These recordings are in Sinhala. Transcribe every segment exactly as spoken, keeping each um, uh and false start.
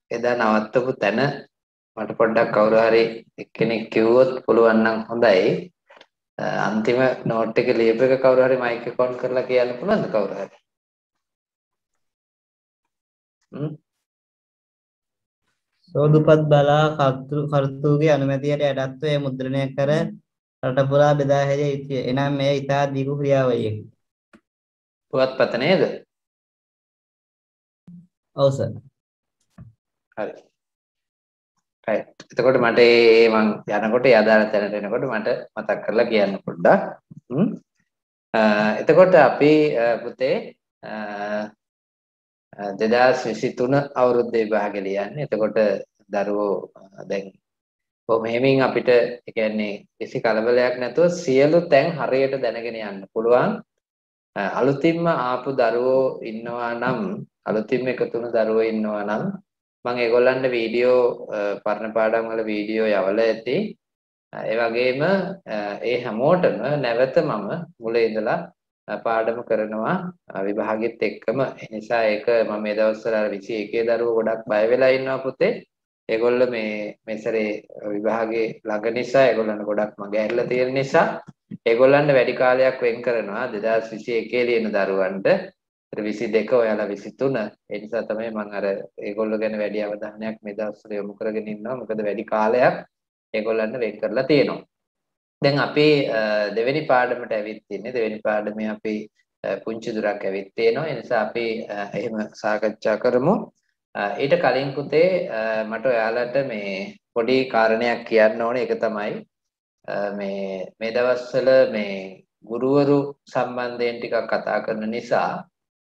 එදා නවත්තපු තැන මට පොඩ්ඩක් කවුරු හරි එක්කෙනෙක් කිව්වොත් පුළුවන් නම් හොඳයි. අන්තිම නෝට් එක ලියපු එක කවුරු හරි මයික් එක ඔන් කරලා කියන්න පුළුවන්ද කවුරු හරි? හ්ම් සෝදුපත් බලා කර්තෘගේ අනුමැතියට යටත්ව එය මුද්‍රණය කර රට පුරා බෙදා හැරිය යුතුය. එනම් මෙය ඉතා දිගු ක්‍රියාවලියකි. පුවත්පත නේද? ඔව් සර්. හරි. right. එතකොට මට මේ මං යනකොට යදාන තැනට එනකොට මට මතක් කරලා කියන්න පොඩ්ඩක්. හ්ම්. එතකොට අපි පුතේ දෙදාස් විසිතුන අවුරුද්දේ විභාගෙ ලියන්නේ. එතකොට දරුවෝ දැන් කොහොම මෙහෙමින් අපිට ඒ කියන්නේ කිසි කලබලයක් නැතුව සියලු තැන් හරියට දැනගෙන යන්න පුළුවන්. අලුතින්ම ආපු දරුවෝ ඉන්නවා නම් අලුතින්ම එකතු වුණු දරුවෝ ඉන්නවා නම් මම ඒගොල්ලන්ට වීඩියෝ පරණ පාඩම් වල වීඩියෝ යවලා ඇති. ඒ වගේම ඒ හැමෝටම නැවත මම මුලින් ඉඳලා පාඩම කරනවා විභාගෙත් එක්කම. ඒ නිසා ඒක මම මේ දවස්වල අර විසි එකේ දරුවෝ ගොඩක් බය වෙලා ඉන්නවා පුතේ. ඒගොල්ලෝ මේ මෙසරේ විභාගේ ළඟ නිසා ඒගොල්ලන්ට ගොඩක් මග ඇරලා තියෙන නිසා ඒගොල්ලන්ට වැඩි කාලයක් වෙන් කරනවා දෙදාස් විසි එකේ ලියන දරුවන්ට. ඒතර විසි දෙක ඔයාලා විසි තුන. ඒ නිසා තමයි මම අර ඒගොල්ලෝ ගැන වැඩි අවධානයක් මේ දවස්වල යොමු කරගෙන ඉන්නවා. මොකද වැඩි කාලයක් ඒගොල්ලන්ට වෙන් කරලා තියෙනවා. දැන් අපි දෙවෙනි පාඩමට ඇවිත් ඉන්නේ. දෙවෙනි පාඩමේ අපි පුංචි දුරක් ඇවිත් තියෙනවා. ඒ නිසා අපි එහෙම සාකච්ඡා කරමු. ඊට කලින් පුතේ මට ඔයාලට මේ පොඩි කාරණයක් කියන්න ඕනේ. ඒක තමයි මේ මේ දවස්වල මේ ගුරුවරු සම්බන්ධයෙන් ටිකක් කතා කරන නිසා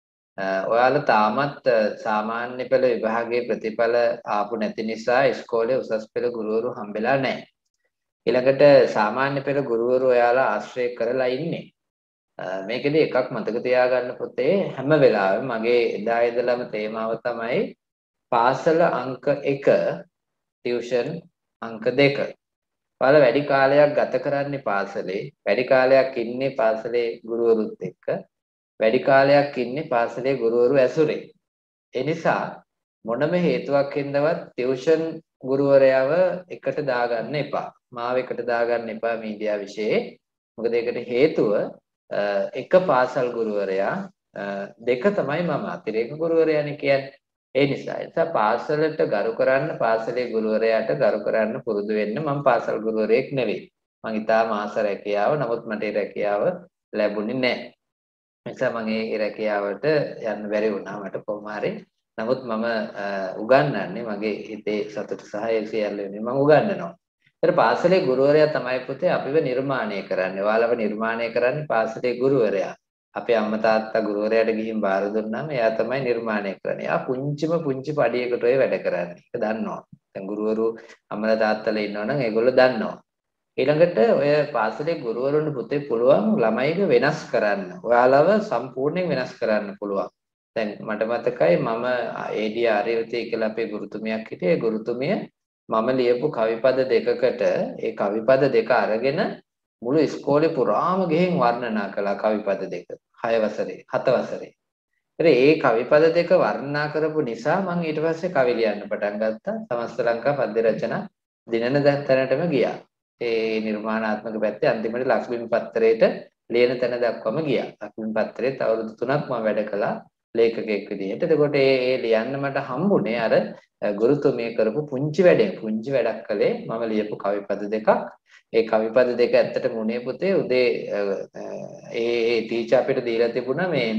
ඔයාලා තාමත් සාමාන්‍ය පෙළ විභාගයේ ප්‍රතිඵල ආපු නැති නිසා ඉස්කෝලේ උසස් පෙළ ගුරුවරු හම්බෙලා නැහැ. ඊළඟට සාමාන්‍ය පෙළ ගුරුවරු ඔයාලා ආශ්‍රය කරලා ඉන්නේ. මේකෙදි එකක් මතක තියාගන්න පුතේ හැම වෙලාවෙම මගේ එදා ඉඳලම තේමාව තමයි පාසල අංක එක ටියුෂන් අංක දෙක. ඔයාලා වැඩි කාලයක් ගත කරන්නේ පාසලේ, වැඩි කාලයක් ඉන්නේ පාසලේ ගුරුවරුත් එක්ක, වැඩි කාලයක් ඉන්නේ පාසලේ ගුරුවරු ඇසුරේ. ඒ නිසා මොනම හේතුවක් හින්දාවත් ටියුෂන් ගුරුවරයාව එකට දාගන්න එපා. මාව එකට දාගන්න එපා මීඩියා විෂයේ. මොකද ඒකට හේතුව එක පාසල් ගුරුවරයා දෙක තමයි මම අතිරේක ගුරුවරයානේ කියන්නේ. ඒ නිසා ඒ පාසලට ගරු කරන්න පාසලේ ගුරුවරයාට ගරු කරන්න පුරුදු වෙන්න. මම පාසල් ගුරුවරයෙක් නෙවෙයි. මම ඉතාලම ආස රැකියාව. නමුත් මට ඒ රැකියාව ලැබුණේ නැහැ. නිසා මම ඒ රැකියාවට යන්න බැරි වුණා මට කොහොම හරි. නමුත් මම උගන්වන්නේ මගේ හිතේ සතුට සහ ඒ සියල්ල වෙනුවෙන් මම උගන්වනවා. ඒතර පාසලේ ගුරුවරයා තමයි පුතේ අපිව නිර්මාණය කරන්නේ. ඔයාලව නිර්මාණය කරන්නේ පාසලේ ගුරුවරයා. අපේ අම්මා තාත්තා ගුරුවරයාට ගිහින් බාර දුන්නාම එයා තමයි නිර්මාණය කරන්නේ. එයා පුංචිම පුංචි පඩියකට ඔය වැඩ කරන්නේ. ඒක දන්නවා. දැන් ගුරුවරු අම්මලා තාත්තලා ඉන්නවනම් ඒගොල්ලෝ දන්නවා. ඊළඟට ඔය පාසලේ ගුරුවරුන්ට පුතේ පුළුවන් ළමයිව වෙනස් කරන්න. ඔයාලව සම්පූර්ණයෙන් වෙනස් කරන්න පුළුවන්. දැන් මට මතකයි මම ඒඩී ආර්යවතී කියලා අපේ ගුරුතුමියක් හිටියේ. ඒ ගුරුතුමිය මම ලියපු කවිපද දෙකකට ඒ කවිපද දෙක අරගෙන මුළු ඉස්කෝලේ පුරාම ගිහින් වර්ණනා කළා කවිපද දෙක. හය වසරේ, හත වසරේ. ඒ කවිපද දෙක වර්ණනා කරපු නිසා මම ඊට පස්සේ කවි ලියන්න පටන් ගත්තා. සමස්ත ලංකා පද්‍ය රචනා දිනන දැත්තනටම ගියා. ඒ නිර්මාණාත්මක පැත්තේ අන්තිමට ලක්ෂ්මී පත්තරේට ලියන තැන දක්වාම ගියා. ලක්ෂ්මී පත්තරේත් අවුරුදු තුනක් මම වැඩ කළා ලේඛකයෙක් විදිහට. එතකොට ඒ ඒ ලියන්න මට හම්බුනේ අර ගුරුතුමිය කරපු පුංචි වැඩේ. පුංචි වැඩක් කළේ මම ලියපු කවිපද දෙකක්. ඒ කවිපද දෙක ඇත්තටම උනේ පුතේ උදේ ඒ ඒ ටීචර් අපිට දීලා තිබුණා මේ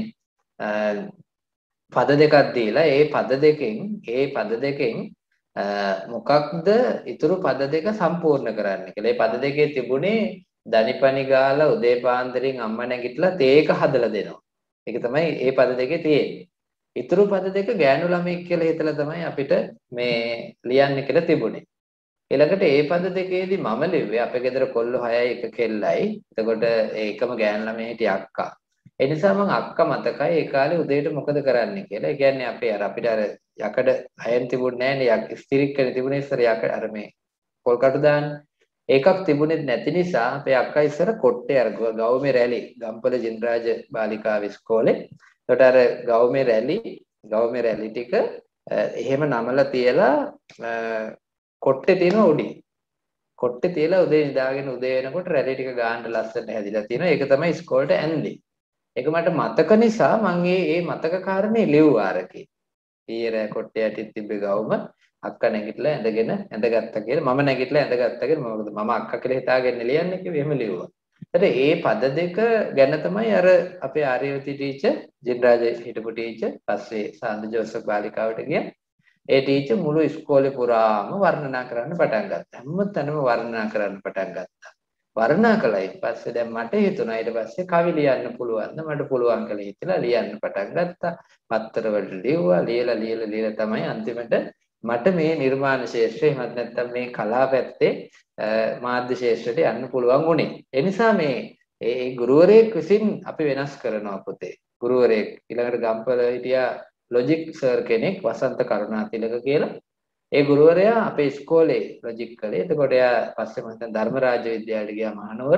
පද දෙකක් දීලා ඒ පද දෙකෙන් ඒ පද දෙකෙන් මොකක්ද ඊතුරු පද දෙක සම්පූර්ණ කරන්න කියලා. ඒ පද දෙකේ තිබුණේ දනිපනි ගාලා උදේ පාන්දරින් අම්මා නැගිටලා තේක හදලා දෙනවා. ඒක තමයි ඒ පද දෙකේ තියෙන්නේ. ඊතුරු පද දෙක ගෑනු ළමෙක් කියලා හිතලා තමයි අපිට මේ ලියන්න කියලා තිබුණේ. ඊළඟට ඒ පද දෙකේදී මම ලිව්වේ අපේ ගෙදර කොල්ලෝ හයයි එක කෙල්ලයි. එතකොට ඒකම ගෑනු ළමයි හිටිය අක්කා. ඒ නිසා මම අක්කා මතකයි ඒ කාලේ උදේට මොකද කරන්නේ කියලා. ඒ කියන්නේ අපේ අර අපිට අර යකඩ අයන් තිබුණේ නැහැ නේ. ස්ටිරික් කරේ තිබුණේ ඉස්සර යකඩ අර මේ පොල් කටු දාන්න. ඒකක් තිබුණේ නැති නිසා අපේ අක්කා ඉස්සර කොට්ටේ අර ගවුමේ රැලි ගම්පල ජිනරාජ බාලිකා විස්කෝලේ. එතකොට අර ගවුමේ රැලි ගවුමේ රැලි ටික එහෙම නමලා තියලා කොට්ටේ තියෙන උඩින්. කොට්ටේ තියලා උදේ නිදාගෙන උදේ වෙනකොට රැලි ටික ගාන්න ලස්සනට හැදිලා තියෙනවා. ඒක තමයි ඉස්කෝලේට ඇන්දේ. ඒක මට මතක නිසා මම මේ මේ මතක කාරණේ ලිව්වා අරකේ. ඊයේ කොට්ටේ යටින් තිබ්බ ගවුම අක්කා නැගිටලා ඇඳගෙන ඇඳගත්තා කියලා මම නැගිටලා ඇඳගත්තා කියලා මොකද මම අක්කා කියලා හිතාගෙන ලියන්නේ කිව්වේ එහෙම ලිව්වා. ඊට ඒ පද දෙක ගැන තමයි අර අපේ ආර්යවති ටීචර් ජින්රාජ හිටපු ටීචර් පස්සේ සාන්ද ජෝසප් බාලිකාවට ගියා. ඒ ටීචර් මුළු ඉස්කෝලේ පුරාම වර්ණනා කරන්න පටන් ගත්තා. හැමතැනම වර්ණනා කරන්න පටන් ගත්තා. වර්ණනා කළා ඊට පස්සේ දැන් මට හිතුණා ඊට පස්සේ කවි ලියන්න පුළුවන්ද මට පුළුවන් කියලා හිතලා ලියන්න පටන් ගත්තා. පත්තර වලට ලිව්වා ලියලා ලියලා ලියලා තමයි අන්තිමට මට මේ නිර්මාණ ශාස්ත්‍රය එහෙමත් නැත්නම් මේ කලා පැත්තේ මාධ්‍ය ශාස්ත්‍රයට යන්න පුළුවන් වුණේ. ඒ නිසා මේ ඒ ගුරුවරයෙක් විසින් අපි වෙනස් කරනවා පුතේ. ගුරුවරයෙක් ඊළඟට ගම්පල හිටියා ලොජික් සර් කෙනෙක් වසන්ත කරුණාතිලක කියලා. ඒ ගුරුවරයා අපේ ඉස්කෝලේ ලොජික් කළේ. එතකොට එයා පස්සේ මම හිතන ධර්මරාජ විද්‍යාලයට ගියා මහනුවර.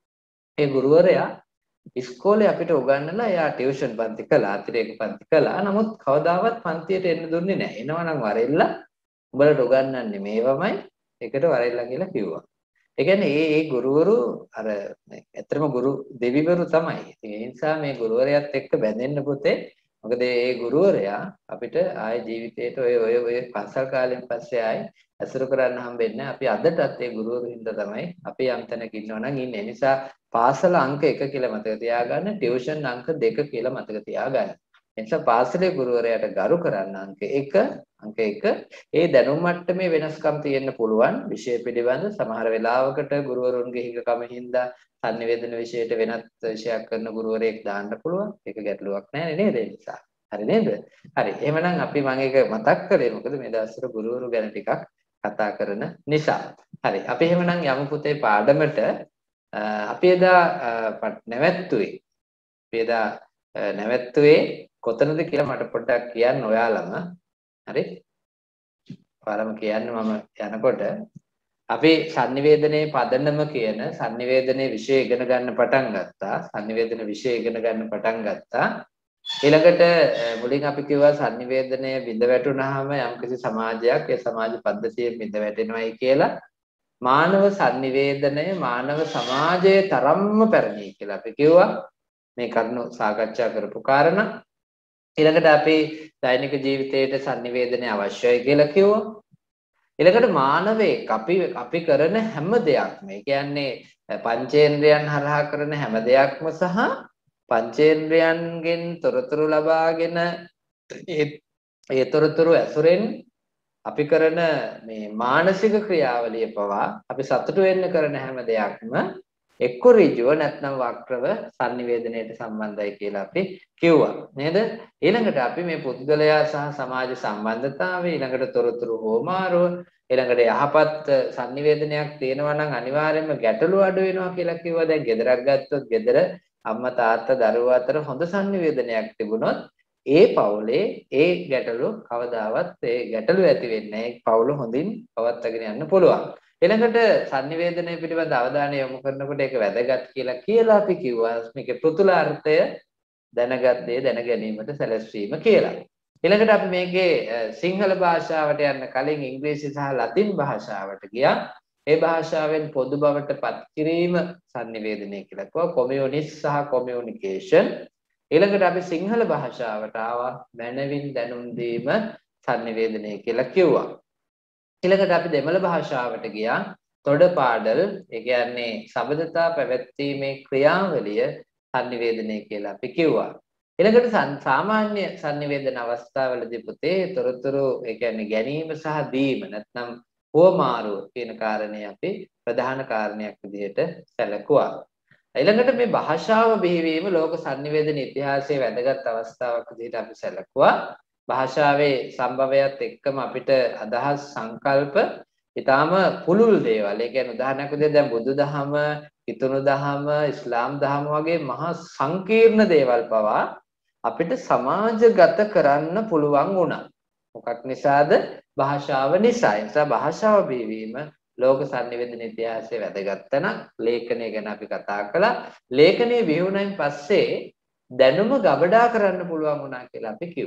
ඒ ගුරුවරයා ඉස්කෝලේ අපිට උගන්වලා එයා ටියුෂන් පන්ති කළා, අතිරේක පන්ති කළා. නමුත් කවදාවත් පන්තියට එන්න දුන්නේ නැහැ. එනවනම් වරෙල්ලා උඹලට උගන්වන්නේ මේවමයි. ඒකට වරෙල්ලා කියලා කිව්වා. ඒ කියන්නේ මේ මේ ගුරුවරු අර ඇත්තටම ගුරු දෙවිවරු තමයි. ඉතින් ඒ නිසා මේ ගුරුවරයාත් එක්ක බැඳෙන්න පුතේ. මොකද මේ ගුරුවරයා අපිට ආයේ ජීවිතේට ඔය ඔය ඔය පන්සල් කාලෙන් පස්සේ ආයේ ඇසුරු කරන්න හම්බෙන්නේ. අපි අදටත් මේ ගුරුවරු හින්දා තමයි අපි යම් තැනක ඉන්නවා නම් ඉන්නේ. ඒ නිසා පාසල අංක එක කියලා මතක තියාගන්න, ටියුෂන් අංක දෙක කියලා මතක තියාගන්න. ඒ නිසා පාසලේ ගුරුවරයාට ගරු කරන්න අංක එක, අංක එක. ඒ දැනුම් මට්ටමේ වෙනස්කම් තියෙන්න පුළුවන්. විෂය පිළිබඳ සමහර වෙලාවකට ගුරුවරුන්ගේ හිඟකම හින්දා sannivedana විෂයට වෙනත් විෂයක් කරන ගුරුවරයෙක් දාන්න පුළුවන්. ඒක ගැටලුවක් නෑ නේද? ඒ නිසා. හරි නේද? හරි. එහෙමනම් අපි මම ඒක මතක් කරේ මොකද මේ දවස්වල ගුරුවරු ගැන ටිකක් කතා කරන නිසා. හරි. අපි එහෙමනම් යමු පුතේ පාඩමට. අපි එදා නැවැත්තුවේ. අපි එදා නැවැත්තුවේ කොතනද කියලා මට පොඩ්ඩක් කියන්න ඔයාලම. හරි? ඔයාලම කියන්න මම යනකොට අපි sannivedanaye පදනම කියන sannivedanaye විෂය ඉගෙන ගන්න පටන් ගත්තා. sannivedana විෂය ඉගෙන ගන්න පටන් ගත්තා. ඊළඟට මුලින් අපි කිව්වා sannivedanaye බිඳ වැටුනහම යම්කිසි සමාජයක් ඒ සමාජ පද්ධතියෙන් බිඳ වැටෙනවායි කියලා. මානව sannivedanaye මානව සමාජයේ තරම්ම පැරණි කියලා අපි කිව්වා. මේ කරුණු සාකච්ඡා කරපු කාරණා. ඊළඟට අපි දෛනික ජීවිතයේ sannivedanaye අවශ්‍යයි කියලා කිව්වා. ඊළඟට මානවයෙක් අපි අපි කරන හැම දෙයක්ම ඒ කියන්නේ පංචේන්ද්‍රයන් හරහා කරන හැම දෙයක්ම සහ පංචේන්ද්‍රයන්ගෙන් තොරතුරු ලබාගෙන ඒ තොරතුරු ඇසුරෙන් අපි කරන මේ මානසික ක්‍රියාවලිය පවා අපි සතුටු වෙන්න කරන හැම දෙයක්ම එක්ක ඍජුව නැත්නම් වක්‍රව sannivedanayට සම්බන්ධයි කියලා අපි කිව්වා නේද? ඊළඟට අපි මේ පුද්ගලයා සහ සමාජ සම්බන්ධතාවය ඊළඟට තොරතුරු හෝමාරුව ඊළඟට යහපත් sannivedanayak තියෙනවා නම් අනිවාර්යයෙන්ම ගැටලු අඩු වෙනවා කියලා කිව්වා. දැන් ගෙදරක් ගත්තොත් ගෙදර අම්මා තාත්තා දරුවෝ අතර හොඳ sannivedanayak තිබුණොත් ඒ පවුලේ ඒ ගැටලු කවදාවත් ඒ ගැටලු ඇති වෙන්නේ නැහැ. ඒ පවුල හොඳින් පවත්වාගෙන යන්න පුළුවන්. ඊළඟට sannivedanaye පිළිබඳ අවධානය යොමු කරනකොට ඒක වැදගත් කියලා කියලා අපි කිව්වා. මේකේ පෘතුලාර්ථය දැනගත් දේ දැන ගැනීමට සැලැස්වීම කියලා. ඊළඟට අපි මේකේ සිංහල භාෂාවට යන්න කලින් ඉංග්‍රීසි සහ ලතින් භාෂාවට ගියා. ඒ භාෂාවෙන් පොදු බවට පත් කිරීම sannivedanaye කියලා කිව්වා. කොමියුනිස්ට් සහ කොමියුනිකේෂන්. ඊළඟට අපි සිංහල භාෂාවට ආවා. මනවින් දැනුම් දීම sannivedanaye කියලා කිව්වා. ඊළඟට අපි දෙමළ භාෂාවට ගියා. තොඩපාඩල් ඒ කියන්නේ සබඳතා පැවැත්වීමේ ක්‍රියාවලිය sannivedanaye කියලා අපි කිව්වා. ඊළඟට සාමාන්‍ය sannivedana අවස්ථාවලදී පුතේ තොරතුරු ඒ කියන්නේ ගැනීම සහ දීම නැත්නම් හුවමාරුව කියන කාරණේ අපි ප්‍රධාන කාරණයක් විදිහට සැලකුවා. ඊළඟට මේ භාෂාව බිහිවීම ලෝක sannivedana ඉතිහාසයේ වැදගත් අවස්ථාවක් විදිහට අපි සැලකුවා. භාෂාවේ සම්භවයත් එක්කම අපිට අදහස් සංකල්ප ඊටාම පුළුල් දේවල්. ඒ කියන්නේ උදාහරණයක් විදිහට දැන් බුදුදහම, හිතුණු දහම, ඉස්ලාම් දහම වගේ මහා සංකීර්ණ දේවල් පවා අපිට සමාජගත කරන්න පුළුවන් වුණා. මොකක් නිසාද? භාෂාව නිසා. ඒ නිසා භාෂාව බිහිවීම ලෝක sannivedana ඉතිහාසයේ වැදගත් තැනක්. ලේඛනය ගැන අපි කතා කළා. ලේඛනයේ බිහි වුණයින් පස්සේ දැනුම ගබඩා කරන්න පුළුවන් වුණා කියලා අපි කිව්වා.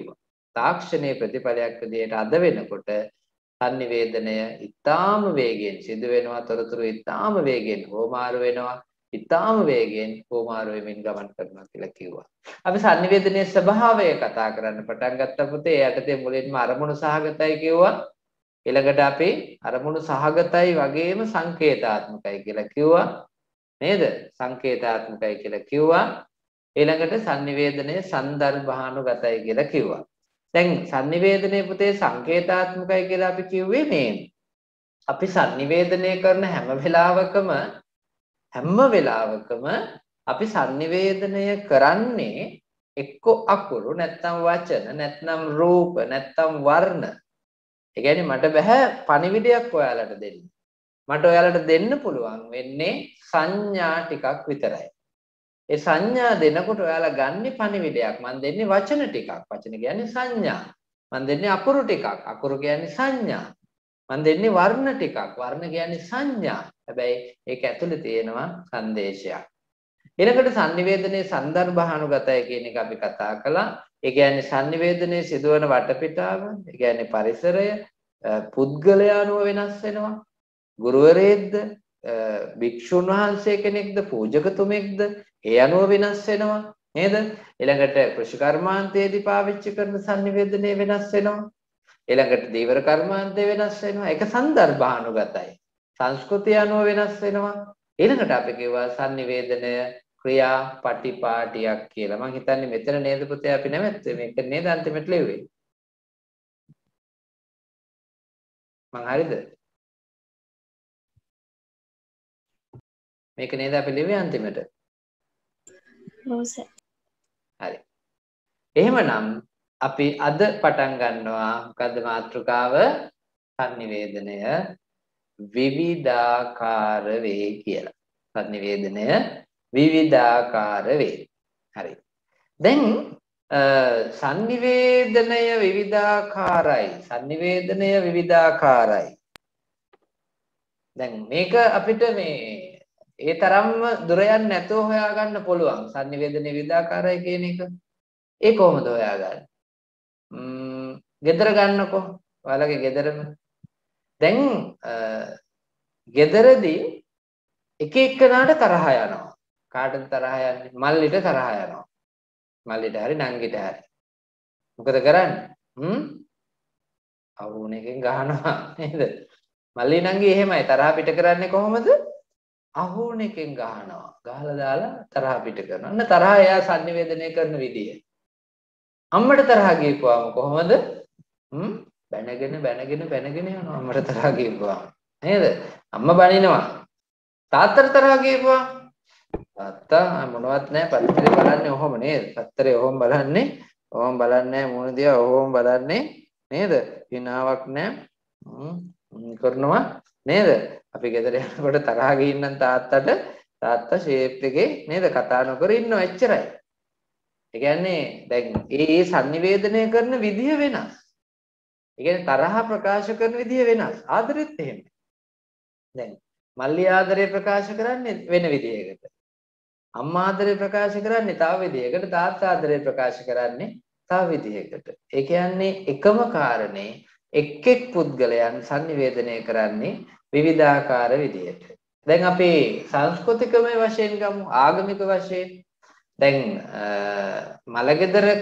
තාක්ෂණයේ ප්‍රතිඵලයක් විදිහට අද වෙනකොට sannivedanaya ඊටාම වේගයෙන් සිදු වෙනවා තොරතුරු ඊටාම වේගයෙන් හෝමාරු වෙනවා ඊටාම වේගයෙන් හෝමාරු වෙමින් ගමන් කරනවා කියලා කිව්වා. අපි sannivedanaya ස්වභාවය කතා කරන්න පටන් ගත්ත පුතේ යටතේ මුලින්ම අරමුණු සහගතයි කිව්වා. ඊළඟට අපි අරමුණු සහගතයි වගේම සංකේතාත්මකයි කියලා කිව්වා. නේද? සංකේතාත්මකයි කියලා කිව්වා. ඊළඟට sannivedanaya සන්දර්භානුගතයි කියලා කිව්වා. දැන් sannivedanaya පුතේ සංකේතාත්මකයි කියලා අපි කිව්වේ මේ. අපි sannivedanaya කරන හැම වෙලාවකම හැම වෙලාවකම අපි sannivedanaya කරන්නේ එක්ක අකුරු නැත්නම් වචන නැත්නම් රූප නැත්නම් වර්ණ. ඒ කියන්නේ මට බෑ පණිවිඩයක් ඔයාලට දෙන්න. මට ඔයාලට දෙන්න පුළුවන් වෙන්නේ සංඥා ටිකක් විතරයි. ඒ සංඥා දෙනකොට ඔයාලා ගන්නේ පණිවිඩයක්. මම දෙන්නේ වචන ටිකක්. වචන කියන්නේ සංඥා. මම දෙන්නේ අකුරු ටිකක්. අකුරු කියන්නේ සංඥා. මම දෙන්නේ වර්ණ ටිකක්. වර්ණ කියන්නේ සංඥා. හැබැයි ඒක ඇතුලේ තියෙනවා සංදේශයක්. ඊළඟට sannivedanaya සන්දර්භානුගතය කියන එක අපි කතා කළා. ඒ කියන්නේ sannivedanaya සිදුවන වටපිටාව, ඒ කියන්නේ පරිසරය, පුද්ගලයා අනුව වෙනස් වෙනවා. ගුරුවරයෙක්ද, භික්ෂුන් වහන්සේ කෙනෙක්ද, පූජකතුමෙක්ද, ඒ අනුව වෙනස් වෙනවා. නේද? ඊළඟට කෘෂිකර්මාන්තයේදී පාවිච්චි කරන sannivedanaya වෙනස් වෙනවා. ඊළඟට දීවර කර්මාන්තය වෙනස් වෙනවා. ඒක සන්දර්භානුගතයි. සංස්කෘතිය අනුව වෙනස් වෙනවා. ඊළඟට අපි කිව්වා sannivedanaya ක්‍රියා පටිපාටියක් කියලා. මම හිතන්නේ මෙතන නේද පුතේ අපි නැවැත්තුවේ. මේක නේද අන්තිමට ලිව්වේ. මං හරිද? මේක නේද අපි ලිව්වේ අන්තිමට? ඔව් සර්. හරි. එහෙමනම් අපි අද පටන් ගන්නවා මොකද්ද මාතෘකාව? sannivedanaya විවිධාකාර වේ කියලා. sannivedanaya විවිධාකාර වේ. හරි. දැන් sannivedanaya විවිධාකාරයි. sannivedanaya විවිධාකාරයි. දැන් මේක අපිට මේ ඒ තරම්ම දුර යන්නේ නැතුව හොයාගන්න පුළුවන්. sannivedanaya විවිධාකාරයි කියන එක. ඒ කොහොමද හොයාගන්නේ? ම්ම් ගෙදර ගන්නකො. ඔයාලගේ ගෙදරම. දැන් ගෙදරදී එක එක්කෙනාට තරහ යනවා. කාටද තරහ යන්නේ? මල්ලිට තරහ යනවා. මල්ලිට හරි නංගිට හරි. මොකද කරන්නේ? හ්ම්? අවුන එකෙන් ගහනවා නේද? මල්ලි නංගි එහෙමයි තරහ පිට කරන්නේ කොහොමද? අහුන එකෙන් ගහනවා. ගහලා දාලා තරහ පිට කරනවා. අන්න තරහ එයා sannivedanaya කරන විදිය. අම්මට තරහ ගියපුවාම කොහොමද? හ්ම්? බැනගෙන බැනගෙන බැනගෙන යනවා අම්මට තරහ ගියපුවාම. නේද? අම්මා බනිනවා. තාත්තට තරහ ගියපුවා තාත්තා මොනවත් නැහැ පත්තරේ බලන්නේ ඔහොම නේද? පත්තරේ ඔහොම බලන්නේ. ඔහොම බලන්නේ මොන දිහා ඔහොම බලන්නේ නේද? හිනාවක් නැහැ. හ්ම් කරනවා නේද? අපි ගෙදර යනකොට තරහ ගින් නම් තාත්තට තාත්තා ෂේප් එකේ නේද කතා නොකර ඉන්නවා එච්චරයි. ඒ කියන්නේ දැන් ඒ sannivedanaya කරන විදිය වෙනස්. ඒ කියන්නේ තරහ ප්‍රකාශ කරන විදිය වෙනස්. ආදරෙත් එහෙමයි. දැන් මල්ලි ආදරය ප්‍රකාශ කරන්නේ වෙන විදියකට. අම්මා ආදරය ප්‍රකාශ කරන්නේ තව විදියකට. තාත්තා ආදරය ප්‍රකාශ කරන්නේ තව විදියකට. ඒ කියන්නේ එකම කාරණේ එක් එක් පුද්ගලයන් sannivedanaya කරන්නේ විවිධාකාර විදියට. දැන් අපි සංස්කෘතිකමය වශයෙන් ගමු ආගමික වශයෙන්. දැන් මලගෙදරක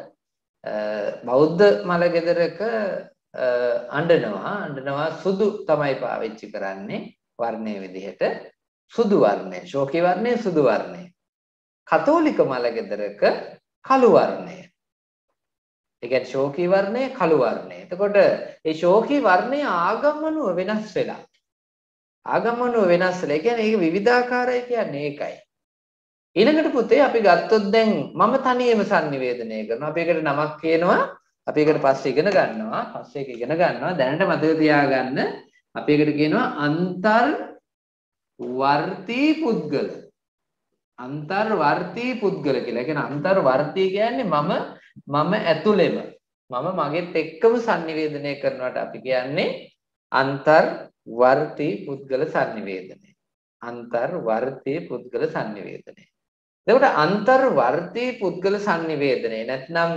බෞද්ධ මලගෙදරක අඬනවා අඬනවා සුදු තමයි පාවිච්චි කරන්නේ වර්ණයේ විදිහට සුදු වර්ණය ශෝකී වර්ණය සුදු වර්ණය. කතෝලික මලගෙදරක කළු වර්ණය. ඒ කියන්නේ ශෝකී වර්ණය කළු වර්ණය. එතකොට මේ ශෝකී වර්ණය ආගම් අනුව වෙනස් වෙලා. ආගම් අනුව වෙනස් වෙලා. ඒ කියන්නේ ඒක විවිධාකාරයි කියන්නේ ඒකයි. ඊළඟට පුතේ අපි ගත්තොත් දැන් මම තනියම sannivedanaya කරනවා. අපි එකට නමක් කියනවා. අපි එකට පස්සේ ඉගෙන ගන්නවා. පස්සේ ඒක ඉගෙන ගන්නවා. දැනට මතක තියාගන්න. අපි එකට කියනවා අන්තර් වර්තී පුද්ගල. අන්තර් වර්තී පුද්ගල කියලා. ඒ කියන්නේ අන්තර් වර්තී කියන්නේ මම මම ඇතුළෙම මම මගෙත් එක්කම sannivedanaya කරනවට අපි කියන්නේ අන්තර් වර්තී පුද්ගල sannivedanaya. අන්තර් වර්තී පුද්ගල sannivedanaya. එතකොට අන්තර් වර්තී පුද්ගල sannivedanaya නැත්නම්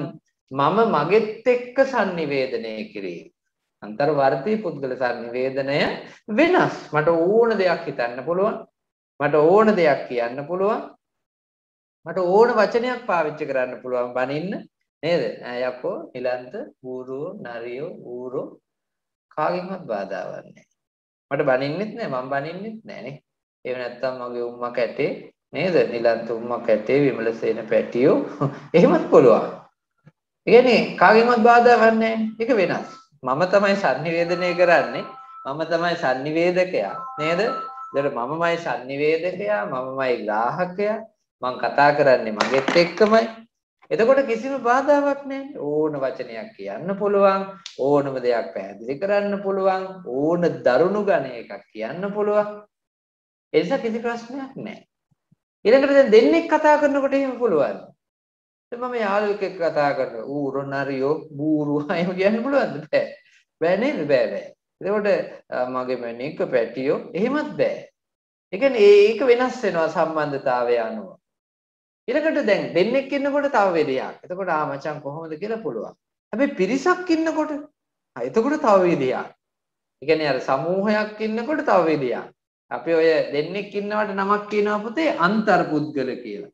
මම මගෙත් එක්ක sannivedanaya කිරීම. අන්තර්වර්තී පුද්ගල sannivedanaya වෙනස්. මට ඕන දෙයක් හිතන්න පුළුවන්. මට ඕන දෙයක් කියන්න පුළුවන්. මට ඕන වචනයක් පාවිච්චි කරන්න පුළුවන් බනින්න නේද? යකෝ, නිලන්ත, ඌරෝ, නරියෝ, ඌරෝ කාගෙන්වත් බාධාවක් නැහැ. මට බනින්නෙත් නැහැ, මම බනින්නෙත් නැහැ නේ. එහෙම නැත්තම් මගේ උම්මා කැටේ නේද? නිලන්ත උම්මා කැටේ විමලසේන පැටියෝ එහෙමත් පුළුවන්. ඒ කියන්නේ කාගෙන්වත් බාධාවක් නැහැ. ඒක වෙනස්. මම තමයි sannivedanaya කරන්නේ. මම තමයි sannivedakaya නේද? ඒතර මමමයි sannivedakaya, මමමයි ග්‍රාහකයා. මම කතා කරන්නේ මගෙත් එක්කමයි. එතකොට කිසිම බාධාවක් නැහැ. ඕන වචනයක් කියන්න පුළුවන්, ඕනම දෙයක් පැහැදිලි කරන්න පුළුවන්, ඕන දරුණු ගණ එකක් කියන්න පුළුවන්. ඒ නිසා කිසි ප්‍රශ්නයක් නැහැ. ඊළඟට දැන් දෙන්නෙක් කතා කරනකොට එහෙම පුළුවන්. දැන් මම යාළුවෙක් එක්ක කතා කරනවා. ඌරෝ නරියෝ බූරුවා එහෙම කියන්න පුළුවන්ද? බෑ. බෑ නේද? බෑ බෑ. එතකොට මගේ මැනික පැටියෝ එහෙමත් බෑ. ඒ කියන්නේ ඒක වෙනස් වෙනවා සම්බන්ධතාවය අනුව. ඊළඟට දැන් දෙන්නෙක් ඉන්නකොට තව විදියක්. එතකොට ආ මචං කොහොමද කියලා පුළුවන්. හැබැයි පිරිසක් ඉන්නකොට ආ එතකොට තව විදියක්. ඒ කියන්නේ අර සමූහයක් ඉන්නකොට තව විදියක්. අපි ඔය දෙන්නෙක් ඉන්නවට නමක් කියනවා පුතේ අන්තර්පුද්ගල කියලා.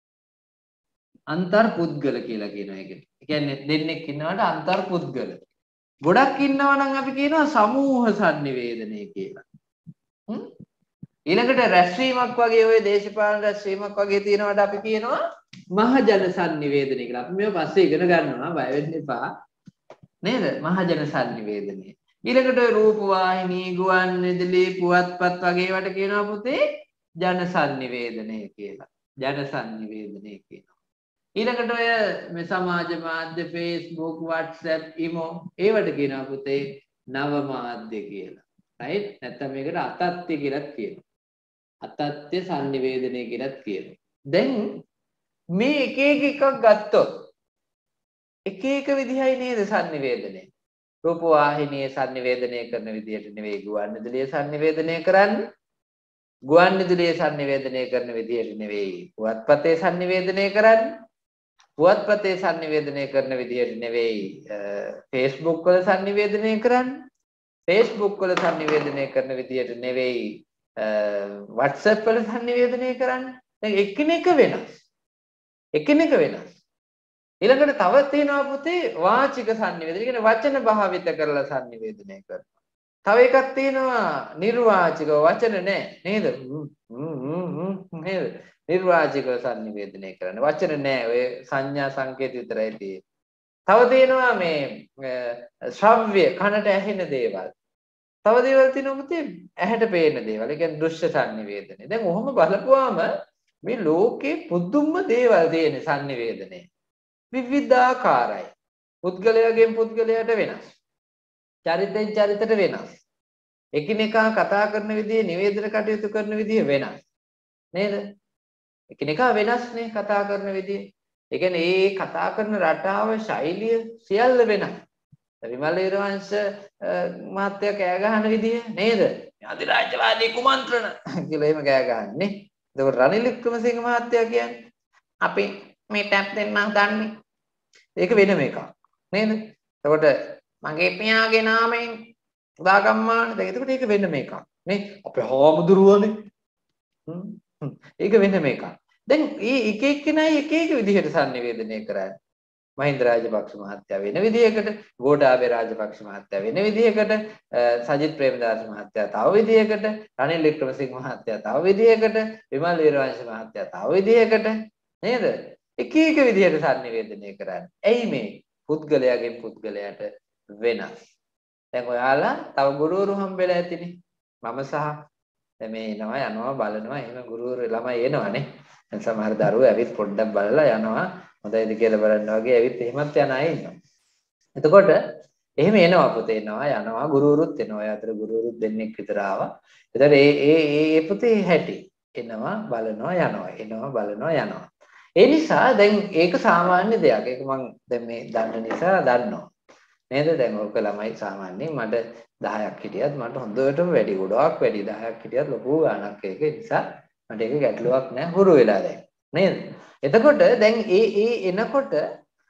අන්තර්පුද්ගල කියලා කියනවා ඒකට. ඒ කියන්නේ දෙන්නෙක් ඉන්නවට අන්තර්පුද්ගල. ගොඩක් ඉන්නවා නම් අපි කියනවා සමූහ sannivedanaya කියලා. හ්ම් ඊළඟට රැස්වීමක් වගේ ඔය දේශපාලන රැස්වීමක් වගේ තියෙනවට අපි කියනවා මහජන sannivedanaya කියලා. අපි මේව පස්සේ ඉගෙන ගන්නවා බය වෙන්න එපා. නේද? මහජන sannivedanaya. ඊළඟට ඔය රූප වාහිනී, ගුවන් විදුලි, පුවත්පත් වගේ වට කියනවා පුතේ ජන sannivedanaya කියලා. ජන sannivedanaya කියනවා. ඊළඟට ඔය මේ සමාජ මාධ්‍ය Facebook, WhatsApp, imo ඒවට කියනවා පුතේ නව මාධ්‍ය කියලා. right? නැත්නම් මේකට අතත්ත්‍ය කියලාත් කියනවා. අතත්ත්‍ය sannivedanaya කියලාත් කියනවා. දැන් මේ එක එක එකක් ගත්තොත් එක එක විදිහයි නේද sannivedanaya. රූප වාහිනියේ sannivedanaya කරන විදිහට නෙවෙයි ගුවන් විදුලියේ sannivedanaya කරන්නේ. ගුවන් විදුලියේ sannivedanaya කරන විදිහට නෙවෙයි පුවත්පතේ sannivedanaya කරන්නේ. පුවත්පතේ sannivedanaya කරන විදිහට නෙවෙයි Facebook වල sannivedanaya කරන්නේ. Facebook වල sannivedanaya කරන විදිහට නෙවෙයි WhatsApp වල sannivedanaya කරන්නේ. දැන් එකිනෙක වෙනස්. එකිනෙක වෙනස්. ඊළඟට තව තියෙනවා පුතේ වාචික sannivedanaya. කියන්නේ වචන භාවිත කරලා sannivedanaya කරනවා. තව එකක් තියෙනවා නිර්වාචික වචන නැහැ නේද? නේද? නිර්වාචිකව sannivedanaya කරන්න. වචන නැහැ. ඔය සංඥා සංකේත විතරයි තියෙන්නේ. තව තියෙනවා මේ ශ්‍රව්‍ය කනට ඇහෙන දේවල්. තව දේවල් තියෙනවා පුතේ ඇහැට පේන දේවල්. ඒ කියන්නේ දෘශ්‍ය sannivedanaya. දැන් ඔහොම බලපුවාම මේ ලෝකේ පුදුම දේවල් තියෙන sannivedanaya. විවිධාකාරයි. පුද්ගලයාගෙන් පුද්ගලයාට වෙනස්. චරිතෙන් චරිතයට වෙනස්. එකිනෙකා කතා කරන විදිය, නිවේදන කටයුතු කරන විදිය වෙනස්. නේද? එකිනෙකා වෙනස්නේ කතා කරන විදිය. ඒ කියන්නේ මේ කතා කරන රටාව, ශෛලිය සියල්ල වෙනස්. විමල වීරවංශ මහත්තයා කෑ ගහන විදිය නේද? අධිරාජ්‍යවාදී කුමන්ත්‍රණ කියලා එහෙම කෑ ගහන්නේ. ඒකෝ රනිල් වික්‍රමසිංහ මහත්තයා කියන්නේ අපි මේ ටැප් දෙන්න හදන්නේ. ඒක වෙනම එකක්. නේද? එතකොට මගේ පියාගේ නාමයෙන් උදාගම්මාන දැන් එතකොට ඒක වෙනම එකක්. නේ? අපේ හාමුදුරුවනේ. හ්ම්. ඒක වෙනම එකක්. දැන් මේ එක එක්කෙනයි එක එක විදිහට sannivedanaya කරන්නේ. මහින්ද රාජපක්ෂ මහත්තයා වෙන විදිහකට, ගෝඨාභය රාජපක්ෂ මහත්තයා වෙන විදිහකට, සජිත් ප්‍රේමදාස මහත්තයා තව විදිහකට, රනිල් වික්‍රමසිංහ මහත්තයා තව විදිහකට, විමල් වීරවංශ මහත්තයා තව විදිහකට නේද? එක එක විදිහට sannivedanaya කරන්නේ. ඇයි මේ? පුද්ගලයාගෙන් පුද්ගලයාට වෙනස්. දැන් ඔයාලා තව ගුරුවරු හම්බෙලා ඇතිනේ. මම සහ දැන් මේ එනවා යනවා බලනවා එහෙම ගුරුවරු ළමයි එනවනේ. දැන් සමහර දරුවෝ ඇවිත් පොඩ්ඩක් බලලා යනවා. හොඳයිද කියලා බලන්න වගේ ඇවිත් එහෙමත් යන අය ඉන්නවා. එතකොට එහෙම එනවා පුතේ එනවා යනවා ගුරුවරුත් එනවා. ඒ අතර ගුරුවරුත් දෙන්නෙක් විතර ආවා. එතකොට ඒ ඒ ඒ පුතේ හැටි එනවා බලනවා යනවා. එනවා බලනවා යනවා. ඒ නිසා දැන් ඒක සාමාන්‍ය දෙයක්. ඒක මම දැන් මේ දන්න නිසා දන්නවා. නේද? දැන් ඔක ළමයි සාමාන්‍යයෙන් මට දහයක් හිටියත් මට හොඳටම වැඩි ගොඩක් වැඩි දහයක් හිටියත් ලොකු ගාණක් ඒක නිසා මට ඒක ගැටලුවක් නැහැ හුරු වෙලා දැන්. නේද? එතකොට දැන් ඒ ඒ එනකොට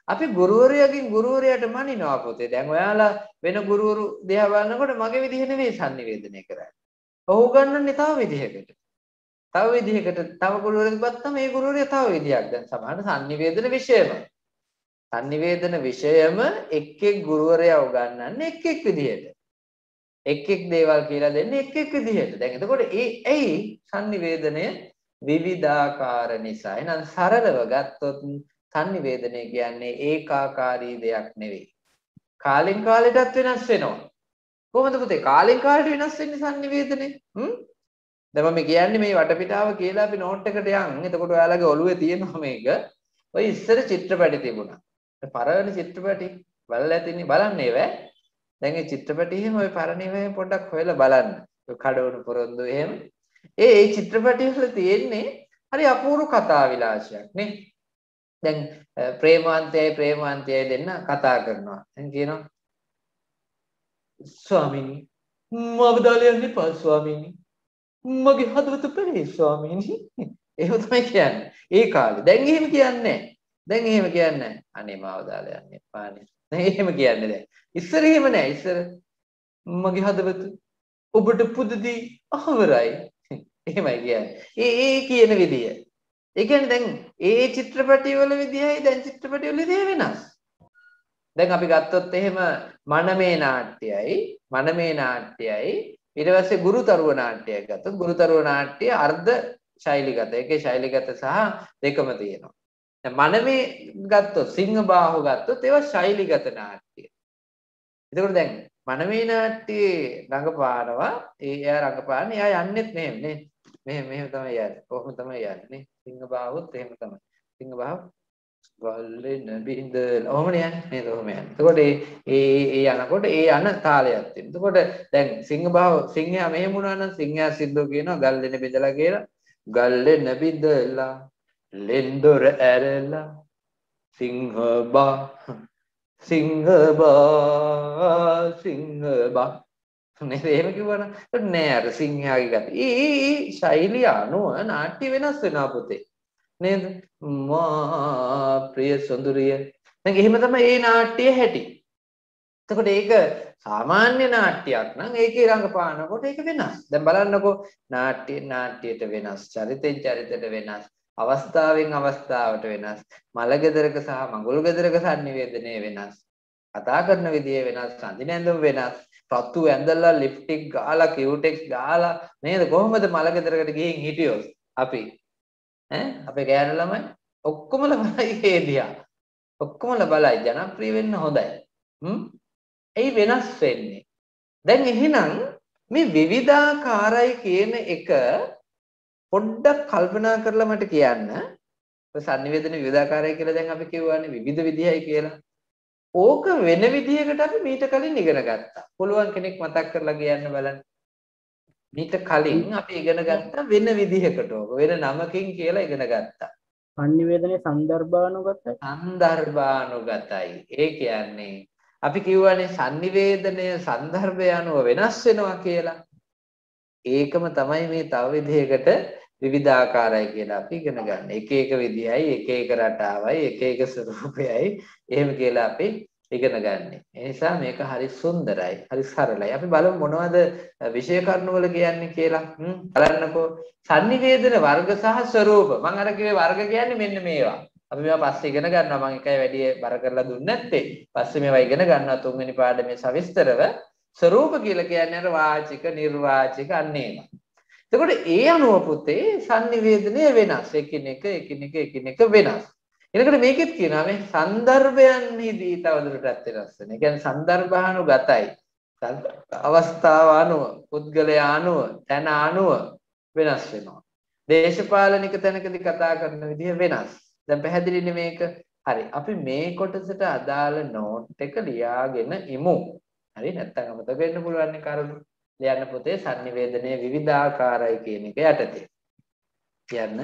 අපි ගුරුවරයාගෙන් ගුරුවරයාට මනිනවා පුතේ. දැන් ඔයාලා වෙන ගුරුවරු දිහා බලනකොට මගේ විදිහ නෙවෙයි sannivedanaya කරන්නේ. ඔහු ගන්නන්නේ තව විදිහකට. තව විදිහකට තව ගුරුවරයෙක් ගත්තම මේ ගුරුවරයා තව විදිහක්. දැන් සමහර sannivedana විෂයම. sannivedana විෂයම එක් එක් ගුරුවරයා උගන්වන්නේ එක් එක් විදිහට. එක් එක් දේවල් කියලා දෙන්නේ එක් එක් විදිහට. දැන් එතකොට ඒ ඇයි sannivedanaya විවිධාකාර නිසා. එහෙනම් සරලව ගත්තොත් sannivedanaya කියන්නේ ඒකාකාරී දෙයක් නෙවෙයි. කාලෙන් කාලෙටත් වෙනස් වෙනවා. කොහොමද පුතේ කාලෙන් කාලෙට වෙනස් වෙන්නේ sannivedanaya? හ්ම්? දැන් මම කියන්නේ මේ වටපිටාව කියලා අපි නෝට් එකට යන්. එතකොට ඔයාලගේ ඔළුවේ තියෙනවා මේක. ඔය ඉස්සර චිත්‍රපටි තිබුණා. පරණ චිත්‍රපටි බලලා ඇතිනේ බලන්නේ වේ. දැන් මේ චිත්‍රපටි එහෙම ඔය පරණ ඒවා පොඩ්ඩක් හොයලා බලන්න. ඔය කඩවණු පොරොන්දු එහෙම. ඒ ඒ චිත්‍රපටි වල තියෙන්නේ හරි අපූර්ව කතා විලාසයක් නේ. දැන් ප්‍රේමාන්තයයි ප්‍රේමාන්තයයි දෙන්න කතා කරනවා. දැන් කියනවා ස්වාමීනි මම දාලා යන්නේ පස් ස්වාමීනි. මගේ හදවත පෙරේ ස්වාමීනි. එහෙම තමයි කියන්නේ. ඒ කාලේ. දැන් එහෙම කියන්නේ නැහැ. දැන් එහෙම කියන්නේ නැහැ. අනේ මාව දාලා යන්න එපානේ. දැන් එහෙම කියන්නේ දැන්. ඉස්සර එහෙම නැහැ. ඉස්සර මගේ හදවත ඔබට පුදුදී අහවරයි. එහෙමයි කියන්නේ. ඒ ඒ කියන විදිය. ඒ කියන්නේ දැන් ඒ චිත්‍රපටි වල විදියයි දැන් චිත්‍රපටි වල විදිය වෙනස්. දැන් අපි ගත්තොත් එහෙම මනමේ නාට්‍යයයි මනමේ නාට්‍යයයි ඊට පස්සේ ගුරුතරුව නාට්‍යයක් ගත්තොත් ගුරුතරුව නාට්‍ය අර්ධ ශෛලිගත. ඒකේ ශෛලිගත සහ දෙකම තියෙනවා. දැන් මනමේ ගත්තොත් සිංහබාහුව ගත්තොත් ඒවා ශෛලිගත නාට්‍ය. එතකොට දැන් මනමේ නාට්‍යයේ රංගපානවා ඒ එයා රංගපාන්නේ එයා යන්නෙත් මෙහෙම නේ. මෙහෙම මෙහෙම තමයි යන්නේ. කොහොම තමයි යන්නේ නේ. සිංහබාහුවත් එහෙම තමයි. සිංහබාහුව ගල්ලෙන බින්ද ඔහොමනේ යන්නේ නේද? ඔහොම යන්නේ. එතකොට ඒ ඒ ඒ යනකොට ඒ යන තාලයක් තියෙනවා. එතකොට දැන් සිංහබාහුව සිංහයා මෙහෙම වුණා නම් සිංහයා සිද්ධෝ කියනවා ගල්ලෙන බෙදලා කියලා. ගල්ලෙන බින්දලා ලෙන්දොර ඇරලා සිංහබා සිංහබා සිංහබා නේද? එහෙම කිව්වනම් නෑ අර සිංහයාගේ ගති. ඒ ඒ ශෛලිය අනුව නාට්‍ය වෙනස් වෙනවා පුතේ. නේද? මා ප්‍රිය සොඳුරිය. දැන් එහෙම තමයි මේ නාට්‍යයේ හැටි. එතකොට ඒක සාමාන්‍ය නාට්‍යයක් නම් ඒකේ රංගපානකොට ඒක වෙනස්. දැන් බලන්නකෝ නාට්‍ය නාට්‍යයට වෙනස්, චරිතෙන් චරිතයට වෙනස්, අවස්ථාවෙන් අවස්ථාවට වෙනස්, මලගෙදරක සහ මඟුල් ගෙදරක sannivedanaya වෙනස්, කතා කරන විදිය වෙනස්, අඳින ඇඳුම වෙනස්, රතු ඇඳලා ලිප්ටික් ගාලා කියුටෙක්ස් ගාලා නේද? කොහොමද මලගෙදරකට ගිහින් හිටියොත් අපි ඈ අපේ ගෑනු ළමයි ඔක්කොමලා බලයි ඒ දිහා. ඔක්කොමලා බලයි ජනප්‍රිය වෙන්න හොඳයි. හ්ම්? ඒ වෙනස් වෙන්නේ. දැන් එහෙනම් මේ විවිධාකාරයි කියන එක පොඩ්ඩක් කල්පනා කරලා මට කියන්න. ඔය sannivedana විවිධාකාරයි කියලා දැන් අපි කියවනේ විවිධ විදිහයි කියලා. ඕක වෙන විදිහකට අපි මීට කලින් ඉගෙන ගත්තා. පුළුවන් කෙනෙක් මතක් කරලා කියන්න බලන්න. මීට කලින් අපි ඉගෙන ගත්තා වෙන විදිහකට ඕක වෙන නමකින් කියලා ඉගෙන ගත්තා. sannivedanaye සන්දර්භානුගතයි. සන්දර්භානුගතයි. ඒ කියන්නේ අපි කියවනේ sannivedanaya සන්දර්භය අනුව වෙනස් වෙනවා කියලා. ඒකම තමයි මේ තව විදිහකට විවිධාකාරයි කියලා අපි ඉගෙන ගන්න. එක එක විදිහයි, එක එක රටාවයි, එක එක ස්වරූපයයි එහෙම කියලා අපි ඉගෙන ගන්න. ඒ නිසා මේක හරි සුන්දරයි, හරි සරලයි. අපි බලමු මොනවද විෂය කරුණු වල කියන්නේ කියලා. හ්ම් බලන්නකෝ. sannivedana වර්ග සහ ස්වරූප. මම අර කිව්වේ වර්ග කියන්නේ මෙන්න මේවා. අපි මේවා පස්සේ ඉගෙන ගන්නවා. මම එකයි වැඩි බර කරලා දුන්නේ නැත්තේ. පස්සේ මේවා ඉගෙන ගන්නවා තුන්වෙනි පාඩමේ සවිස්තරව. ස්වරූප කියලා කියන්නේ අර වාචික, නිර්වාචික අන්න ඒවා. එතකොට ඒ අනුව පුතේ sannivedanaya වෙනස්. එකිනෙක එකිනෙක එකිනෙක වෙනස්. ඊළඟට මේකෙත් කියනවා මේ සන්දර්භයන්හිදී තවදුරටත් වෙනස් වෙන. ඒ කියන්නේ සන්දර්භානුගතයි. අවස්ථාව අනුව, පුද්ගලයා අනුව, තැන අනුව වෙනස් වෙනවා. දේශපාලනික තැනකදී කතා කරන විදිහ වෙනස්. දැන් පැහැදිලිනේ මේක? හරි. අපි මේ කොටසට අදාළ නෝට් එක ලියාගෙන ඉමු. හරි නැත්නම් අමතක වෙන්න පුළුවන් නේ කරුණු. ලියන්න පුතේ sannivedanaya විවිධාකාරයි කියන එක යටතේ. කියන්න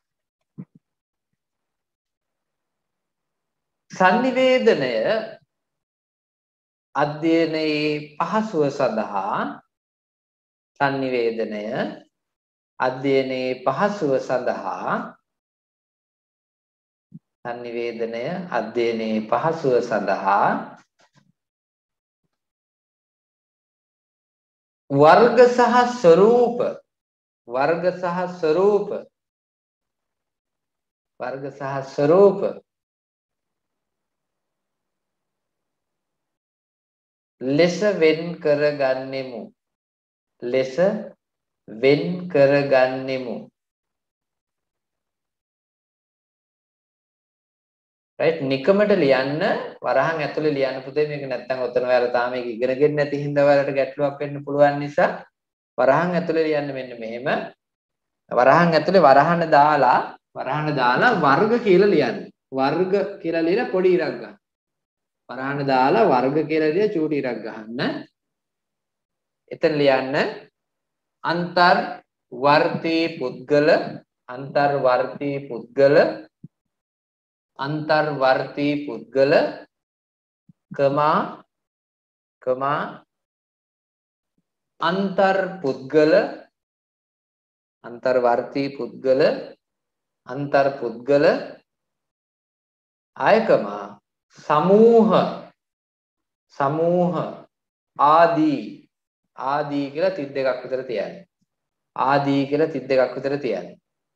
sannivedanaya අධ්‍යයනයේ පහසුව සඳහා sannivedanaya අධ්‍යයනයේ පහසුව සඳහා sannivedanaය අධ්‍යයනයේ පහසුව සඳහා වර්ග සහ ස්වરૂප වර්ග සහ ස්වરૂප වර්ග සහ ස්වરૂප ලෙස වෙන් කරගන්නෙමු ලෙස වෙන් කරගන්නෙමු right නිකමට ලියන්න වරහන් ඇතුලේ ලියන්න පුතේ මේක නැත්තම් ඔතන ඔයාලා තාම මේක ඉගෙනගෙන නැති හින්දා ඔයාලට ගැටලුවක් වෙන්න පුළුවන් නිසා වරහන් ඇතුලේ ලියන්න මෙන්න මෙහෙම වරහන් ඇතුලේ වරහන දාලා වරහන දාලා වර්ග කියලා ලියන්න වර්ග කියලා ලියලා පොඩි ඉරක් ගන්න වරහන දාලා වර්ග කියලා ලියලා චූටි ඉරක් ගන්න එතන ලියන්න අන්තර් වර්තී පුද්ගල අන්තර් වර්තී පුද්ගල अंतर्वर्ती पुद्गल कमा कमा अंतर पुद्गल अंतर्वर्ती पुद्गल अंतर पुद्गल आयकमा समूह समूह आदि ආදී කියලා තිත් දෙකක් විතර තියන්නේ ආදී කියලා තිත් දෙකක් විතර තියන්නේ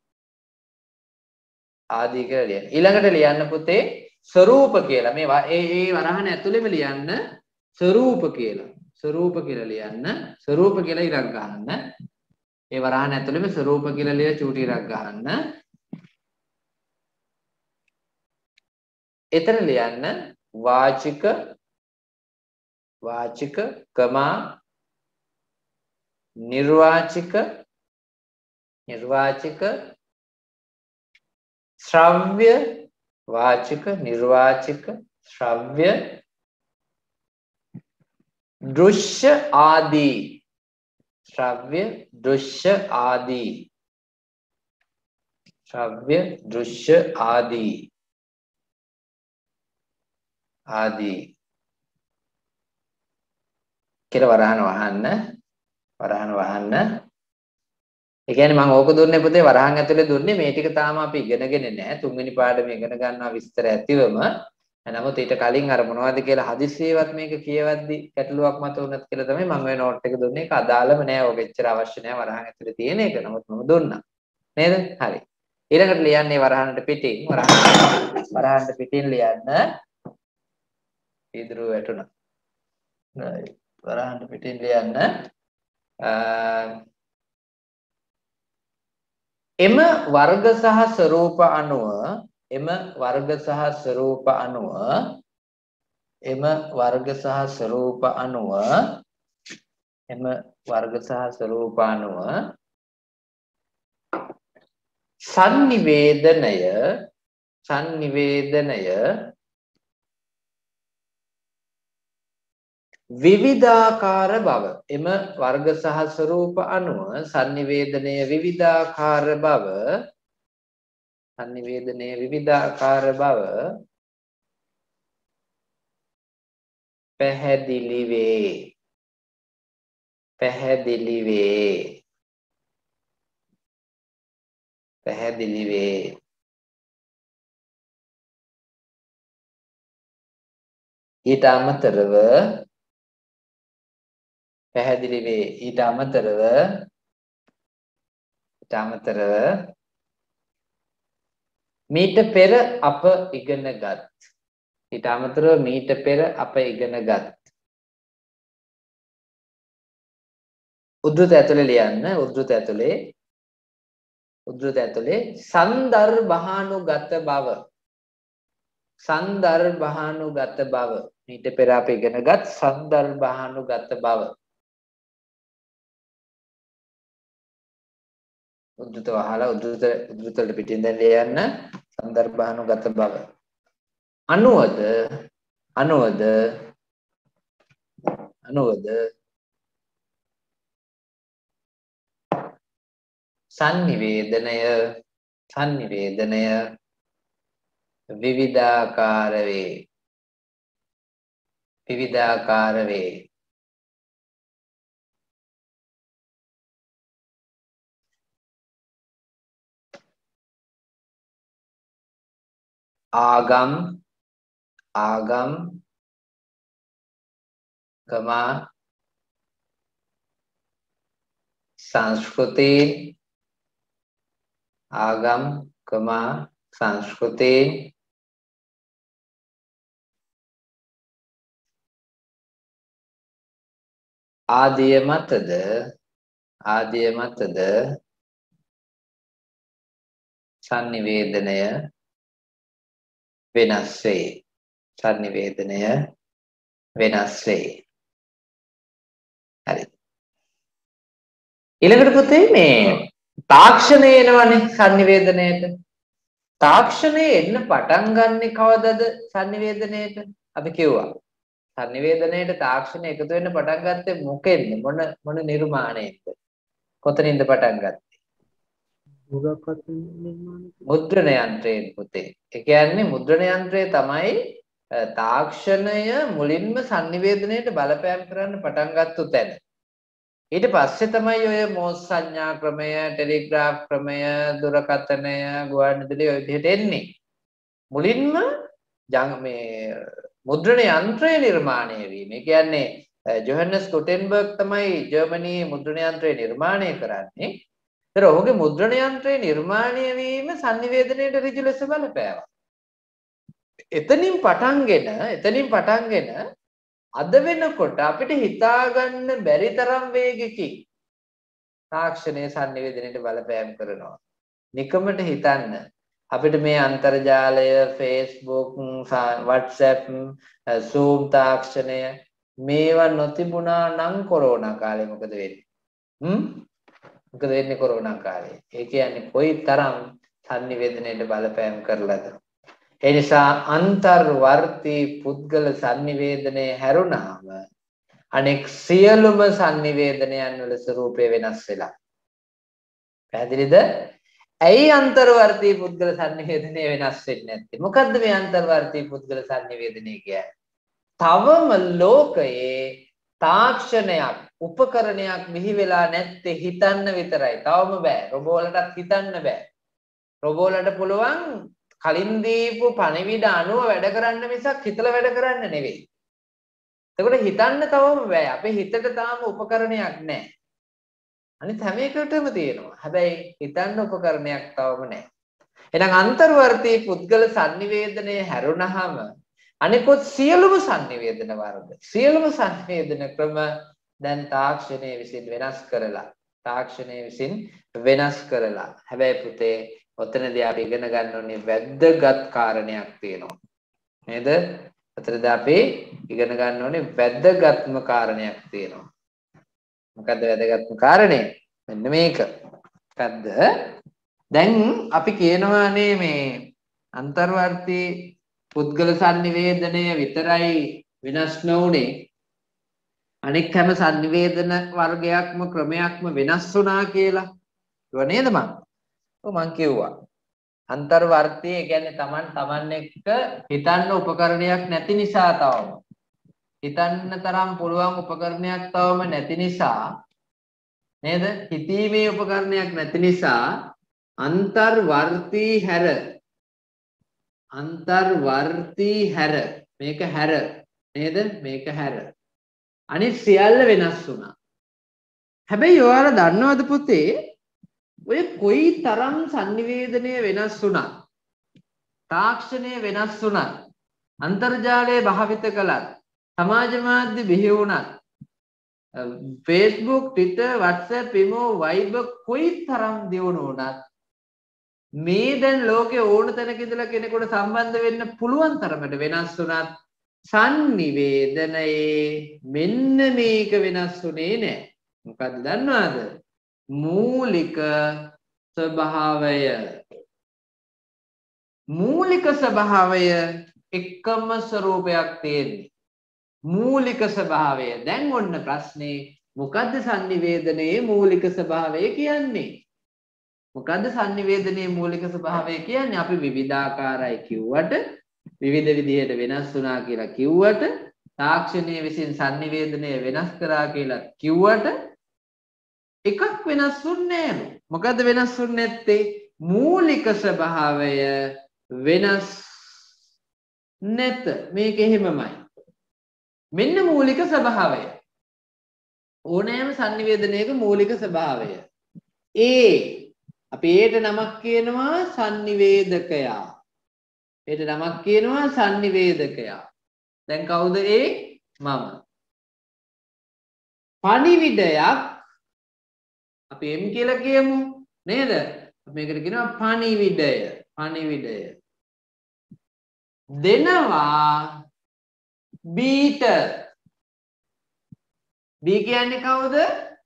ආදී කියලා ලියන්න. ඊළඟට ලියන්න පුතේ ස්වરૂප කියලා. මේ ඒ ඒ වරහන ඇතුළෙම ලියන්න ස්වરૂප කියලා. ස්වરૂප කියලා ලියන්න. ස්වરૂප කියලා ඉරක් ගන්න. ඒ වරහන ඇතුළෙම ස්වરૂප කියලා ලියලා චූටි ඉරක් ගන්න. එතන ලියන්න වාචික වාචික කමා නිර්වාචික නිර්වාචික श्राव्य वाचिक निर्वाचिक श्राव्य दृश्य आदि श्राव्य दृश्य आदि श्राव्य दृश्य आदि आदि කියලා වරහන වහන්න වරහන වහන්න ඒ කියන්නේ මම ඕක දුන්නේ පුතේ වරහන් ඇතුලේ දුන්නේ මේ ටික තාම අපි ඉගෙනගෙන නැහැ තුන්වෙනි පාඩමේ ඉගෙන ගන්නවා විස්තර ඇතිවම නමුත් ඊට කලින් අර මොනවද කියලා හදිස්සියවත් මේක කියවද්දි ගැටලුවක් මතුවුනත් කියලා තමයි මම මේ නෝට් එක දුන්නේ ඒක අදාළම නෑ ඕක එච්චර අවශ්‍ය නෑ වරහන් ඇතුලේ තියෙන එක නමුත් මම දුන්නා නේද හරි ඊළඟට ලියන්නේ වරහනට පිටින් වරහන වරහනට පිටින් ලියන්න ඉදිරිය වැටුණා වරහනට පිටින් ලියන්න එම වර්ග සහ ස්වરૂප අනුව එම වර්ග සහ ස්වરૂප අනුව එම වර්ග සහ ස්වરૂප අනුව එම වර්ග සහ ස්වરૂප අනුව sannivedanaya sannivedanaya විවිධාකාර බව එම වර්ග සහ ස්වરૂප අනුව sannivedanaya විවිධාකාර බව sannivedanaya විවිධාකාර බව පැහැදිලි වේ පැහැදිලි වේ පැහැදිලි වේ ඊට අමතරව පැහැදිලි වේ ඊට අමතරව ඊට අමතරව මීට පෙර අප ඉගෙනගත් ඊට අමතරව මීට පෙර අප ඉගෙනගත් උද්දෘත ඇතුලේ ලියන්න උද්දෘත ඇතුලේ උද්දෘත ඇතුලේ සන්දර්භානුගත බව සන්දර්භානුගත බව මීට පෙර අප ඉගෙනගත් සන්දර්භානුගත බව උද්දෘත වහලා උද්දෘත උද්දෘත වලට පිටින් දැන් ලියන්න සන්දර්භානුගත බව අනුවද අනුවද අනුවද sannivedanaya sannivedanaya විවිධාකාර වේ විවිධාකාර වේ ආගම් ආගම් කමා සංස්කෘති ආගම් කමා සංස්කෘති ආදිය මතද ආදිය මතද සංනිවේදනය වෙනස් වේ සංනිවේදනය වෙනස් වේ හරි ඊළඟට පුතේ මේ තාක්ෂණය එනවනේ සංනිවේදනයට තාක්ෂණය එන්න පටන් ගන්නෙ කවදද සංනිවේදනයට අපි කිව්වා සංනිවේදනයට තාක්ෂණය එකතු වෙන්න පටන් ගත්තේ මොකෙන්ද මොන මොන නිර්මාණයෙන්ද කොතනින්ද පටන් ගත්තේ මුද්‍රණ යන්ත්‍රයෙන් පුතේ ඒ කියන්නේ මුද්‍රණ යන්ත්‍රය තමයි තාක්ෂණය මුලින්ම සංනිවේදනයට බලපෑම් කරන්න පටන් ගත්ත තැන ඊට පස්සේ තමයි ඔය මෝස් සංඥා ක්‍රමය ටෙලිග්‍රාෆ් ක්‍රමය දුරකථනය ගුවන්විදුලි ඔය විදිහට එන්නේ මුලින්ම මේ මුද්‍රණ යන්ත්‍රය නිර්මාණය වීම. ඒ කියන්නේ ජොහන්ස් ගුටෙන්බර්ග් තමයි ජර්මනියේ මුද්‍රණ යන්ත්‍රය නිර්මාණය කරන්නේ. ඒතර ඔහුගේ මුද්‍රණ යන්ත්‍රය නිර්මාණය වීම sannivedanayට ඍජු ලෙස බලපෑවා. එතනින් පටන්ගෙන එතනින් පටන්ගෙන අද වෙනකොට අපිට හිතා ගන්න බැරි තරම් වේගකින් තාක්ෂණයේ sannivedanayට බලපෑම් කරනවා. නිකමට හිතන්න අපිට මේ අන්තර්ජාලය Facebook WhatsApp Zoom තාක්ෂණය මේවා නොතිබුණා නම් කොරෝනා කාලේ මොකද වෙන්නේ හ්ම් මොකද වෙන්නේ කොරෝනා කාලේ ඒ කියන්නේ කොයි තරම් sannivedanayට බලපෑම් කරලාද ඒ නිසා අන්තර්වර්ති පුද්ගල sannivedanaya හැරුණාම අනෙක් සියලුම sannivedanayන් වල ස්වરૂපය වෙනස් වෙලා පැහැදිලිද ඇයි අන්තර්වර්ති පුද්ගල sannivedanaya වෙනස් වෙන්නේ නැත්තේ? මොකද්ද මේ අන්තර්වර්ති පුද්ගල sannivedanaya කියන්නේ? තවම ලෝකයේ තාක්ෂණයක් උපකරණයක් මිහි වෙලා නැත්තේ හිතන්න විතරයි. තවම බෑ. රොබෝ වලටත් හිතන්න බෑ. රොබෝ වලට පුළුවන් කලින් දීපු පණිවිඩ අනුව වැඩ කරන්න මිසක් හිතලා වැඩ කරන්න නෙවෙයි. එතකොට හිතන්න තවම බෑ. අපේ හිතට තාම උපකරණයක් නැහැ. අනිත් හැම එකටම තියෙනවා. හැබැයි හිතන්න උපකරණයක් තවම නැහැ. එහෙනම් අන්තර්වර්ති පුද්ගල sannivedanaya හැරුණාම අනිකොත් සියලුම sannivedana වර්ග සියලුම sannivedana ක්‍රම දැන් තාක්ෂණය විසින් වෙනස් කරලා තාක්ෂණය විසින් වෙනස් කරලා හැබැයි පුතේ ඔතනදී අපි ඉගෙන ගන්න ඕනේ වැදගත් කාරණයක් තියෙනවා. නේද? ඔතනදී අපි ඉගෙන ගන්න ඕනේ වැදගත්ම කාරණයක් තියෙනවා. මොකද්ද වැදගත්ම කාරණේ? මෙන්න මේක. මොකද්ද? දැන් අපි කියනවානේ මේ අන්තර්වර්ති පුද්ගල sannivedanaya විතරයි වෙනස් නොවුනේ. අනෙක් හැම sannivedana වර්ගයක්ම ක්‍රමයක්ම වෙනස් වුණා කියලා. ඒව නේද මං? ඔව් මං කිව්වා. අන්තර්වර්ති ඒ කියන්නේ Taman Taman එක්ක හිතන්න උපකරණයක් නැති නිසා තවම හිතන්න තරම් පුළුවන් උපකරණයක් තවම නැති නිසා නේද? හිතීමේ උපකරණයක් නැති නිසා අන්තර්වර්ති හැර අන්තර්වර්ති හැර මේක හැර නේද? මේක හැර අනිත් සියල්ල වෙනස් වුණා. හැබැයි ඔයාලා දන්නවද පුතේ ඔය කොයි තරම් sannivedanaya වෙනස් වුණා තාක්ෂණය වෙනස් වුණා අන්තර්ජාලය භාවිත කළා සමාජ මාධ්‍ය බිහි වුණා Facebook Twitter WhatsApp Imo Viber කොයි තරම් දියුණු වුණත් මේ දැන් ලෝකේ ඕන තැනක ඉඳලා කෙනෙකුට සම්බන්ධ වෙන්න පුළුවන් තරමට වෙනස් වුණත් sannivedanaya මෙන්න මේක වෙනස් වුණේ නැහැ. මොකද්ද දන්නවද? මූලික ස්වභාවය මූලික ස්වභාවය එකම ස්වરૂපයක් තියෙන්නේ. මූලික ස්වභාවය. දැන් ඔන්න ප්‍රශ්නේ මොකද්ද sannivedanaya මූලික ස්වභාවය කියන්නේ? මොකද්ද sannivedanaya මූලික ස්වභාවය කියන්නේ? අපි විවිධාකාරයි කිව්වට විවිධ විදිහට වෙනස් වුණා කියලා කිව්වට තාක්ෂණය විසින් sannivedanaya වෙනස් කරා කියලා කිව්වට එකක් වෙනස් වුන්නේ නැහැ. මොකද්ද වෙනස් වුන්නේ නැත්තේ? මූලික ස්වභාවය වෙනස් නැත. මේක එහෙමමයි. මෙන්න මූලික ස්වභාවය. ඕනෑම sannivedanayක මූලික ස්වභාවය. ඒ අපි ඒට නමක් කියනවා sannivedakaya. ඒට නමක් කියනවා sannivedakaya. දැන් කවුද ඒ? මම. පණිවිඩයක් අපි එම් කියලා කියමු නේද? මේකට කියනවා පණිවිඩය. පණිවිඩය දෙනවා බීට. බී කියන්නේ කවුද?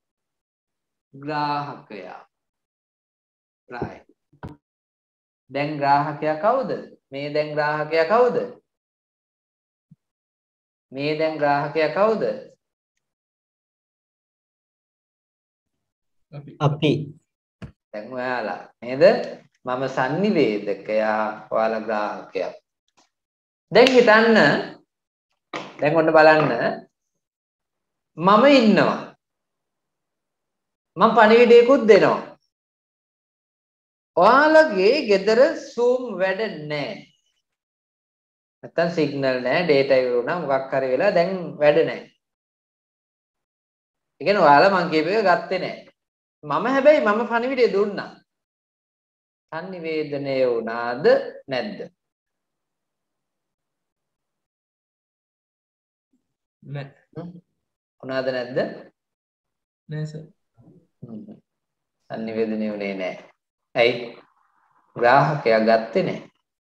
ග්‍රාහකයා. right. දැන් ග්‍රාහකයා කවුද? මේ දැන් ග්‍රාහකයා කවුද? මේ දැන් ග්‍රාහකයා කවුද? අපි. දැන් ඔයාලා නේද? මම sannivedakaya, ඔයාලා ග්‍රාහකයා. දැන් හිතන්න, දැන් ඔන්න බලන්න, මම ඉන්නවා. මම පණිවිඩයකුත් දෙනවා. ඔයාලගේ ගෙදර zoom වැඩ නැහැ. නැත්තම් සිග්නල් නැහැ, data ඉවර වුණා, මොකක් හරි වෙලා දැන් වැඩ නැහැ. ඒ කියන්නේ ඔයාලා මං කියපු එක ගත්තේ නැහැ. මම හැබැයි මම පණිවිඩය දුන්නා. sannivedanaya වුණාද නැද්ද? නෑ. වුණාද නැද්ද? නෑ සර්. sannivedanaya වුණේ නැහැ. ඇයි? ග්‍රාහකයා ගත්තේ නැහැ.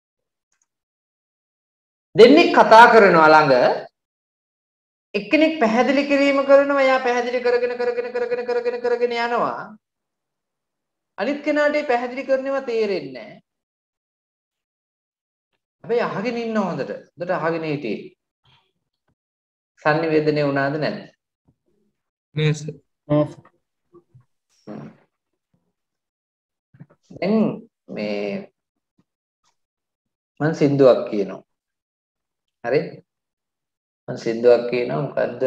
දෙන්නෙක් කතා කරනවා ළඟ, එක්කෙනෙක් පැහැදිලි කිරීම කරනවා, එයා පැහැදිලි කරගෙන කරගෙන කරගෙන කරගෙන කරගෙන යනවා. අනිත් කෙනාට ඒ පැහැදිලි කරනවා තේරෙන්නේ නැහැ. හැබැයි අහගෙන ඉන්න හොඳට. හොඳට අහගෙන හිටියේ. sannivedanaya වුණාද නැද්ද? නෑ සර්. දැන් මේ මම සින්දුවක් කියනවා. හරි? මම සින්දුවක් කියනවා මොකද්ද?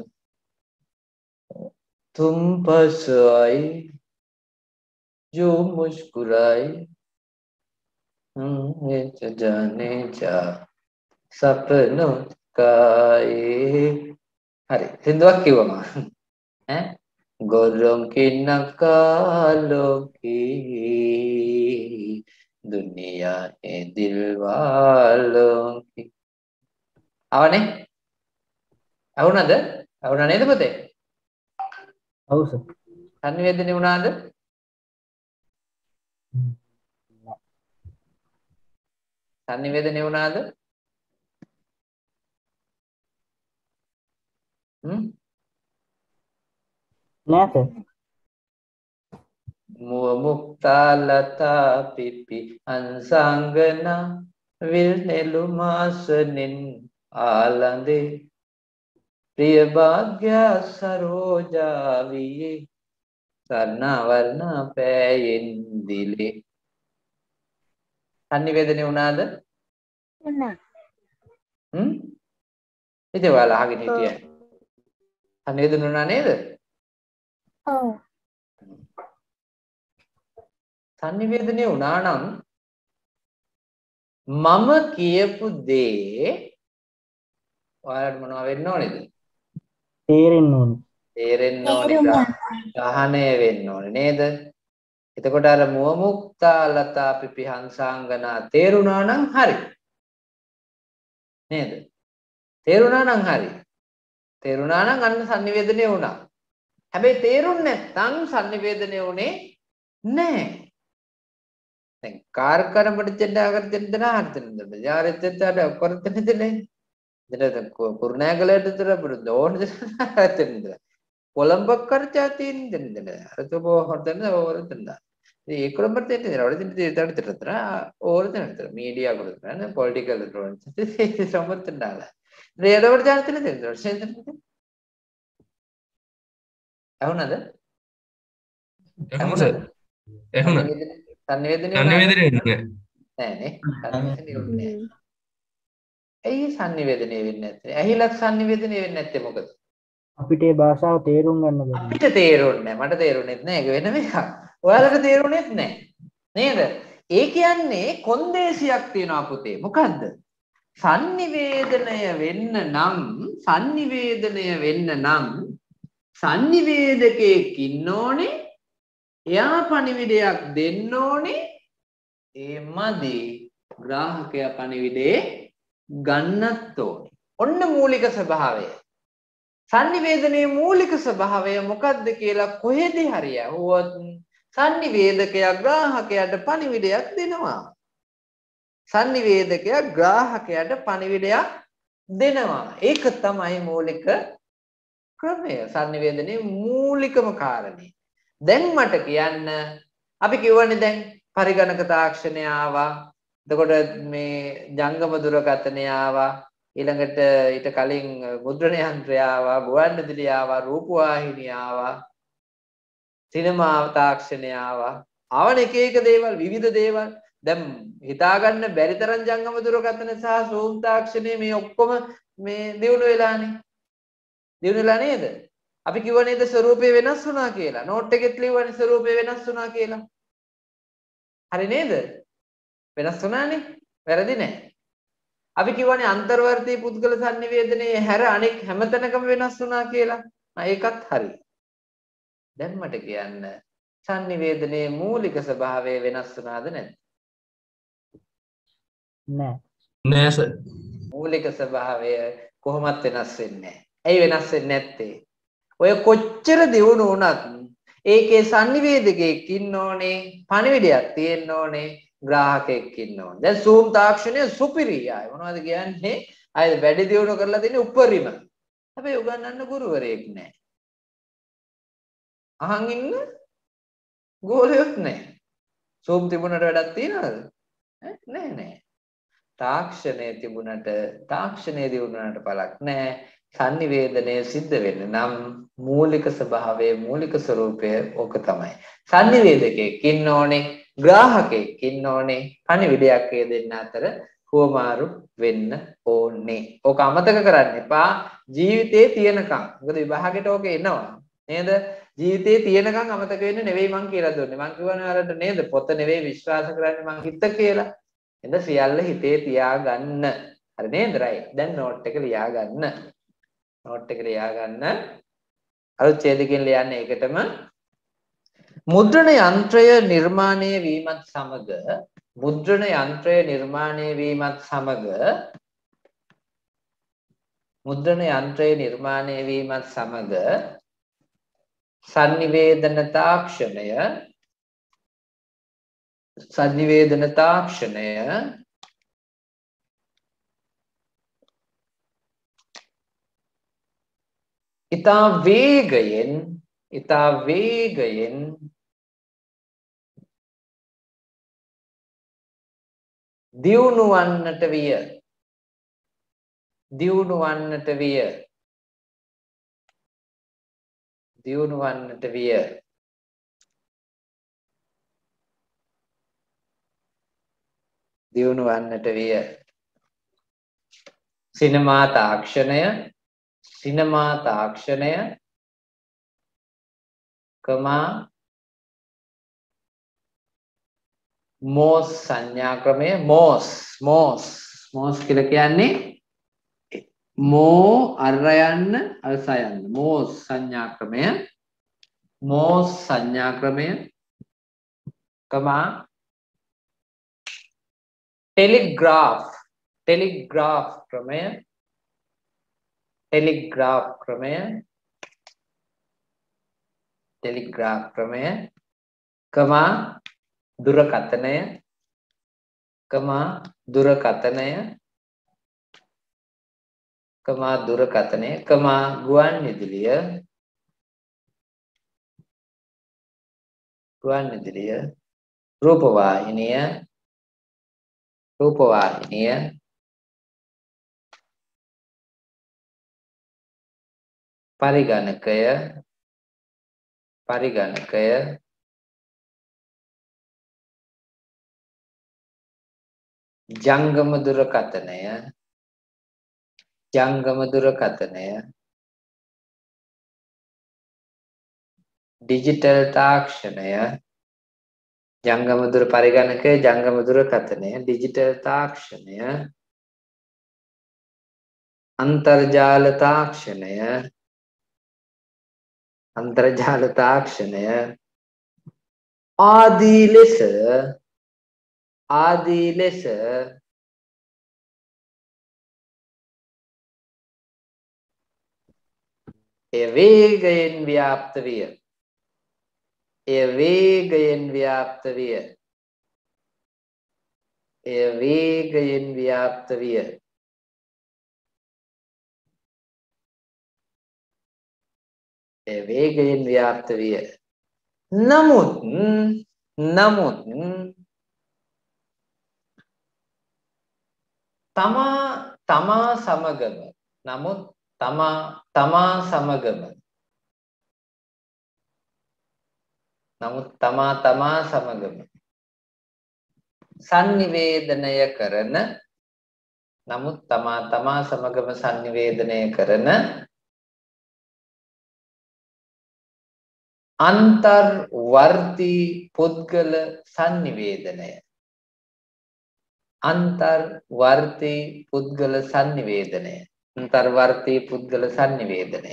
तुम पास आई जो मुस्कुराई हमें जाने जा सपनों का ये. හරි සින්දුවක් කිව්වම ඈ ගොරම් කිනකාලෝ की दुनिया है दिल वालों की. අවනේ අවුනද? අවුනා නේද පුතේ? ඔව් සර්. sannivedanaya වුණාද? sannivedanaya වුණාද? හ්ම්? නෑ සර්. මුව මුක්තා ලතා පිපි අංසංගනා විල් නෙළු මාසනෙන් ආලඳේ ප්‍රිය භාග්‍ය සරෝජා වියේ සර්ණවර්ණ පෑයෙන් දිලේ. sannivedanaya වුණාද? වුණා. හ්ම්? ඉතින් ඔයාලා අහගෙන හිටියා. sannivedanaya වුණා නේද? ඔව්. sannivedanaya වුණා නම් මම කියපු දේ ඔයාලට මොනව වෙන්න ඕනේද? තේරෙන්න ඕනේ. තේරෙන්න ඕනේ. ග්‍රහණය වෙන්න ඕනේ නේද? එතකොට අර මුව මුක්තා ලතා පිපි හංසාංගනා තේරුණා නම් හරි. නේද? තේරුණා නම් හරි. තේරුණා නම් අන්න sannivedanaya වුණා. හැබැයි තේරුන්නේ නැත්නම් sannivedanaya වුණේ නැහැ. දැන් කාර් කරපඩ චෙඩා කරදෙන්න හරිදෙන්න යාරෙත්තට කරදෙන්නදනේ දෙන්න කුරුණෑගලට තර බඩ ඕන දෙන්න කොළඹ කරචා තියෙන දෙන්න අර තෝ හොතන ඕර දෙන්න ඒ කොළඹ තෙන්න දෙන්න දෙන්න දෙන්න තර ඕර දෙන්න තර මීඩියා කරදෙන්න පොලිටිකල් ඩ්‍රෝන්ස් ඒ සම්මත දාලා රේඩවල ජාන දෙන්න දෙන්න sensor ahunada ahunada ehuna sannivedanaya sannivedanaya නෑ නෑ නේ sannivedanaya වෙන්නේ නෑ. ඇයි sannivedanaya වෙන්නේ නැත්තේ? ඇහිලත් sannivedanaya වෙන්නේ නැත්තේ මොකද? අපිට ඒ භාෂාව තේරුම් ගන්න බැහැ. අපිට තේරුන්නේ නෑ. මට තේරුන්නේත් නෑ. ඒක වෙනම එකක්. ඔයාලට තේරුන්නේත් නෑ. නේද? ඒ කියන්නේ කොන්දේසියක් තියෙනවා පුතේ. මොකද්ද? sannivedanaya වෙන්න නම් sannivedanaya වෙන්න නම් sannivedakek ඉන්න ඕනේ. එයා පණිවිඩයක් දෙන්න ඕනේ. ඒ මදි ග්‍රාහකයා පණිවිඩේ ගන්නත් ඕනේ. ඔන්න මූලික ස්වභාවය. sannivedanaya මූලික ස්වභාවය මොකක්ද කියලා කොහෙද හරි ඇහුවොත් sannivedakaya ග්‍රාහකයාට පණිවිඩයක් දෙනවා. sannivedakaya ග්‍රාහකයාට පණිවිඩයක් දෙනවා. ඒක තමයි මූලික ක්‍රමය. sannivedanaya මූලිකම කාරණේ. දැන් මට කියන්න අපි කියවනේ දැන් පරිගණක තාක්ෂණය ආවා. එතකොට මේ ජංගම දුරකථනය ආවා. ඊළඟට ඊට කලින් මුද්‍රණ යන්ත්‍රය ආවා, ගුවන්විදුලි ආවා, රූපවාහිනිය ආවා, සිනමා තාක්ෂණය ආවා. ආවන එක එක දේවල්, විවිධ දේවල්. දැන් හිතාගන්න බැරි තරම් ජංගම දුරකථන සහ සූම් තාක්ෂණය මේ ඔක්කොම මේ දියුණු වෙලානේ. දියුණු වෙලා නේද? අපි කිව්ව නේද ස්වරූපය වෙනස් වුණා කියලා. නෝට් එකෙත් ලියවනේ ස්වරූපය වෙනස් වුණා කියලා. හරි නේද? වෙනස් වුණානේ. වැරදි නෑ. අපි කිව්වනේ අන්තර්වර්තී පුද්ගල sannivedanaya හැර අනෙක් හැමතැනකම වෙනස් වුණා කියලා. ඒකත් හරි. දැන් මට කියන්න sannivedanaya මූලික ස්වභාවය වෙනස් වුණාද නැද්ද? නෑ. නෑ සර්. මූලික ස්වභාවය කොහොමත් වෙනස් වෙන්නේ නැහැ. ඇයි වෙනස් වෙන්නේ නැත්තේ? ඔය කොච්චර දියුණු වුණත් ඒකේ sannivedakek ඉන්න ඕනේ, පණිවිඩයක් තියෙන්න ඕනේ, ග්‍රාහකයෙක් ඉන්න ඕනේ. දැන් zoom තාක්ෂණය සුපිරියයි. මොනවද කියන්නේ? අය වැඩි දියුණු කරලා තියෙන්නේ උපරිම. හැබැයි උගන්වන්න ගුරුවරයෙක් නැහැ. අහන් ඉන්න ගෝලියොත් නැහැ. zoom තිබුණට වැඩක් තියනවද? නැහැ නෑ. තාක්ෂණය තිබුණට තාක්ෂණය දියුණුවනට පළක් නැහැ. sannivedanaya සිද්ධ වෙන්න නම් මූලික ස්වභාවයේ මූලික ස්වરૂපය ඕක තමයි. sannivedakek ඉන්න ඕනේ, ග්‍රාහකයෙක් ඉන්න ඕනේ, පණිවිඩයක් ඒ දෙන්න අතර හුවමාරු වෙන්න ඕනේ. ඕක අමතක කරන්න එපා ජීවිතේ තියෙනකම්. මොකද විභාගෙට ඕක එනවා. නේද? ජීවිතේ තියෙනකම් අමතක වෙන්නේ නෙවෙයි මං කියලා දුන්නේ. මං කියවනේ ඔයාලට නේද? පොත නෙවෙයි විශ්වාස කරන්නේ මං හිත කියලා. එඳ සියල්ල හිතේ තියාගන්න. හරි නේද? රයිට්. දැන් නෝට් එක ලියා ගන්න. නෝට් එක ලියා ගන්න. අලුත් ඡේදකින් ලියන්න ඒකටම මුද්‍රණ යන්ත්‍රය නිර්මාණය වීමත් සමග මුද්‍රණ යන්ත්‍රය නිර්මාණය වීමත් සමග මුද්‍රණ යන්ත්‍රය නිර්මාණය වීමත් සමග sannivedana තාක්ෂණය sannivedana තාක්ෂණය ඉතා වේගයෙන් ඉතා වේගයෙන් දියුණු වන්නට විය දියුණු වන්නට විය දියුණු වන්නට විය දියුණු වන්නට විය සිනමා තාක්ෂණය සිනමා තාක්ෂණය කමා මෝස් සංඥා ක්‍රමය මෝස් මෝස් මෝස් කියලා කියන්නේ මෝ අරයන්න අල්සයන්න මෝස් සංඥා ක්‍රමය මෝස් සංඥා ක්‍රමය කමා ටෙලිග්‍රාෆ් ටෙලිග්‍රාෆ් ක්‍රමය ටෙලිග්‍රාෆ් ක්‍රමය ටෙලිග්‍රාෆ් ක්‍රමය කමා දුරකථනය කමා දුරකථනය කමා දුරකථනය කමා ගුවන් විදුලිය ගුවන් විදුලිය රූපවාහිනිය රූපවාහිනිය පරිගණකය පරිගණකය ජංගම දුරකථනය ජංගම දුරකථනය ඩිජිටල් තාක්ෂණය ජංගම දුර පරිගණකය ජංගම දුරකථනය ඩිජිටල් තාක්ෂණය අන්තර්ජාල තාක්ෂණය අන්තර්ජාල තාක්ෂණය ආදී ලෙස ආදී ලෙස එය වේගයෙන් ව්‍යාප්ත විය. එය වේගයෙන් ව්‍යාප්ත විය. එය වේගයෙන් ව්‍යාප්ත විය. එය වේගයෙන් ව්‍යාප්ත විය. නමුත් නමුත් තමා තමා සමගම නමුත් තමා තමා සමගම නමුත් තමා තමා සමගම sannivedanය කරන නමුත් තමා තමා සමගම sannivedanය කරන අන්තර්වර්ති පුද්ගල sannivedanය අන්තර්වර්ති පුද්ගල sannivedanය අන්තර්වර්ති පුද්ගල sannivedanය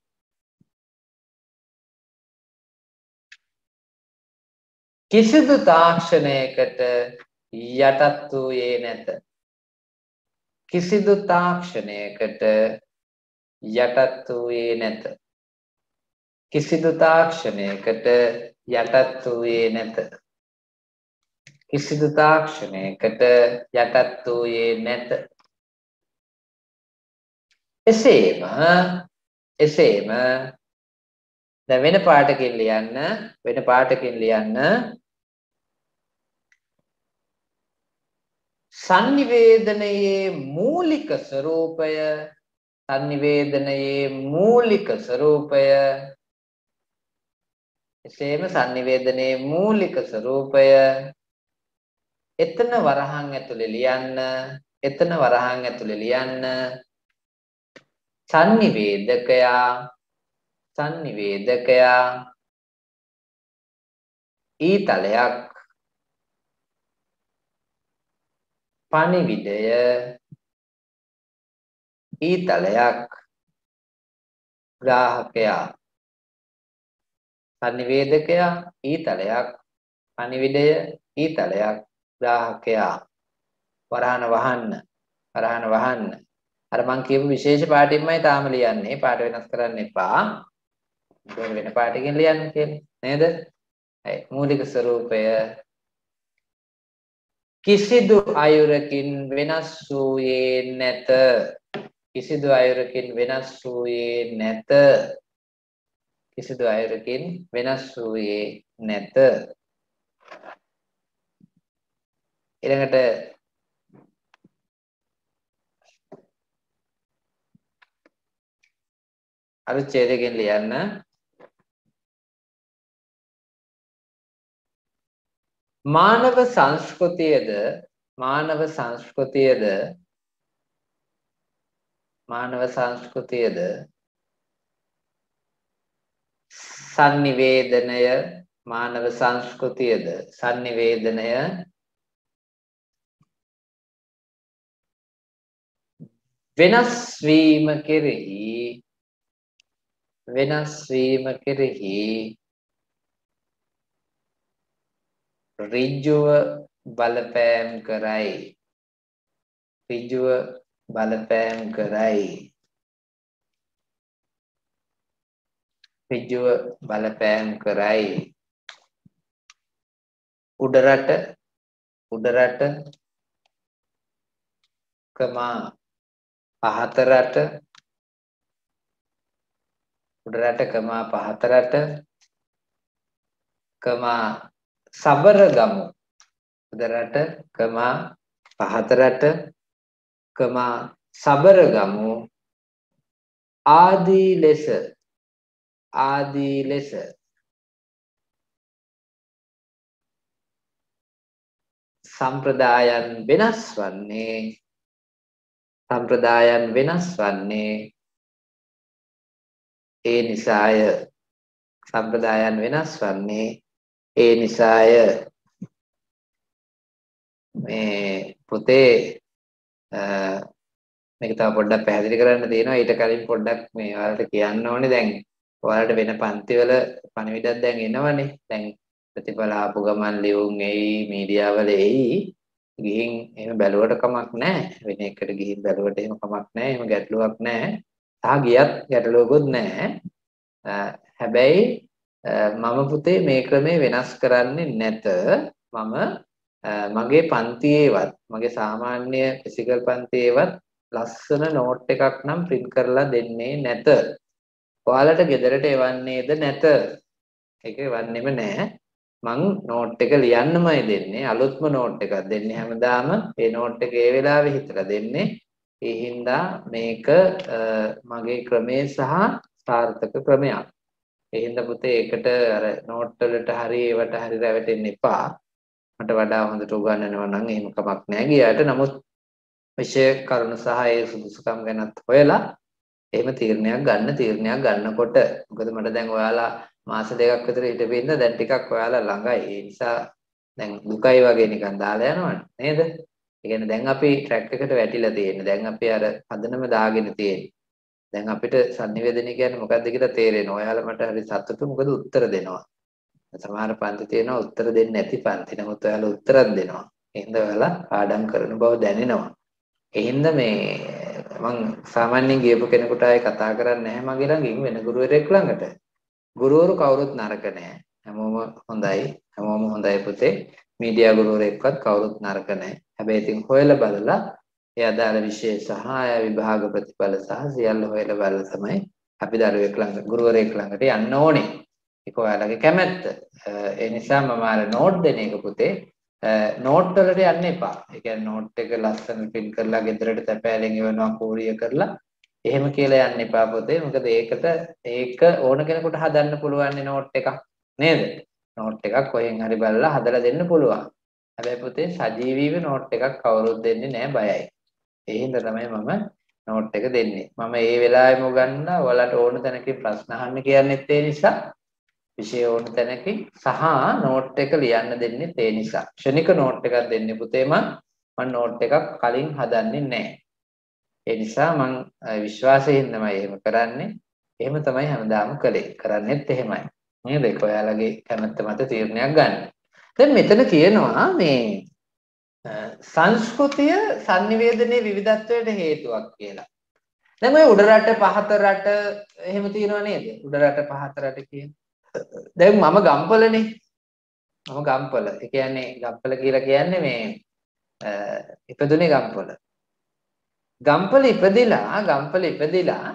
කිසිදු තාක්ෂණයකට යටත් වූයේ නැත. කිසිදු තාක්ෂණයකට යටත් වූයේ නැත. කිසිදු තාක්ෂණයකට යටත් වූයේ නැත. කිසිදු තාක්ෂණයකට යටත් වූයේ නැත. එසේම එසේම දැන් වෙන පාඩකින් ලියන්න වෙන පාඩකින් ලියන්න sannivedanයේ මූලික ස්වરૂපය sannivedanයේ මූලික ස්වરૂපය එසේම sannivedanයේ මූලික ස්වરૂපය එතන වරහන් ඇතුලේ ලියන්න එතන වරහන් ඇතුලේ ලියන්න sannivedakaya sannivedakaya ඊතලයක් පණිවිඩය ඊතලයක් ග්‍රාහකයා sannivedakaya ඊතලයක් පණිවිඩය ඊතලයක් ග්‍රාහකයා වරහන වහන්න වරහන වහන්න අර මං කියපු විශේෂ පාඩින්මයි තාම ලියන්නේ පාඩ වෙනස් කරන්න එපා වෙන වෙන පාඩකින් ලියන්න කියන්නේ නේද හරි මූලික ස්වરૂපය කිසිදු අයුරකින් වෙනස් වූයේ නැත කිසිදු අයුරකින් වෙනස් වූයේ නැත කිසිදු අයුරකින් වෙනස් වූයේ නැත ඊළඟට අනුච්ඡේදයෙන් ලියන්න මානව සංස්කෘතියද මානව සංස්කෘතියද මානව සංස්කෘතියද sannivedanය මානව සංස්කෘතියද sannivedanය වෙනස් වීම කෙරෙහි වෙනස් වීම කෙරෙහි ඍජුව බලපෑම් කරයි ඍජුව බලපෑම් කරයි ඍජුව බලපෑම් කරයි උඩරට උඩරට කමා පහතරට උඩරට කමා පහතරට කමා සබරගමු උඩරට කමා පහතරට කමා සබරගමු ආදී ලෙස ආදී ලෙස සම්ප්‍රදායන් වෙනස් වන්නේ සම්ප්‍රදායන් වෙනස් වන්නේ ඒ නිසාය සම්ප්‍රදායන් වෙනස් වන්නේ ඒ නිසාය මේ පොතේ මේක තව පොඩ්ඩක් පැහැදිලි කරන්න තියෙනවා. ඊට කලින් පොඩ්ඩක් මේ ඔයාලට කියන්න ඕනේ දැන් ඔයාලට වෙන පන්තිවල පණිවිඩයක් දැන් එනවනේ. දැන් ප්‍රතිඵල ආපු ගමන් ලියුම් එයි මීඩියා වල එයි. ගිහින් එහෙම බැලුවට කමක් නැහැ. වෙන එකට ගිහින් බැලුවට එහෙම කමක් නැහැ. එහෙම ගැටලුවක් නැහැ. තා ගියත් ගැටලුවකුත් නැහැ. හැබැයි මම පුතේ මේ ක්‍රමේ වෙනස් කරන්නේ නැත. මම මගේ පන්තියේවත් මගේ සාමාන්‍ය ෆිසිකල් පන්තියේවත් ලස්සන නෝට් එකක් නම් print කරලා දෙන්නේ නැත. ඔයාලට ගෙදරට එවන්නේද නැත. ඒක එවන්නෙම නැහැ. මං නෝට් එක ලියන්නමයි දෙන්නේ. අලුත්ම නෝට් එකක් දෙන්නේ හැමදාම. ඒ නෝට් එක ඒ වෙලාවේ හිතලා දෙන්නේ. ඒ හින්දා මේක මගේ ක්‍රමේ සහ සාර්ථක ක්‍රමයක්. ඒ හින්දා පුතේ ඒකට අර නෝට් වලට හරි ඒවට හරි රැවටෙන්න එපා. මට වඩා හොඳට උගන්වනවා නම් එහෙම කමක් නැහැ ගියාට. නමුත් විෂය කරුණු සහ ඒ සුදුසුකම් ගැනත් හොයලා එහෙම තීරණයක් ගන්න තීරණයක් ගන්නකොට මොකද මට දැන් ඔයාලා මාස දෙකක් විතර හිටපෙන්න දැන් ටිකක් ඔයාලා ළඟයි. ඒ නිසා දැන් දුකයි වගේ නිකන් දාලා යනවනේ නේද? ඒ කියන්නේ දැන් අපි ට්‍රැක් එකට වැටිලා තියෙන්නේ. දැන් අපි අර පදනම දාගෙන තියෙන්නේ. දැන් අපිට sannivedana කියන්නේ මොකක්ද කියලා තේරෙනවා. ඔයාලා මට හරි සතුටු මොකද උත්තර දෙනවා. සමහර පන්ති තියෙනවා උත්තර දෙන්නේ නැති පන්ති. නමුත් ඔයාලා උත්තරක් දෙනවා. එහෙනම් ඔයාලා පාඩම් කරන බව දැනෙනවා. එහෙනම් මේ මම සාමාන්‍යයෙන් ගියපු කෙනෙකුට ආයේ කතා කරන්නේ නැහැ මගේ ළඟින් වෙන ගුරුවරයෙක් ළඟට. ගුරුවරු කවුරුත් නරක නැහැ. හැමෝම හොඳයි. හැමෝම හොඳයි පුතේ. මීඩියා ගුරුවරයෙක්වත් කවුරුත් නරක නැහැ. හැබැයි ඉතින් හොයලා බලලා ඒ අදාළ විෂය සහ විභාග ප්‍රතිඵල සහ සියල්ල හොයලා බලලා තමයි අපි දරුවෙක් ළඟ ගුරුවරයෙක් ළඟට යන්න ඕනේ. ඒක ඔයාලගේ කැමැත්ත. ඒ නිසා මම අර නෝට් දෙන එක පුතේ නෝට් වලට යන්න එපා. ඒ කියන්නේ නෝට් එක ලස්සන print කරලා ගෙදරට තැපෑලෙන් එවනවා කෝරිය කරලා එහෙම කියලා යන්න එපා පුතේ. මොකද ඒකට ඒක ඕන කෙනෙකුට හදන්න පුළුවන් නෝට් එකක් නේද? නෝට් එකක් කොහෙන් හරි බලලා හදලා දෙන්න පුළුවන්. හැබැයි පුතේ සජීවීව නෝට් එකක් කවුරුත් දෙන්නේ නැහැ බයයි. ඒ හින්දා තමයි මම නෝට් එක දෙන්නේ. මම ඒ වෙලාවෙම උගන්වලා ඔයාලට ඕන තැනකින් ප්‍රශ්න අහන්න කියන්නේත් ඒ නිසා. විෂය ඕන තැනකින් සහ නෝට් එක ලියන්න දෙන්නේ ඒ නිසා. ක්ෂණික නෝට් එකක් දෙන්නේ පුතේ මම මම නෝට් එකක් කලින් හදන්නේ නැහැ. ඒ නිසා මම විශ්වාසයෙන් තමයි එහෙම කරන්නේ. එහෙම තමයි හැමදාම කළේ. කරන්නේත් එහෙමයි. නේද? ඒක ඔයාලගේ කැමැත්ත මත තීරණයක් ගන්න. දැන් මෙතන කියනවා මේ සංස්කෘතිය sannivedanaye විවිධත්වයට හේතුවක් කියලා. දැන් ඔය උඩ රට පහත රට එහෙම තියෙනව නේද? උඩ රට පහත රට කියන. දැන් මම ගම්පලනේ. මම ගම්පල. ඒ කියන්නේ ගම්පල කියලා කියන්නේ මේ ඉපදුනේ ගම්පල. ගම්පල ඉපදිලා ගම්පල ඉපදිලා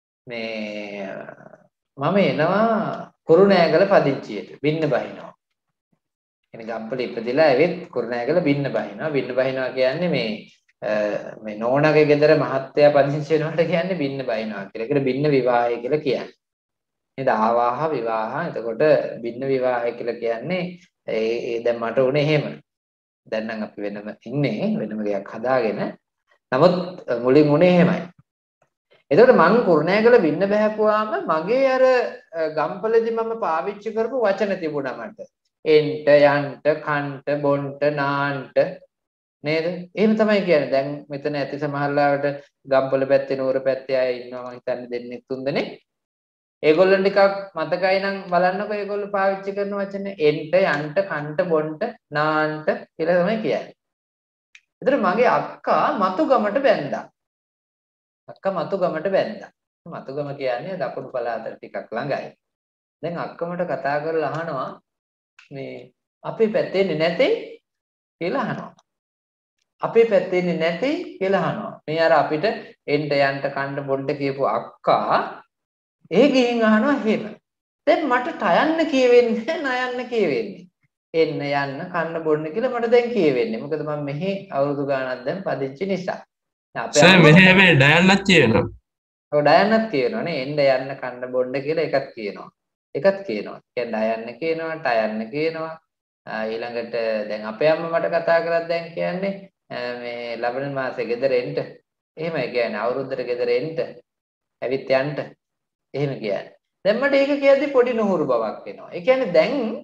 මේ මම එනවා කුරුණෑගල පදිංචියට බින්න බහිනවා. එනේ ගම්පල ඉපදිලා ඇවිත් කුරුණෑගල බින්න බහිනවා. බින්න බහිනවා කියන්නේ මේ මේ නෝනාගේ ගෙදර මහත්තයා පදිංචි වෙනවට කියන්නේ බින්න බහිනවා කියලා. ඒකට බින්න විවාහය කියලා කියන්නේ. නේද? ආවාහ විවාහ. එතකොට බින්න විවාහය කියලා කියන්නේ ඒ දැන් මට උනේ එහෙම. දැන් නම් අපි වෙනම ඉන්නේ වෙනම ගයක් හදාගෙන. නමුත් මුලින් උනේ එහෙමයි. එතකොට මං කුරුණෑගල බින්න බහැපුවාම මගේ අර ගම්පලදී මම පාවිච්චි කරපු වචන තිබුණා මට. එන්ට යන්ට කන්ට බොන්ට නාන්ට නේද? එහෙම තමයි කියන්නේ. දැන් මෙතන ඇති සමහරලාවට ගම්පල පැත්තේ නూరు පැත්තේ අය ඉන්නවා මම හිතන්නේ දෙන්නේ තුන් දෙනෙක්. ඒගොල්ලන් ටිකක් මතකයි නම් බලන්නකෝ ඒගොල්ලෝ පාවිච්චි කරන වචනේ එන්ට යන්ට කන්ට බොන්ට නාන්ට කියලා තමයි කියන්නේ. එතන මගේ අක්කා මතුගමට බැන්දා. අක්කා මතුගමට බැන්දා. මතුගම කියන්නේ දකුණු පළාතට ටිකක් ළඟයි. දැන් අක්කමට කතා කරලා අහනවා මේ අපේ පැත්තේ නැතේ කියලා අහනවා. අපේ පැත්තේ නැතේ කියලා අහනවා. මේ අර අපිට එන්ට යන්ට කන්ට බොන්ට කියපු අක්කා ඒ ගිහින් අහනවා එහෙම. දැන් මට ටයන්න කියවෙන්නේ නයන්න කියවෙන්නේ. එන්න යන්න කන්න බොන්න කියලා මට දැන් කියවෙන්නේ. මොකද මම මෙහි අවුරුදු ගාණක් දැන් පදිංචි නිසා. අපේ සර් මෙහෙ හැබැයි ඩයන්නත් කියනවා. ඔව් ඩයන්නත් කියනවා නේ. එන්න යන්න කන්න බොන්න කියලා එකක් කියනවා. එකක් කියනවා. කියන්නේ ඩයන්න කියනවා, ටයන්න කියනවා. ඊළඟට දැන් අපේ අම්මා මට කතා කරලා දැන් කියන්නේ මේ ලබන මාසේ ගෙදර එන්න. එහෙමයි කියන්නේ අවුරුද්දට ගෙදර එන්න. ඇවිත් යන්න. එහෙම කියන්නේ. දැන් මට ඒක කියද්දි පොඩි නුහුරු බවක් එනවා. ඒ කියන්නේ දැන්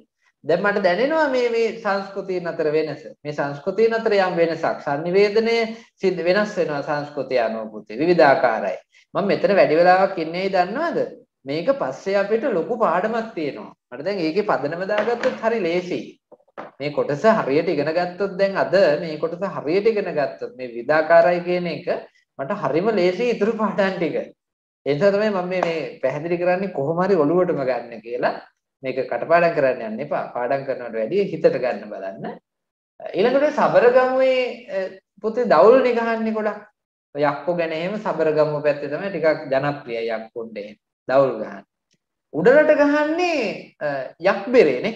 දැන් මට දැනෙනවා මේ මේ සංස්කෘතියන් අතර වෙනස. මේ සංස්කෘතියන් අතර යම් වෙනසක්. sannivedanaya සිද්ධ වෙනස් වෙනවා සංස්කෘතිය අනුව පුතේ. විවිධාකාරයි. මම මෙතන වැඩි වෙලාවක් ඉන්නේ දන්නවද? මේක පස්සේ අපිට ලොකු පාඩමක් තියෙනවා. මට දැන් ඒකේ පදනම දාගත්තොත් හරි ලේසියි. මේ කොටස හරියට ඉගෙන ගත්තොත් දැන් අද මේ කොටස හරියට ඉගෙන ගත්තොත් මේ විවිධාකාරයි කියන එක මට හරිම ලේසියි ඉතුරු පාඩම් ටික. ඒ නිසා තමයි මම මේ පැහැදිලි කරන්නේ කොහොම හරි ඔළුවටම ගන්න කියලා. මේක කටපාඩම් කරන්න යන්න එපා. පාඩම් කරනවට වැඩිය හිතට ගන්න බලන්න. ඊළඟට සබරගමුවේ පුතේ දවුල්නේ ගහන්නේ ගොඩක්. ඔය යක්කෝ ගැන එහෙම සබරගමුව පැත්තේ තමයි ටිකක් ජනප්‍රියයි යක්කුන්ට එහෙම. දවුල් ගහන්නේ. උඩරට ගහන්නේ යක් බෙරේනේ.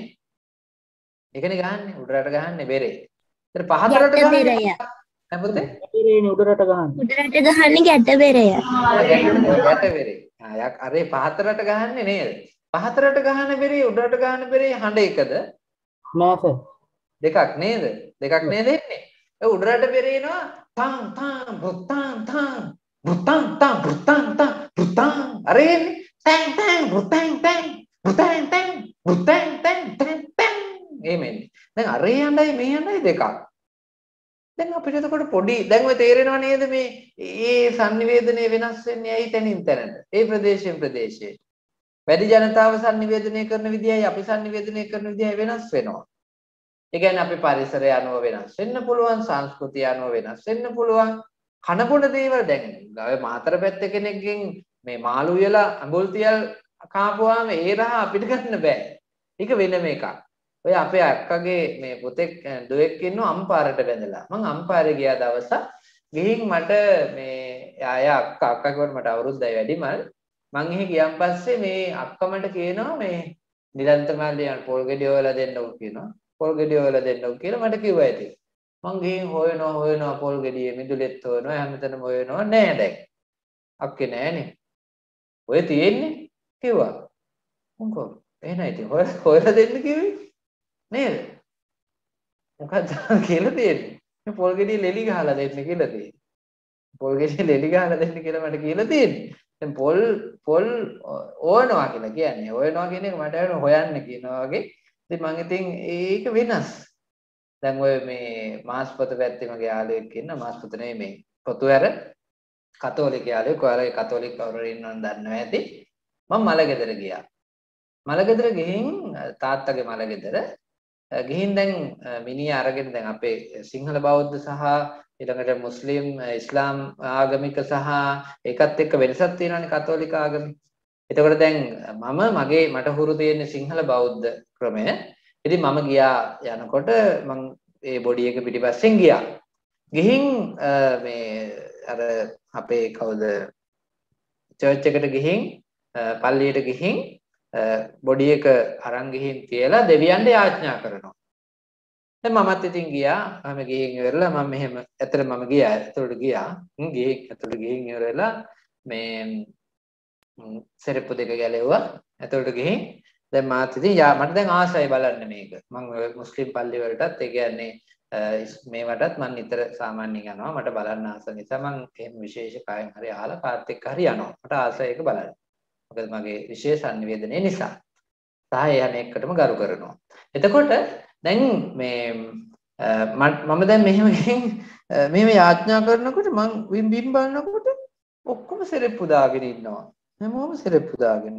ඒකනේ ගහන්නේ උඩරට ගහන්නේ බෙරේ. ඊට පහතරට ගහන්නේ නෑ පුතේ. බෙරේනේ උඩරට ගහන්නේ. උඩරට ගහන්නේ ගැට බෙරය. ගැට බෙරේ. ආ යක් අරේ පහතරට ගහන්නේ නේද? පහතරට ගහන බෙරේ උඩරට ගහන බෙරේ හඬ එකද? නෑ සර්. දෙකක් නේද? දෙකක් නේද එන්නේ? ඒ උඩරට බෙරේනවා තාම් තාම් බුත්තාම් තාම් බුත්තාම් තාම් බුත්තාම් තාම් බුත්තාම් අරේ එන්නේ ටැන් ටැන් බුත්තාම් ටැන් බුත්තාම් ටැන් බුත්තාම් ටැන් ටැන් ටැන් එමෙන්නේ. දැන් අරේ හඬයි මේ හඬයි දෙකක්. දැන් අපිට එතකොට පොඩි දැන් ඔය තේරෙනව නේද මේ ඒ sannivedanaya වෙනස් වෙන්නේ ඇයි තැනින් තැනට? ඒ ප්‍රදේශයෙන් ප්‍රදේශයට. වැඩි ජනතාව sannivedanaya කරන විදියයි අපි sannivedanaya කරන විදියයි වෙනස් වෙනවා. ඒ කියන්නේ අපි පරිසරය අනුව වෙනස් වෙන්න පුළුවන්, සංස්කෘතිය අනුව වෙනස් වෙන්න පුළුවන්. කන බොන දේවල් දැන් ඔය මාතර පැත්තේ කෙනෙක්ගෙන් මේ මාළු වියලා අඹුල් තියල් කාපුවාම ඒ රහ අපිට ගන්න බෑ. ඒක වෙනම එකක්. ඔය අපේ අක්කගේ මේ පුතෙක් දුවෙක් ඉන්නවා අම්පාරට බැඳලා. මං අම්පාරේ ගියා දවසක්. ගිහින් මට මේ ආය අක්කා අක්කා කිව්වට මට අවුරුද්දයි වැඩිමල්. මං එහෙ ගියන් පස්සේ මේ අක්කා මට කියනවා මේ නිරන්තර මාළියන් පොල් ගෙඩිය හොයලා දෙන්නකෝ කියනවා. පොල් ගෙඩිය හොයලා දෙන්නකෝ කියලා මට කිව්වා ඉතින්. මං ගිහින් හොයනවා හොයනවා පොල් ගෙඩිය මිදුලෙත් හොයනවා හැමතැනම හොයනවා නෑ දැන්. අක්කේ නෑනේ. ඔය තියෙන්නේ කිව්වා. මොකෝ එහෙනම් ඉතින් හොයලා හොයලා දෙන්න කිව්වේ නේද? මොකක්ද කියලා තියෙන්නේ? මේ පොල් ගෙඩිය ලෙලි ගහලා දෙන්න කියලා තියෙන්නේ. පොල් ගෙඩිය ලෙලි ගහලා දෙන්න කියලා මට කියලා තියෙන්නේ. දැන් පොල් පොල් ඕනවා කියලා කියන්නේ. හොයනවා කියන එක මට වෙන හොයන්න කියනවා වගේ. ඉතින් මම ඉතින් ඒක වෙනස්. දැන් ඔය මේ මාස්පත පැත්තේ මගේ යාළුවෙක් ඉන්න මාස්පත නෙමෙයි මේ පොතුවැර කතෝලික යාළුවෙක්. ඔයාලා කතෝලික කවුරු ඉන්නවද දන්නවා ඇති. මම මලගෙදර ගියා. මලගෙදර ගිහින් තාත්තගේ මලගෙදර ගිහින් දැන් මිනිහා අරගෙන දැන් අපේ සිංහල බෞද්ධ සහ ඊළඟට මුස්ලිම් ඉස්ලාම් ආගමික සහ ඒකත් එක්ක වෙනසක් තියෙනවානේ කතෝලික ආගමේ. එතකොට දැන් මම මගේ මට හුරු තියෙන සිංහල බෞද්ධ ක්‍රමය. ඉතින් මම ගියා යනකොට මම ඒ බොඩි එක පිටිපස්සෙන් ගියා. ගිහින් මේ අර අපේ කවුද චර්ච් එකට ගිහින් පල්ලියට ගිහින් බොඩි එක අරන් ගිහින් කියලා දෙවියන්ට යාඥා කරනවා. දැන් මමත් ඉතින් ගියා. මම ගිහින් ඉවරලා මම මෙහෙම ඇත්තට මම ගියා. ඇතුළට ගියා. ගිහින් ඇතුළට ගිහින් ඉවරලා මේ සෙරප්පු දෙක ගැලෙව්වා. ඇතුළට ගිහින් දැන් මාත් ඉතින් යා මට දැන් ආසයි බලන්න මේක. මම මුස්ලිම් පල්ලි වලටත් ඒ කියන්නේ මේවටත් මම නිතර සාමාන්‍යයෙන් යනවා. මට බලන්න ආස නිසා මම එහෙම විශේෂ කායෙන් හරි අහලා කාත් එක්ක හරි යනවා. මට ආසයි ඒක බලන්න. මොකද මගේ විශේෂ සංවේදනය නිසා. සහ ඒ හැම එකටම ගරු කරනවා. එතකොට දැන් මේ මම දැන් මෙහෙම මෙහෙම යාඥා කරනකොට මං විම් බිම් බලනකොට ඔක්කොම සෙරෙප්පු දාගෙන ඉන්නවා. හැමෝම සෙරෙප්පු දාගෙන.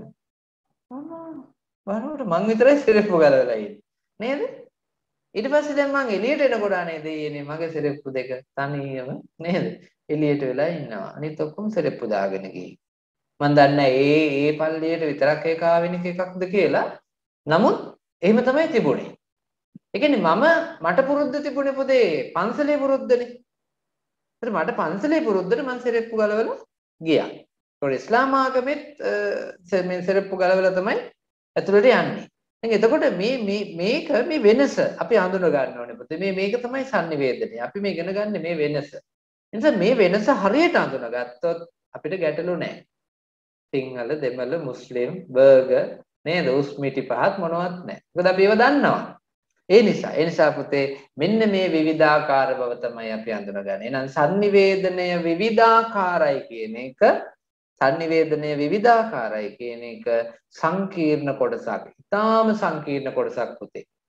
බලනකොට මං විතරයි සෙරෙප්පු ගලවලා ඉන්නේ. නේද? ඊට පස්සේ දැන් මං එළියට එනකොට අනේ දෙයියනේ මගේ සෙරෙප්පු දෙක තනියම නේද? එළියට වෙලා ඉන්නවා. අනිත් ඔක්කොම සෙරෙප්පු දාගෙන ගිහින්. මම දන්නේ ඒ ඒ පල්ලියට විතරක් ඒක ආවෙනික එකක්ද කියලා. නමුත් එහෙම තමයි තිබුණේ. ඒ කියන්නේ මම මට පුරුද්ද තිබුණේ පොතේ පන්සලේ පුරුද්දනේ. ඒත් මට පන්සලේ පුරුද්දට මම සෙරෙප්පු ගලවලා ගියා. ඒත් ඉස්ලාම ආගමෙත් මේ සෙරෙප්පු ගලවලා තමයි ඇතුළට යන්නේ. දැන් එතකොට මේ මේ මේක මේ වෙනස අපි හඳුන ගන්න ඕනේ පොතේ. මේ මේක තමයි sannivedanaya. අපි මේ ඉගෙන ගන්න මේ වෙනස. ඒ නිසා මේ වෙනස හරියට හඳුනාගත්තොත් අපිට ගැටලු නැහැ. සිංහල දෙමළ මුස්ලිම් බර්ගර් නේද උස්මිටි පහත් මොනවත් නැහැ. මොකද අපි ඒව දන්නවා. ඒ නිසා ඒ නිසා පුතේ මෙන්න මේ විවිධාකාර බව තමයි අපි හඳුනගන්නේ. එහෙනම් sannivedanaya විවිධාකාරයි කියන එක sannivedanaya විවිධාකාරයි කියන එක සංකීර්ණ කොටසක්. ඊටාම සංකීර්ණ කොටසක් පුතේ.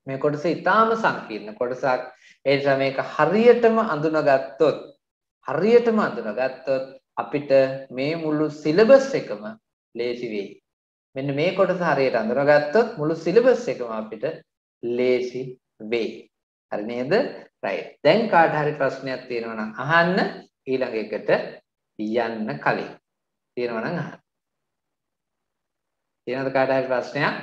මේ කොටස ඊටාම සංකීර්ණ කොටසක්. ඒ නිසා මේක හරියටම අඳුනගත්තොත් හරියටම අඳුනගත්තොත් අපිට මේ මුළු සිලබස් එකම ලේසි වෙයි. මෙන්න මේ කොටස හරියට අඳුනගත්තොත් මුළු සිලබස් එකම අපිට ලේසි වෙයි. හරි නේද? right. දැන් කාට හරි ප්‍රශ්නයක් තියෙනවා නම් අහන්න ඊළඟ එකට යන්න කලින්. තියෙනවා නම් අහන්න. තියෙනවද කාට හරි ප්‍රශ්නයක්?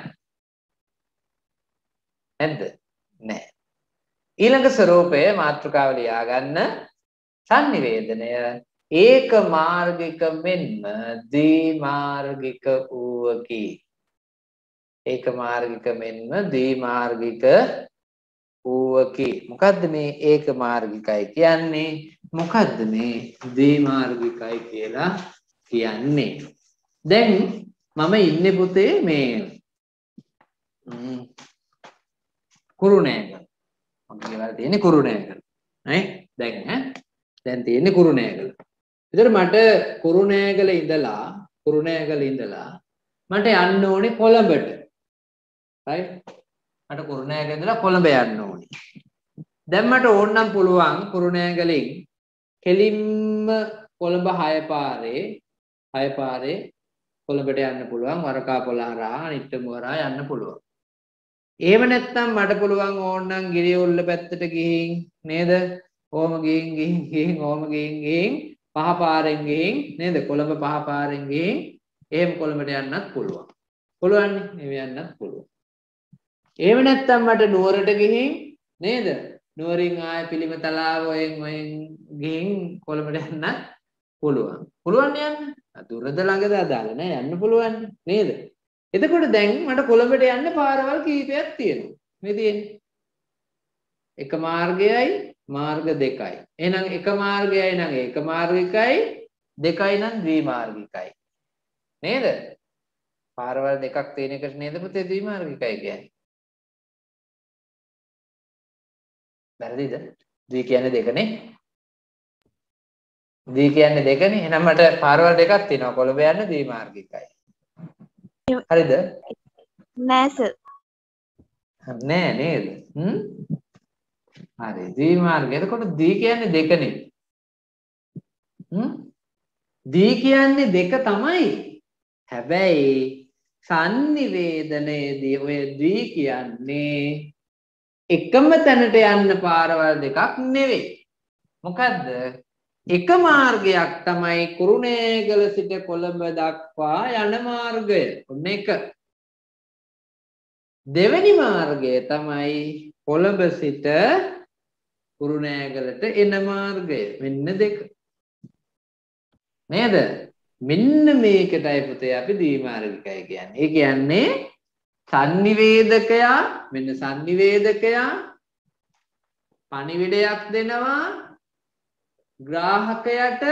නැද්ද? නැහැ. ඊළඟ ස්වරූපය මාතෘකාව ලියා ගන්න. සංනිවේදනය ඒක මාර්ගික මෙන්ම ද්වි මාර්ගික වූවකි. ඒක මාර්ගික මෙන්ම ද්වි මාර්ගික වූවකි. මොකද්ද මේ ඒක මාර්ගිකයි කියන්නේ? මොකද්ද මේ ද්වි මාර්ගිකයි කියලා කියන්නේ? දැන් මම ඉන්නේ පුතේ මේ කුරුණෑගල. මගේ ගෙවල් තියෙන්නේ කුරුණෑගල. නේ? දැන් ඈ දැන් තියෙන්නේ කුරුණෑගල. ඒතර මට කුරුණෑගල ඉඳලා කුරුණෑගල ඉඳලා මට යන්න ඕනේ කොළඹට. right? මට කුරුණෑගල ඉඳලා කොළඹ යන්න ඕනේ. දැන් මට ඕනනම් පුළුවන් කුරුණෑගලින් කෙලින්ම කොළඹ හය පාරේ හය පාරේ කොළඹට යන්න පුළුවන්. වරකාපොළ හරහා නිට්ටඹ හරහා යන්න පුළුවන්. එහෙම නැත්නම් මට පුළුවන් ඕනනම් ගිරිඋල්ල පැත්තට ගිහින් නේද? ඕම ගිහින් ගිහින් ගිහින් ඕම ගිහින් ගිහින් පහ පාරෙන් ගිහින් නේද? කොළඹ පහ පාරෙන් ගිහින් එහෙම කොළඹට යන්නත් පුළුවන්. පුළුවන් නේ? එහෙම යන්නත් පුළුවන්. එහෙම නැත්නම් මට නුවරට ගිහින් නේද? නුවරින් ආය පිළිමතලාව ඔයෙන් ඔයෙන් ගිහින් කොළඹට යන්න පුළුවන්. පුළුවන් යන්න. දුරද ළඟද අදාළ නෑ යන්න පුළුවන් නේද? එතකොට දැන් මට කොළඹට යන්න පාරවල් කීපයක් තියෙනවා. මේ තියෙන්නේ. එක මාර්ගයයි මාර්ග දෙකයි. එහෙනම් එක මාර්ගයයි නම් ඒක මාර්ගිකයි, දෙකයි නම් ද්වි මාර්ගිකයි. නේද? පාරවල් දෙකක් තියෙන එකට නේද පුතේ ද්වි මාර්ගිකයි කියන්නේ? වැරදිද? ද්වි කියන්නේ දෙකනේ. ද්වි කියන්නේ දෙකනේ. එහෙනම් මට පාරවල් දෙකක් තියෙනවා. කොළඹ යන්න ද්වි මාර්ගිකයි. හරිද? නෑ සර්. නෑ නේද? හ්ම්? හරි. ද්වි මාර්ගය. එතකොට ද්වි කියන්නේ දෙකනේ. හ්ම්? ද්වි කියන්නේ දෙක තමයි. හැබැයි සංනිවේදනයේදී ඔය ද්වි කියන්නේ එකම තැනට යන්න පාරවල් දෙකක් නෙවෙයි. මොකද්ද? එක මාර්ගයක් තමයි කුරුණෑගල සිට කොළඹ දක්වා යන මාර්ගය. ඔන්න එක. දෙවෙනි මාර්ගය තමයි කොළඹ සිට කුරුණෑගලට එන මාර්ගය. මෙන්න දෙක. නේද? මෙන්න මේකටයි පුතේ අපි ද්වි මාර්ගිකයි කියන්නේ. ඒ කියන්නේ සංනිවේදකයා මෙන්න සංනිවේදකයා පණිවිඩයක් දෙනවා ග්‍රාහකයට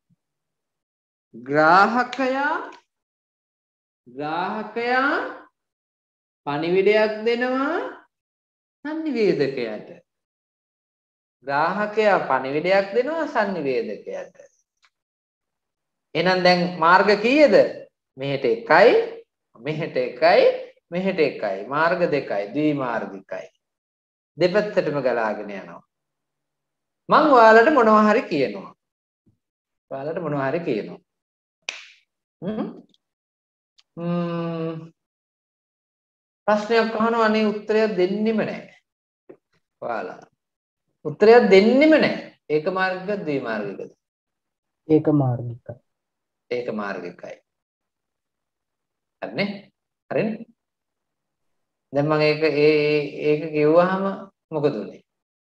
ග්‍රාහකයා ග්‍රාහකයා පණිවිඩයක් දෙනවා සංනිවේදකයට. ග්‍රාහකයා පණිවිඩයක් දෙනවා සංනිවේදකයට. එහෙනම් දැන් මාර්ග කීයද? මෙහෙට එකයි, මෙහෙට එකයි, මෙහෙට එකයි. මාර්ග දෙකයි, ද්වි මාර්ගිකයි. දෙපැත්තටම ගලාගෙන යනවා. මං ඔයාලට මොනවා හරි කියනවා. ඔයාලට මොනවා හරි කියනවා. හ්ම් ම්ම් ප්‍රශ්නයක් අහනවා අනේ උත්තරයක් දෙන්නෙම නැහැ. ඔයාලා. උත්තරයක් දෙන්නෙම නැහැ. ඒක මාර්ගිකද ද්වි මාර්ගිකද? ඒක මාර්ගිකයි. ඒක මාර්ගිකයි. හරිනේ? හරිනේ? දැන් මම ඒක ඒ ඒක කිව්වහම මොකද උනේ?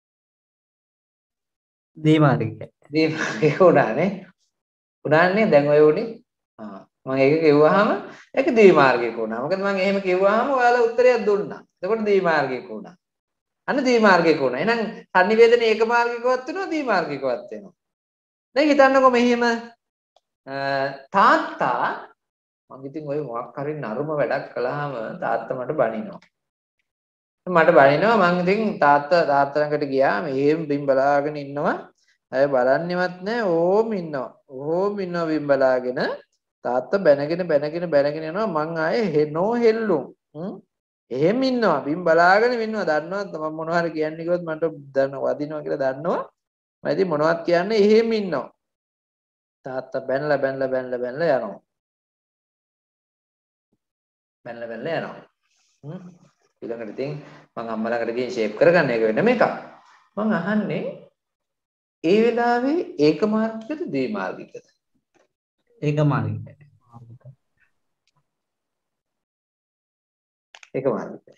ද්වි මාර්ගිකයි. ද්වි මාර්ගික උඩානේ. උඩාන්නේ දැන් ඔය උනේ. ආ මම ඒක කිව්වහම ඒක ද්වි මාර්ගික වුණා. මොකද මම එහෙම කිව්වහම ඔයාලා උත්තරයක් දුන්නා. එතකොට ද්වි මාර්ගික වුණා. අන්න ද්වි මාර්ගික වුණා. එහෙනම් සංනිවේදනයේ ඒක මාර්ගිකවත් වෙනවා ද්වි මාර්ගිකවත් වෙනවා. දැන් හිතන්නකෝ මෙහෙම තාත්තා මම ඉතින් ඔය මොකක් හරි නරුම වැඩක් කළාම තාත්තා මට බනිනවා. මට බනිනවා මම ඉතින් තාත්තා තාත්තා ළඟට ගියා මෙහෙම බිම් බලාගෙන ඉන්නවා. අය බලන්නේවත් නැහැ ඕම ඉන්නවා. ඕම ඉන්නවා බිම් බලාගෙන තාත්තා බැනගෙන බැනගෙන බැනගෙන යනවා මං ආයේ හෙනෝ හෙල්ලුම්. එහෙම ඉන්නවා. බිම් බලාගෙන ඉන්නවා. දන්නවද මම මොනවා හරි කියන්නේ කිව්වොත් මට දන්න වදිනවා කියලා දන්නවා. මම ඉතින් මොනවත් කියන්නේ එහෙම ඉන්නවා. තාත්තා බැනලා බැනලා බැනලා බැනලා යනවා. බැනලා බැනලා යනවා. හ්ම්. ඊළඟට ඉතින් මම අම්මා ළඟට ගිහින් ෂේප් කරගන්න එක වෙනම එකක්. මම අහන්නේ ඒ වෙලාවේ ඒක මාර්ගිකද ද්වි මාර්ගිකද? ඒක මාර්ගික. ඒක මාර්ගිකයි.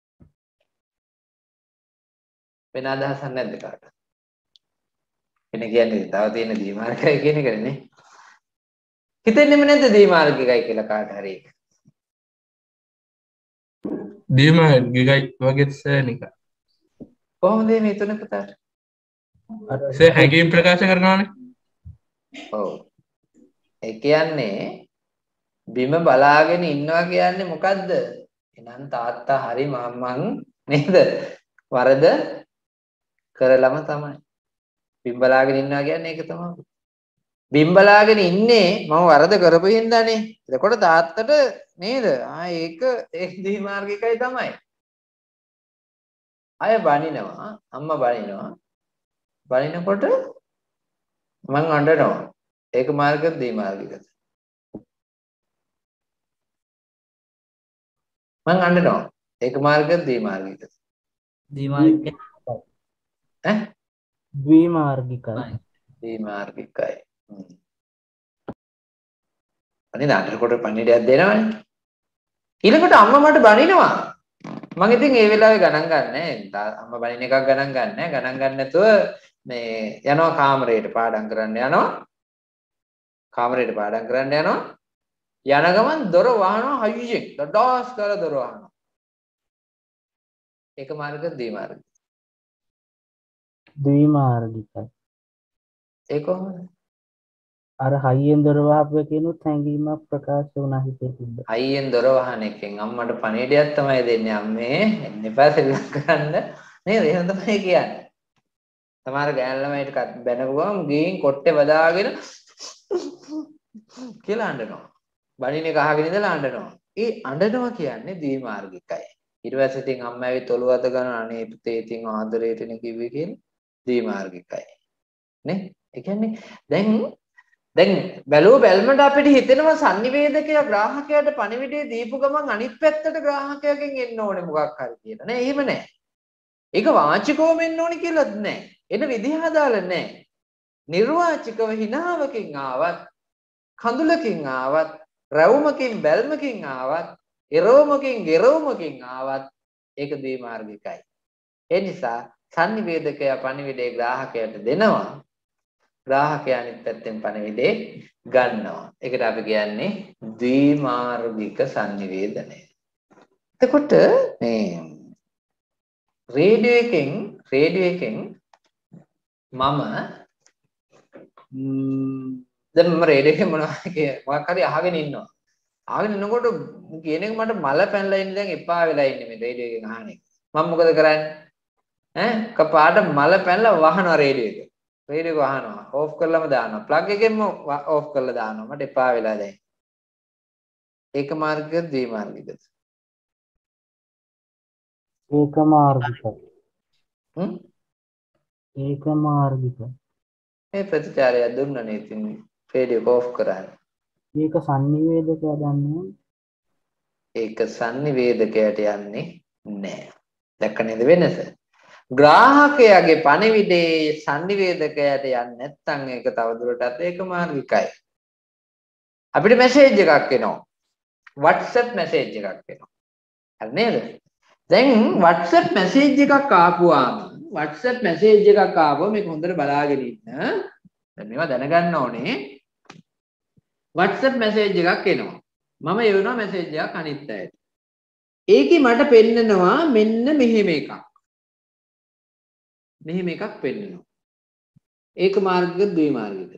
වෙන අදහසක් නැද්ද කාට? කෙනෙක් කියන්නේ තව තියෙන ද්වි මාර්ගිකයි කියන එකනේ නේ. හිතෙන්නෙම නැද්ද ද්වි මාර්ගිකයි කියලා කාට හරි? ද්විමාර්ගිකයි වගේ සර් නික. කොහොමද මේ තුන පුතාට? සර් හැඟීම් ප්‍රකාශ කරනවානේ. ඔව්. ඒ කියන්නේ බිම බලාගෙන ඉන්නවා කියන්නේ මොකද්ද? එහෙනම් තාත්තා හරි මම්මන් නේද? වරද කරලම තමයි. බිම් බලාගෙන ඉන්නවා කියන්නේ ඒක තමයි. බිම් බලාගෙන ඉන්නේ මම වරද කරපු හින්දානේ. එතකොට තාත්තට නේද? ආ ඒක ඒ ද්වි මාර්ගිකයි තමයි. අය බනිනවා, අම්මා බනිනවා. බනිනකොට මං අඬනවා. ඒක මාර්ගද ද්වි මාර්ගිකද? මං අඬනවා. ඒක මාර්ගද ද්වි මාර්ගිකද? ද්විමාර්ගික. ඈ? ද්විමාර්ගිකයි. ද්වි මාර්ගිකයි. හ්ම්. අනේ නාටකට පණිඩයක් දෙනවනේ. ඊළඟට අම්මා මට බනිනවා. මම ඉතින් ඒ වෙලාවේ ගණන් ගන්නෑ. අම්මා බනින එකක් ගණන් ගන්නෑ. ගණන් ගන්න නැතුව මේ යනවා කාමරේට පාඩම් කරන්න යනවා. කාමරේට පාඩම් කරන්න යනවා. යන ගමන් දොර වහනවා හයියෙන්. දඩාස් කරලා දොර වහනවා. ඒක මාර්ග ද්වි මාර්ග. ද්විමාර්ගිකයි. ඒ කොහොමද? අර හයියෙන් දොර වහපු එකේනොත් හැංගීමක් ප්‍රකාශ වුණා හිතේ තිබ්බ. හයියෙන් දොර වහන එකෙන් අම්මට පණිවිඩයක් තමයි දෙන්නේ. අම්මේ එන්න එපා සෙල්ලම් කරන්න. නේද? එහෙම තමයි කියන්නේ. සමහර ගෑනු ළමයිට බැනගුවම ගිහින් කොට්ටේ බදාගෙන කියලා අඬනවා. බණින එක අහගෙන ඉඳලා අඬනවා. ඒ අඬනවා කියන්නේ ද්වි මාර්ගිකයි. ඊට පස්සේ ඉතින් අම්මා ඇවිත් ඔළුව අත ගන්න අනේ පුතේ ඉතින් ආදරේටනේ කිව්වේ කියලා ද්වි මාර්ගිකයි. නේ? ඒ කියන්නේ දැන් දැන් බැලුව බැල්මට අපිට හිතෙනවා sannivedakaya ග්‍රාහකයාට පණිවිඩය දීපු ගමන් අනිත් පැත්තට ග්‍රාහකයාගෙන් එන්න ඕනේ මොකක් හරි කියලා. නෑ එහෙම නෑ. ඒක වාචිකවම එන්න ඕනේ කියලාත් නෑ. එන විදිහ හදාල නෑ. නිර්වාචිකව හිනාවකින් ආවත්, කඳුලකින් ආවත්, රැවුමකින් බැල්මකින් ආවත්, එරවුමකින් ගෙරවුමකින් ආවත් ඒක ද්වි මාර්ගිකයි. ඒ නිසා sannivedakaya පණිවිඩය ග්‍රාහකයාට දෙනවා. ග්‍රාහකයා අනිත් පැත්තෙන් පණිවිඩේ ගන්නවා. ඒකට අපි කියන්නේ ද්විමාර්ගික sannivedanaya. එතකොට මේ රේඩියෝ එකෙන් රේඩියෝ එකෙන් මම දැන් මම රේඩියෝ එකේ මොනවා මොකක් හරි අහගෙන ඉන්නවා. අහගෙන ඉන්නකොට කියන එක මට මල පැනලා ඉන්නේ දැන් එපා වෙලා ඉන්නේ මේ රේඩියෝ එකෙන් අහන එක. මම මොකද කරන්නේ? ඈ කපාට මල පැනලා වහනවා රේඩියෝ එක. රේඩියෝ එක වහනවා. ඕෆ් කරලාම දානවා. ප්ලග් එකෙන්ම ඕෆ් කරලා දානවා. මට එපා වෙලා දැන්. ඒක මාර්ගිකද ද්වි මාර්ගිකද? ඒක මාර්ගිකයි. හ්ම්? ඒක මාර්ගිකයි. මේ ප්‍රතිචාරය දුන්නනේ ඉතින් රේඩියෝ එක ඕෆ් කරන්නේ. ඒක sannivedakaya දන්නේ. ඒක sannivedakayට යන්නේ නැහැ. දැක්ක නේද වෙනස? ග්‍රාහකයාගේ පණිවිඩේ sannivedakayට යන්නේ නැත්නම් ඒක තවදුරටත් ඒක මාර්ගිකයි. අපිට මැසේජ් එකක් එනවා. WhatsApp මැසේජ් එකක් එනවා. හරි නේද? දැන් WhatsApp මැසේජ් එකක් ආපුවාම WhatsApp මැසේජ් එකක් ආවම මේක හොඳට බලාගෙන ඉන්න. දැන් මේවා දැනගන්න ඕනේ. WhatsApp මැසේජ් එකක් එනවා. මම එවනවා මැසේජ් එකක් අනිත් අයට. ඒකේ මට පෙන්නනවා මෙන්න මෙහෙම එකක්. මෙහෙම එකක් පෙන්නනවා. ඒක මාර්ගික ද්වි මාර්ගික.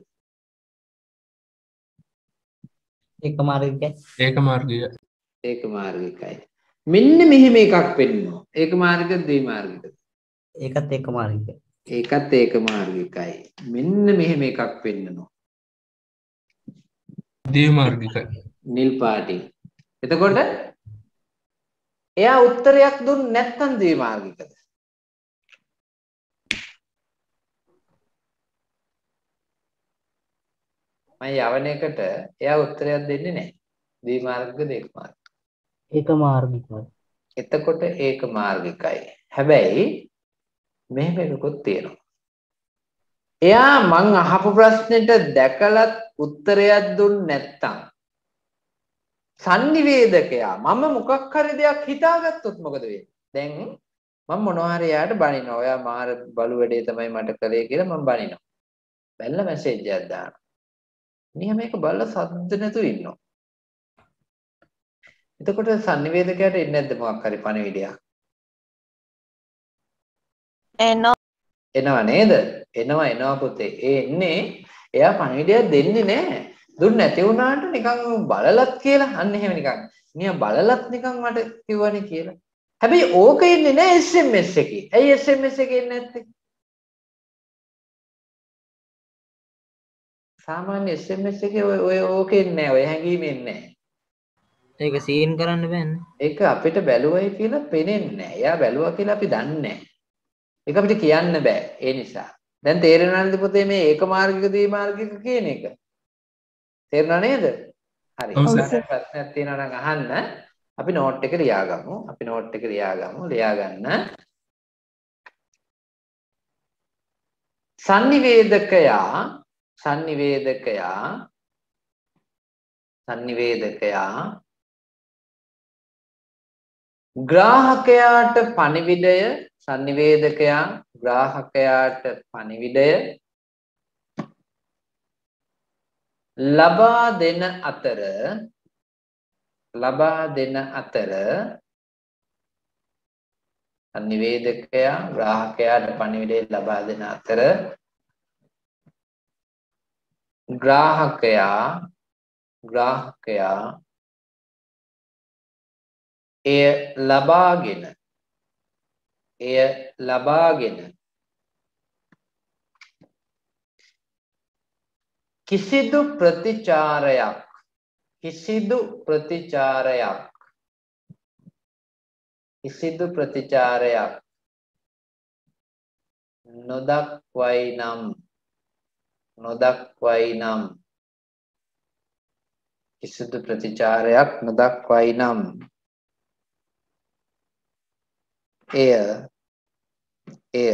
ඒක මාර්ගිකයි. ඒක මාර්ගිකයි. ඒක මාර්ගිකයි. මෙන්න මෙහෙම එකක් පෙන්නනවා. ඒක මාර්ගික ද්වි මාර්ගික. ඒකත් ඒක මාර්ගිකයි. ඒකත් ඒක මාර්ගිකයි. මෙන්න මෙහෙම එකක් පෙන්නනවා. ද්විමාර්ගිකයි. නිල් පාටින්. එතකොට එයා උත්තරයක් දුන්නේ නැත්නම් ද්විමාර්ගිකද? මම යවන එකට එයා උත්තරයක් දෙන්නේ නැහැ. ද්විමාර්ගිකද ඒකමාර්ගිකද? ඒක මාර්ගිකයි. එතකොට ඒක මාර්ගිකයි. හැබැයි මෙහෙම එකකුත් තියෙනවා. එයා මං අහපු ප්‍රශ්නෙට දැකලත් උත්තරයක් දුන්නේ නැත්තම් sannivedakaya මම මොකක් හරි දෙයක් හිතාගත්තොත් මොකද වෙන්නේ? දැන් මම මොනවා හරි එයාට බනිනවා. ඔයා මාර බලු වැඩේ තමයි මට කළේ කියලා මම බනිනවා. බැලලා මැසේජ් එකක් දානවා. මෙයා මේක බලලා සද්ද නැතුව ඉන්නවා. එතකොට sannivedakayට එන්නේ නැද්ද මොකක් හරි පණිවිඩයක්? එනවා. එනවා නේද? එනවා එනවා පුතේ. ඒ එන්නේ එයා පණිවිඩයක් දෙන්නේ නැහැ. දුන්න නැති වුණාට නිකන් බලලත් කියලා අන්න එහෙම නිකන්. මියා බලලත් නිකන් මට කිව්වනේ කියලා. හැබැයි ඕක එන්නේ නැහැ එස් එම් එස් එකේ. ඇයි එස් එම් එස් එකේ එන්නේ නැත්තේ? සාමාන්‍ය එස් එම් එස් එකේ ඔය ඔය ඕක එන්නේ නැහැ. ඔය හැංගීම එන්නේ නැහැ. ඒක සීන් කරන්න බෑනේ. ඒක අපිට බැලුවයි කියලා පේන්නේ නැහැ. එයා බැලුවා කියලා අපි දන්නේ නැහැ. ඒක අපිට කියන්න බෑ. ඒ නිසා. දැන් තේරෙනවද පුතේ මේ ඒක මාර්ගික දී මාර්ගික කියන එක? තේරුණා නේද? හරි. ප්‍රශ්නයක් තියෙනවා නම් අහන්න. අපි නෝට් එක ලියාගමු. අපි නෝට් එක ලියාගමු. ලියා ගන්න. sannivedakaya sannivedakaya sannivedakaya ග්‍රාහකයාට පණිවිඩය sannivedakaya ග්‍රාහකයාට පණිවිඩය ලබා දෙන අතර ලබා දෙන අතර sannivedakaya ග්‍රාහකයාට පණිවිඩය ලබා දෙන අතර ග්‍රාහකයා ග්‍රාහකයා එය ලබාගෙන එය ලබාගෙන කිසිදු ප්‍රතිචාරයක් කිසිදු ප්‍රතිචාරයක් කිසිදු ප්‍රතිචාරයක් නොදක්වයි නම් නොදක්වයි නම් කිසිදු ප්‍රතිචාරයක් නොදක්වයි නම් එය එය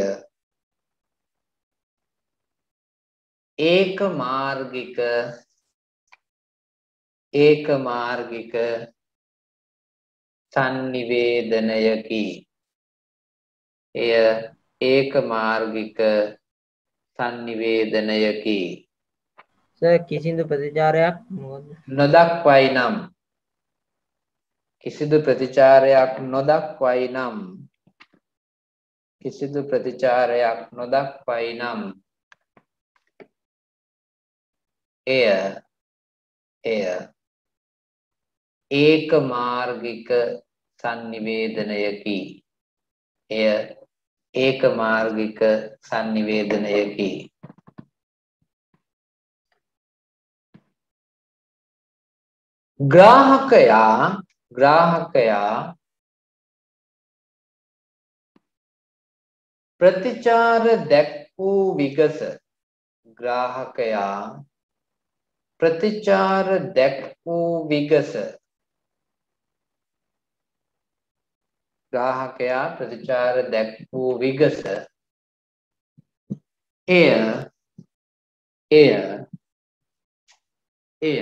ඒක මාර්ගික ඒක මාර්ගික sannivedanayaki එය ඒක මාර්ගික sannivedanayaki සර් කිසිදු ප්‍රතිචාරයක් මොකද? නොදක්වයි නම් කිසිදු ප්‍රතිචාරයක් නොදක්වයි නම් කිසිදු ප්‍රතිචාරයක් නොදක්වයි නම් එය එය ඒක මාර්ගික sannivedanayaki එය ඒක මාර්ගික sannivedanayaki ග්‍රාහකයා ග්‍රාහකයා ප්‍රතිචාර දැක් වූ විගස ග්‍රාහකයා ප්‍රතිචාර දැක් වූ විගස ග්‍රාහකයා ප්‍රතිචාර දැක් වූ විගස එය එය එය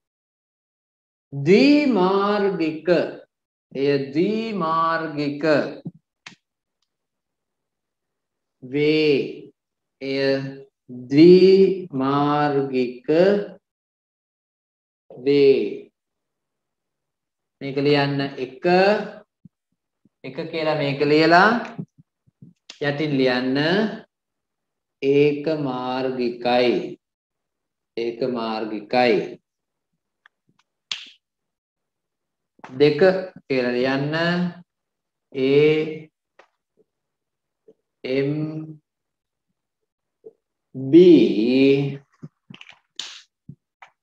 ද්විමාර්ගික එය ද්විමාර්ගික වේ එය ද්විමාර්ගික වේ මේක ලියන්න එක එක කියලා මේක ලියලා යටින් ලියන්න ඒක මාර්ගිකයි ඒක මාර්ගිකයි දෙක කියලා ලියන්න A M B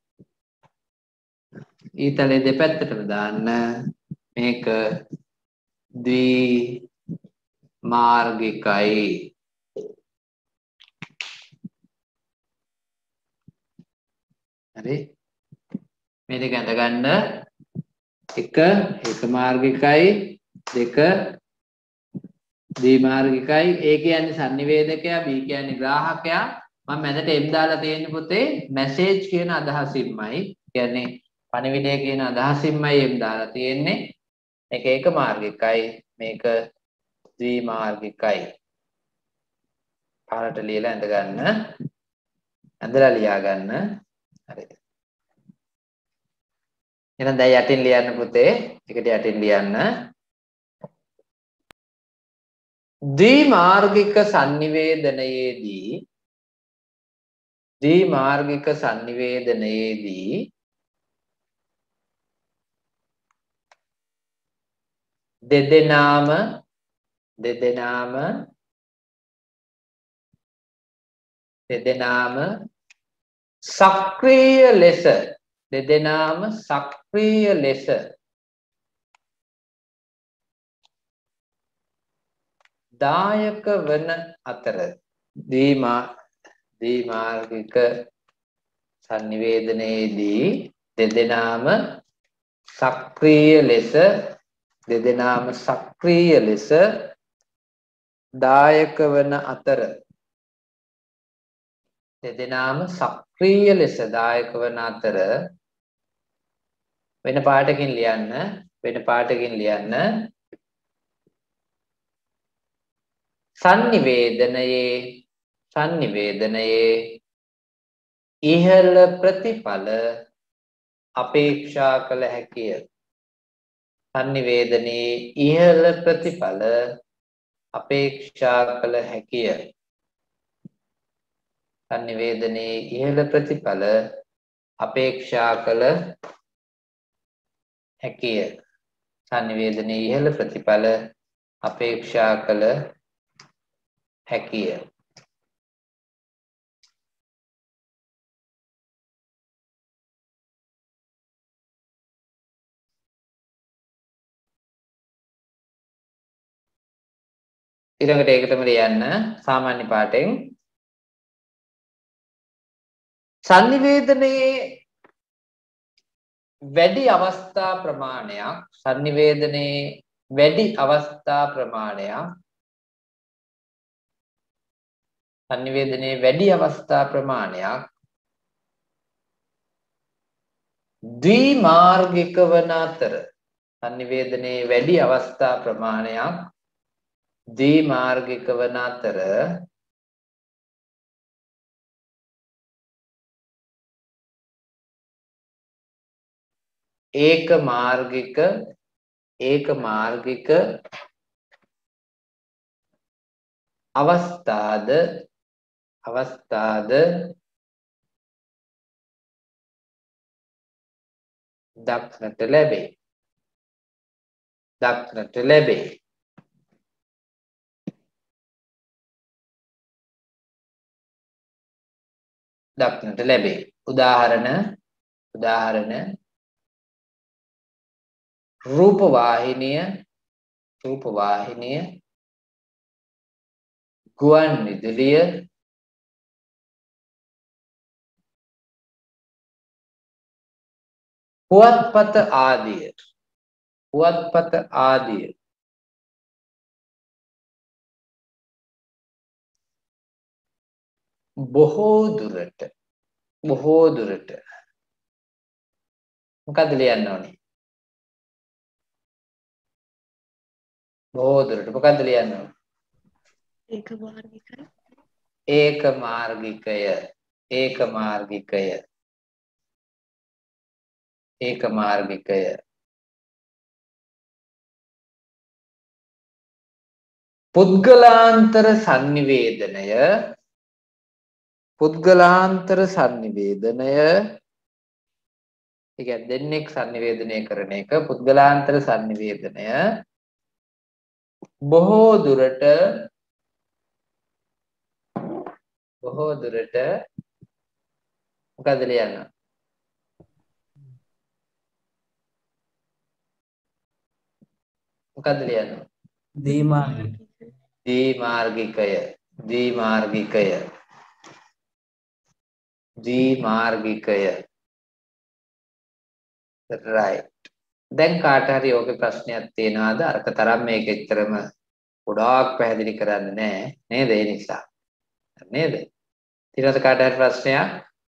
ඊතලේ දෙපැත්තටම දාන්න මේක ද්වි මාර්ගිකයි. හරි මේ දෙක අඳ ගන්න එක එක මාර්ගිකයි දෙක ද්විමාර්ගිකයි A කියන්නේ sannivedakaya B කියන්නේ ග්‍රාහකයා මම මැදට M දාලා තියෙන්නේ පුතේ message කියන අදහසින්මයි කියන්නේ පණිවිඩය කියන අදහසින්මයි M දාලා තියෙන්නේ මේක එක මාර්ගිකයි මේක ද්විමාර්ගිකයි පාරට ලියලා ඇඳ ගන්න ඇඳලා ලියා ගන්න හරි එහෙනම් දැන් යටින් ලියන්න පුතේ එකට යටින් ලියන්න ද්විමාර්ගික sannivedanayේදී ද්විමාර්ගික sannivedanayේදී දෙදෙනාම දෙදෙනාම දෙදෙනාම සක්‍රීය ලෙස දෙදෙනාම සක්‍රීය ලෙස දායක වන අතර ද්විමා ද්විමාර්ගික sannivedanayේදී දෙදෙනාම සක්‍රීය ලෙස දෙදෙනාම සක්‍රීය ලෙස දායක වන අතර දෙදෙනාම සක්‍රීය ලෙස දායක වන අතර වෙන පාඩකින් ලියන්න වෙන පාඩකින් ලියන්න sannivedanayේ sannivedanayේ ඉහළ ප්‍රතිඵල අපේක්ෂා කළ හැකිය sannivedanayේ ඉහළ ප්‍රතිඵල අපේක්ෂා කළ හැකිය sannivedanayේ ඉහළ ප්‍රතිඵල අපේක්ෂා කළ හැකිය sannivedanayේ ඉහළ ප්‍රතිඵල අපේක්ෂා කළ හැකිය ඊළඟට ඒකටම ලියන්න සාමාන්‍ය පාඩයෙන් sannivedanayේ වැඩි අවස්ථා ප්‍රමාණයක් sannivedanayේ වැඩි අවස්ථා ප්‍රමාණයක් sannivedanayේ වැඩි අවස්ථා ප්‍රමාණයක් ද්විමාර්ගික වන අතර sannivedanayේ වැඩි අවස්ථා ප්‍රමාණයක් ද්විමාර්ගික වන අතර ඒක මාර්ගික ඒක මාර්ගික අවස්ථාද අවස්ථාද දක්නට ලැබේ දක්නට ලැබේ දක්නට ලැබේ උදාහරණ උදාහරණ රූප වාහිනිය රූප වාහිනිය ගුවන් විදුලිය පුවත්පත ආදිය පුවත්පත ආදිය බොහෝ දුරට බොහෝ දුරට මොකද ලියන්න ඕනේ බොහෝ දුරට මොකද ලියන්න ඕනේ ඒක මාර්ගිකයි ඒක මාර්ගිකය ඒක මාර්ගිකය ඒක මාර්ගිකය පුද්ගලාන්තර sannivedanaya පුද්ගලාන්තර sannivedanaya ඒ කියන්නේ දෙන්නෙක් sannivedanaya කරන එක පුද්ගලාන්තර sannivedanaya බොහෝ දුරට බොහෝ දුරට මොකද ලියන්න මොකද්ද ලියන්නේ? දීමාර්ගික. ද්විමාර්ගිකය. ද්විමාර්ගිකය. ද්විමාර්ගිකය. right. දැන් කාට හරි ඕකේ ප්‍රශ්නයක් තියෙනවද? අරක තරම් මේක එච්චරම ගොඩාක් පැහැදිලි කරන්න නෑ නේද? ඒ නිසා. නේද? ඊට කාට හරි ප්‍රශ්නයක්?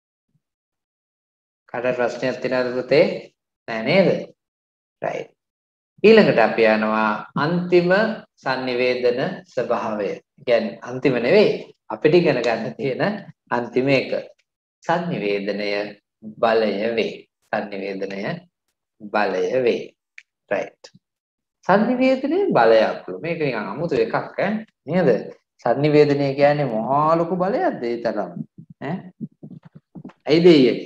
කාට හරි ප්‍රශ්නයක් තියෙනවද පුතේ? නෑ නේද? right. ඊළඟට අපි යනවා අන්තිම sannivedana ස්වභාවය. කියන්නේ අන්තිම නෙවෙයි අපිට ඉගෙන ගන්න තියෙන අන්තිම එක. sannivedanaya බලය වේ. sannivedanaya බලය වේ. right. sannivedanaya බලයක්ලු. මේක නිකන් අමුතු එකක් ඈ නේද? sannivedanaya කියන්නේ මහා ලොකු බලයක්ද ඒ තරම් ඈ? ඇයිද ඊයේ?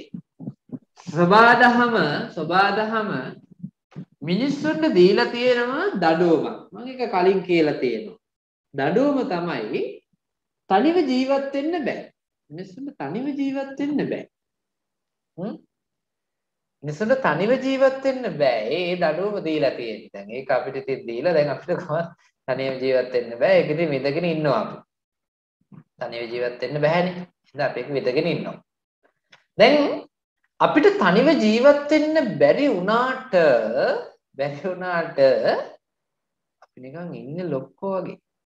සබාදහම සබාදහම මිනිස්සුන්ට දීලා තියෙනවා දඩුවමක්. මම ඒක කලින් කියලා තියෙනවා. දඩුවම තමයි තනිව ජීවත් වෙන්න බෑ. මිනිස්සුන්ට තනිව ජීවත් වෙන්න බෑ. හ්ම්? මිනිස්සුන්ට තනිව ජීවත් වෙන්න බෑ. ඒ දඩුවම දීලා තියෙන්නේ. දැන් ඒක අපිට ඉතින් දීලා දැන් අපිට කොහොමද තනිව ජීවත් වෙන්න බෑ. ඒක ඉතින් විඳගෙන ඉන්නවා අපි. තනිව ජීවත් වෙන්න බෑනේ. එහෙනම් අපි ඒක විඳගෙන ඉන්නවා. දැන් අපිට තනිව ජීවත් වෙන්න බැරි වුණාට බැරි වුණාට අපි නිකන් ඉන්නේ ලොක්කෝ වගේ.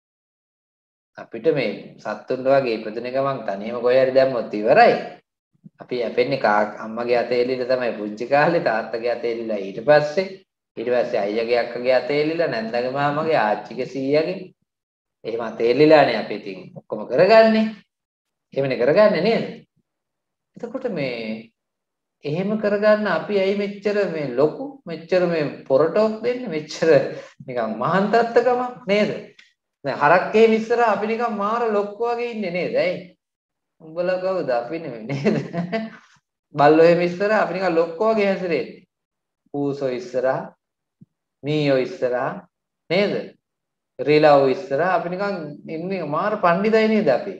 අපිට මේ සත්තුන්ට වගේ ඉපදුන ගමන් තනියම කොහේ හරි දැම්මොත් ඉවරයි. අපි යැපෙන්නේ අම්මගේ අතේ එල්ලීලා තමයි පුංචි කාලේ තාත්තගේ අතේ එල්ලීලා ඊට පස්සේ ඊට පස්සේ අයියාගේ අක්කගේ අතේ එල්ලීලා නැන්දගේ මාමගේ ආච්චිගේ සීයාගේ එහෙම අතේ එල්ලීලානේ අපි ඉතින් ඔක්කොම කරගන්නේ. එහෙමනේ කරගන්නේ නේද? එතකොට මේ එහෙම කරගන්න අපි ඇයි මෙච්චර මේ ලොකු මෙච්චර මේ පොරටෝක් දෙන්නේ මෙච්චර නිකන් මහාන් තත්ත්වකමක් නේද? දැන් හරක්කේ ඉස්සර අපි නිකන් මාර ලොක්ක වගේ ඉන්නේ නේද? ඇයි? උඹලා කවුද? අපි නෙමෙයි නේද? බල්ලෝ එහෙම ඉස්සර අපි නිකන් ලොක්ක වගේ හැසිරෙන්නේ. පූසෝ ඉස්සර, මීයෝ ඉස්සර නේද? රීලාවෝ ඉස්සර අපි නිකන් ඉන්නේ මාර පණ්ඩිතයි නේද අපි?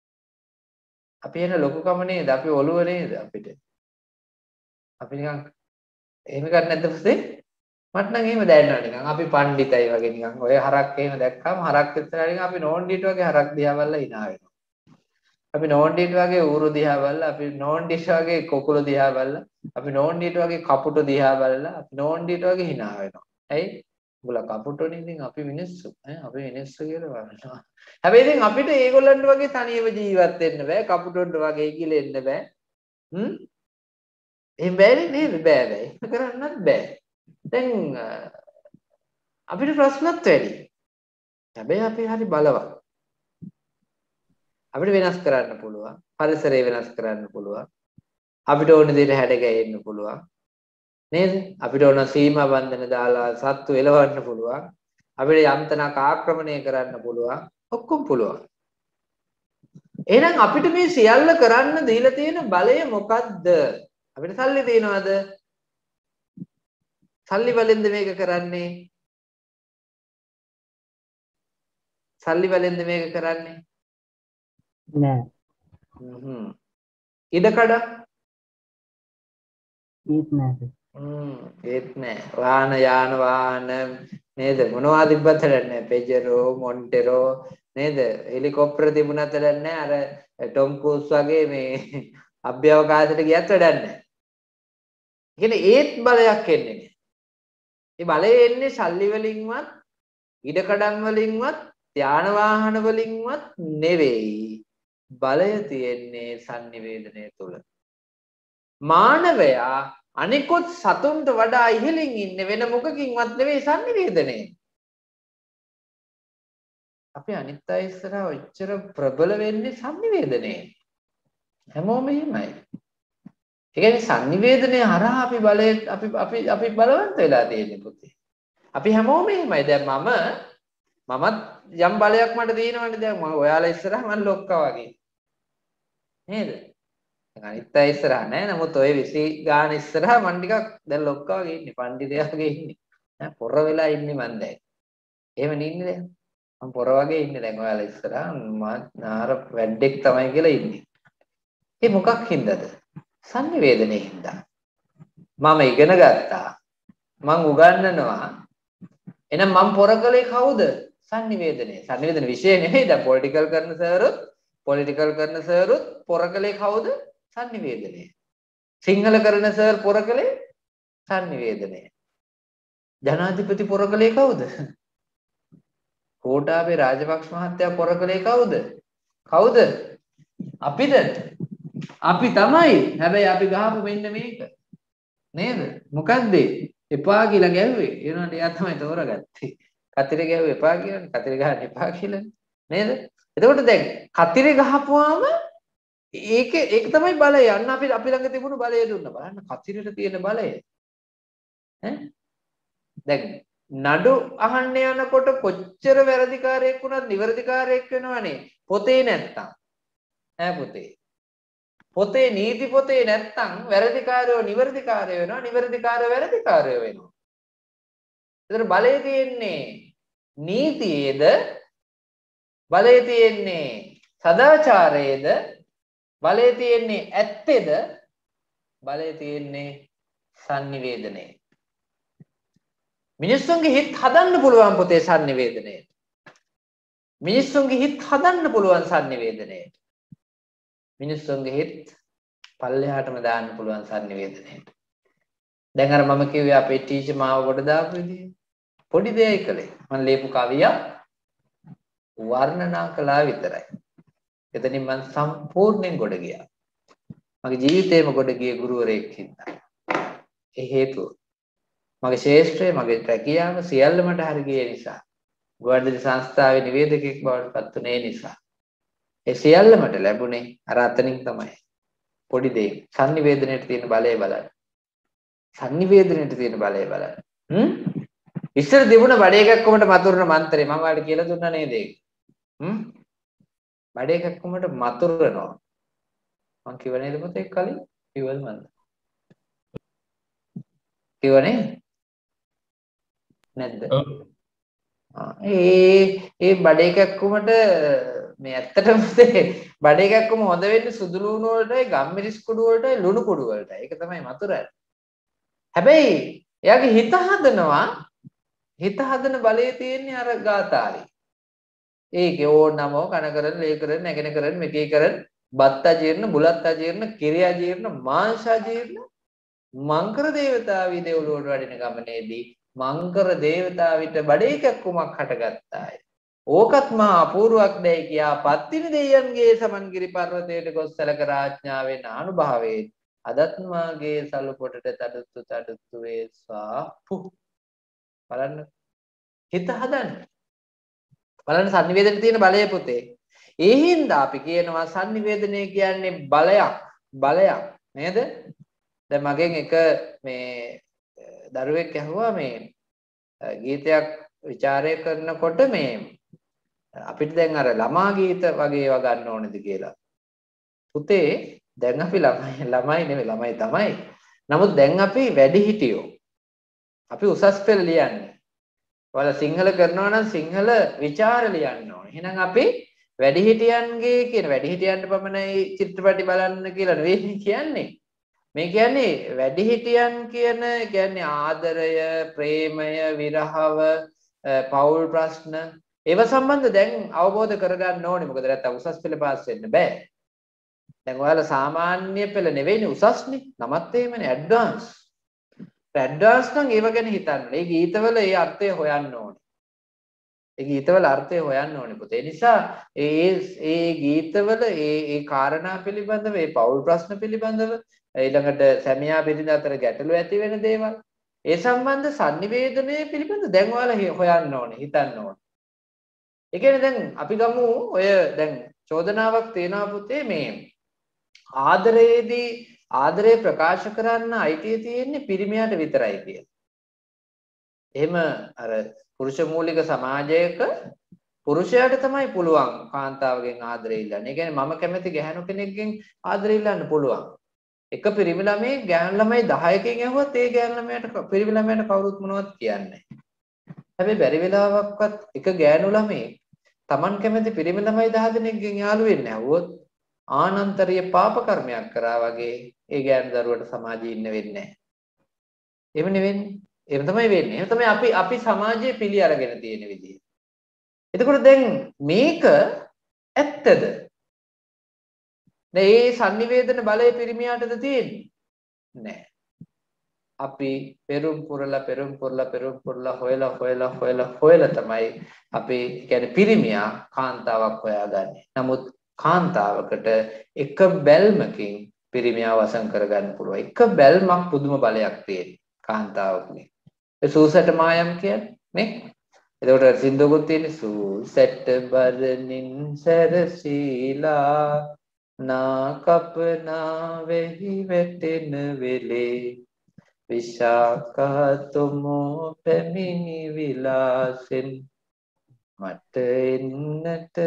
අපි එන ලොකුකම නේද? අපි ඔළුව නේද අපිට? අපි නිකන් එහෙම කරන්නේ නැද්ද පුතේ? මට නම් එහෙම දැනෙනවා නිකන් අපි පඬිතයි වගේ නිකන් ඔය හරක් එහෙම දැක්කම හරක් ඉස්සරහා නිකන් අපි නෝන්ඩිට වගේ හරක් දිහා බලලා hina වෙනවා. අපි නෝන්ඩිට වගේ ඌරු දිහා බලලා අපි නෝන්ඩිට වගේ කොකුල දිහා බලලා අපි නෝන්ඩිට වගේ කපුට දිහා බලලා අපි නෝන්ඩිට වගේ hina වෙනවා. ඇයි? උඹලා කපුටෝනේ ඉතින් අපි මිනිස්සු ඈ අපි මිනිස්සු කියලා බලනවා. හැබැයි ඉතින් අපිට ඒගොල්ලන්ට වගේ තනියම ජීවත් වෙන්න බෑ. කපුටොන්ට වගේ ඉගිලෙන්න බෑ. හ්ම්? එහෙම බෑනේ නේද? බෑ බෑ. ඒක කරන්නත් බෑ. දැන් අපිට ප්‍රශ්නත් වැඩි. හැබැයි අපි හරි බලවත්. අපිට වෙනස් කරන්න පුළුවන්. පරිසරය වෙනස් කරන්න පුළුවන්. අපිට ඕන දෙයට හැඩ ගැහෙන්න පුළුවන්. නේද? අපිට ඕන සීමා බන්ධන දාලා සත්තු එලවන්න පුළුවන්. අපිට යම්තනක ආක්‍රමණය කරන්න පුළුවන්. ඔක්කොම පුළුවන්. එහෙනම් අපිට මේ සියල්ල කරන්න දීලා තියෙන බලය මොකද්ද? අපිට සල්ලි තියෙනවද? සල්ලි වලින්ද මේක කරන්නේ? සල්ලි වලින්ද මේක කරන්නේ? නෑ. හ්ම්. ඉඩකඩ? ඒත් නෑ. හ්ම් ඒත් නෑ. වාහන යාන වාහන නේද? මොනවා තිබ්බත් නැහැ. පෙජරෝ, මොන්ටෙරෝ නේද? හෙලිකොප්ටර තිබුණත් නැහැ. අර ටොම් ක්‍රූස් වගේ මේ අභ්‍යවකාශයට ගියත් වැඩක් නැහැ. කියන්නේ ඒත් බලයක් එන්නේ නැහැ. ඒ බලය එන්නේ සල්ලි වලින්වත්, ඉඩකඩම් වලින්වත්, යාන වාහන වලින්වත් නෙවෙයි. බලය තියෙන්නේ sannivedanaya තුල. මානවයා අනිකොත් සතුන්ට වඩා ඉහළින් ඉන්නේ වෙන මොකකින්වත් නෙවෙයි sannivedanaya. අපි අනිත් අය ඉස්සරහා ඔච්චර ප්‍රබල වෙන්නේ sannivedanaya. හැමෝම එහෙමයි. ඒ කියන්නේ sannivedanaya හරහා අපි බලය අපි අපි අපි බලවන්ත වෙලා තියෙන්නේ පුතේ. අපි හැමෝම එහෙමයි. දැන් මම මමත් යම් බලයක් මට තියෙනවනේ දැන් මම ඔයාලා ඉස්සරහා මම ලොක්කා වගේ. නේද? අනිත් අය ඉස්සරහා නෑ. නමුත් ඔය විසි ගාන ඉස්සරහා මම ටිකක් දැන් ලොක්කා වගේ ඉන්නේ. පණ්ඩිතයා වගේ ඉන්නේ. ඈ පොර වෙලා ඉන්නේ මම දැන්. එහෙම නින්නේ දැන්. මම පොර වගේ ඉන්නේ දැන් ඔයාලා ඉස්සරහා මම නාර වැඩෙක් තමයි කියලා ඉන්නේ. ඒ මොකක් හින්දාද? sannivedanaya හින්දා. මම ඉගෙන ගත්තා. මම උගන්වනවා. එහෙනම් මම පොර කළේ කවුද? sannivedanaye. sannivedana විෂය නෙවෙයි. දැන් පොලිටිකල් කරන සර්ුත් පොලිටිකල් කරන සර්ුත් පොර කළේ කවුද? sannivedanaye. සිංහල කරන සර් පොර කළේ sannivedanaye. ජනාධිපති පොර කළේ කවුද? කෝටාබේ රාජපක්ෂ මහත්තයා පොර කළේ කවුද? කවුද? අපිද? අපි තමයි. හැබැයි අපි ගහපු මෙන්න මේක. නේද? මොකද්ද? එපා කියලා ගැව්වේ. ඒනට එයා තමයි තෝරගත්තේ. කතිර ගැව්වේ එපා කියලානේ. කතිර ගහන්න එපා කියලා. නේද? එතකොට දැන් කතිර ගහපුවාම ඒක ඒක තමයි බලය. අන්න අපි අපි ළඟ තිබුණු බලය දුන්නා. බලන්න කතිරට තියෙන බලය. ඈ දැන් නඩු අහන්න යනකොට කොච්චර වැරදිකාරයෙක් වුණත් නිවැරදිකාරයෙක් වෙනවනේ. පොතේ නැත්තම්. ඈ පොතේ. පොතේ නීති පොතේ නැත්තම් වැරදිකාරයෝ නිවැරදිකාරයෝ වෙනවා. නිවැරදිකාරයෝ වැරදිකාරයෝ වෙනවා. ඒතර බලය තියෙන්නේ නීතියේද? බලය තියෙන්නේ සදාචාරයේද? බලය තියෙන්නේ ඇත්තේද? බලය තියෙන්නේ sannivedanaye. මිනිස්සුන්ගේ හිත හදන්න පුළුවන් පොතේ sannivedanaye. මිනිස්සුන්ගේ හිත හදන්න පුළුවන් sannivedanaye. මිනිස්සුන්ගේ හිත පල්ලෙහාටම දාන්න පුළුවන් sannivedanaye. දැන් අර මම කිව්වේ අපේ ටීචර් මාව කොට දාපු විදිහ. පොඩි දෙයක් කළේ. මම ලියපු කවියක් වර්ණනා කළා විතරයි. එතනින් මම සම්පූර්ණයෙන් ගොඩ ගියා. මගේ ජීවිතේම ගොඩ ගියේ ගුරුවරයෙක් හින්දා. ඒ හේතුව මගේ ශේෂ්ත්‍රය මගේ රැකියාව සියල්ල මට හරි ගියේ නිසා. ගුවන්විදුලි සංස්ථාවේ නිවේදකෙක් බවට පත් වුණේ නිසා. ඒ සියල්ල මට ලැබුණේ අර අතනින් තමයි. පොඩි දෙයක්. sannivedanaයට තියෙන බලය බලන්න. sannivedanaයට තියෙන බලය බලන්න. හ්ම්? ඉස්සර තිබුණ බඩේ කැක්කමට මතුරුන මන්ත්‍රේ මම ඔයාලට කියලා දුන්නා නේද ඒක? හ්ම්? බඩේ කැක්කමට මතුරුනවා. මං කිව්ව නේද පුතේ කලින්? කිව්වද මන්ද? කිව්වනේ? නැද්ද? ඒ ඒ බඩේ කැක්කුමට මේ ඇත්තටම බඩේ කැක්කුම හොඳ වෙන්නේ සුදු ලුණු වලටයි ගම්මිරිස් කුඩු වලටයි ලුණු කුඩු වලටයි. ඒක තමයි මතුරන්නේ. හැබැයි එයාගේ හිත හදනවා හිත හදන බලයේ තියෙන්නේ අර ගාතාවේ. ඒකේ ඕනම කන කරන ලේ කරන නැගෙන කරන මෙකේ කරන බත් අජීර්ණ බුලත් අජීර්ණ කිරි අජීර්ණ මාංශ අජීර්ණ මංකර දේවතාවි දෙව්ලුවට වඩින ගමනේදී මංකර දේවතාවිට බඩේ කැක්කුමක් හටගත්තාය. ඕකත් මා අපූර්වක් දැයි කියා පත්තිනි දෙයයන්ගේ සමන්ගිරි පර්වතයට ගොස් සැලක රාජ්ඥාවෙන් අනුභවයෙන් අදත් මාගේ සලු පොටට තඩුත්තු තඩුත්තු වේස්වා පු බලන්න හිත හදන්න බලන්න sannivedanaye තියෙන බලය පුතේ. ඒ හින්දා අපි කියනවා sannivedanaye කියන්නේ බලයක් බලයක් නේද? දැන් මගෙන් එක මේ දරුවෙක් ඇහුවා මේ ගීතයක් ਵਿਚාරය කරනකොට මේ අපිට දැන් අර ළමා ගීත වගේ ඒවා ගන්න ඕනේද කියලා. පුතේ දැන් අපි ළමයි ළමයි නෙවෙයි ළමයි තමයි. නමුත් දැන් අපි වැඩිහිටියෝ. අපි උසස් පෙළ ලියන්නේ. ඔයාලා සිංහල කරනවා නම් සිංහල ਵਿਚාර ලියන්න ඕනේ. එහෙනම් අපි වැඩිහිටියන්ගේ කියන වැඩිහිටියන්ට පමණයි චිත්‍රපටි බලන්න කියලා නෙවෙයි කියන්නේ. මේ කියන්නේ වැඩිහිටියන් කියන කියන්නේ ආදරය, ප්‍රේමය, විරහව, පෞල් ප්‍රශ්න ඒව සම්බන්ධ දැන් අවබෝධ කරගන්න ඕනේ. මොකද නැත්නම් උසස් පෙළ පාස් වෙන්න බෑ. දැන් ඔයාලා සාමාන්‍ය පෙළ නෙවෙයිනේ උසස්නේ. නමත් එහෙමනේ ඇඩ්වාන්ස්. ඇඩ්වාන්ස් නම් ඒව ගැන හිතන්න. ඒ ගීතවල ඒ අර්ථය හොයන්න ඕනේ. ඒ ගීතවල අර්ථය හොයන්න ඕනේ පුතේ. ඒ නිසා ඒ ඒ ගීතවල ඒ ඒ කාරණා පිළිබඳව, ඒ පෞල් ප්‍රශ්න පිළිබඳව ඊළඟට සැමියා බිරිඳ අතර ගැටලු ඇති වෙන දේවල් ඒ සම්බන්ධ sannivedanaye පිළිබඳ දැන් ඔයාලා හොයන්න ඕනේ හිතන්න ඕනේ. ඒ කියන්නේ දැන් අපි ගමු ඔය දැන් චෝදනාවක් තියෙනවා පුතේ මේ ආදරයේදී ආදරය ප්‍රකාශ කරන්න අයිතිය තියෙන්නේ පිරිමියාට විතරයි කියලා. එහෙම අර පුරුෂ මූලික සමාජයක පුරුෂයාට තමයි පුළුවන් කාන්තාවගෙන් ආදරය ඉල්ලන්න. ඒ කියන්නේ මම කැමති ගැහැණු කෙනෙක්ගෙන් ආදරය ඉල්ලන්න පුළුවන්. එක පිරිමි ළමයි ගැහැණු ළමයි දහයකින් ඇහුවත් ඒ ගැහැණු ළමයාට පිරිමි ළමයාට කවුරුත් මොනවත් කියන්නේ නැහැ. හැබැයි බැරි වෙලාවක්වත් එක ගැහැණු ළමයි Taman කැමති පිරිමි ළමයි දහ දෙනෙක්ගෙන් යාළු වෙන්නේ නැහුවොත් ආනන්තරීය පාප කර්මයක් කරා වගේ ඒ ගැහැණු දරුවට සමාජයේ ඉන්න වෙන්නේ නැහැ. එහෙම නෙවෙන්නේ. එහෙම තමයි වෙන්නේ. එහෙම තමයි අපි අපි සමාජයේ පිළි අරගෙන තියෙන විදිහ. එතකොට දැන් මේක ඇත්තද? දැන් මේ sannivedana බලය පිරිමියාටද තියෙන්නේ? නෑ. අපි පෙරුම් පුරලා පෙරුම් පුරලා පෙරුම් පුරලා හොයලා හොයලා හොයලා හොයලා තමයි අපි කියන්නේ පිරිමියා කාන්තාවක් හොයාගන්නේ. නමුත් කාන්තාවකට එක බැල්මකින් පිරිමියා වසන් කරගන්න පුළුවන්. එක බැල්මක් පුදුම බලයක් තියෙන කාන්තාවකනේ. ඒ සූසට මායම් කියන්නේ නේ. එතකොට සින්දුවකුත් තියෙන්නේ සූසට බරණින් සැරසීලා නා කපනා වෙහි වැටෙන වෙලේ විශාකා තුමෝ පැමිණි විලාසෙන් මට එන්නට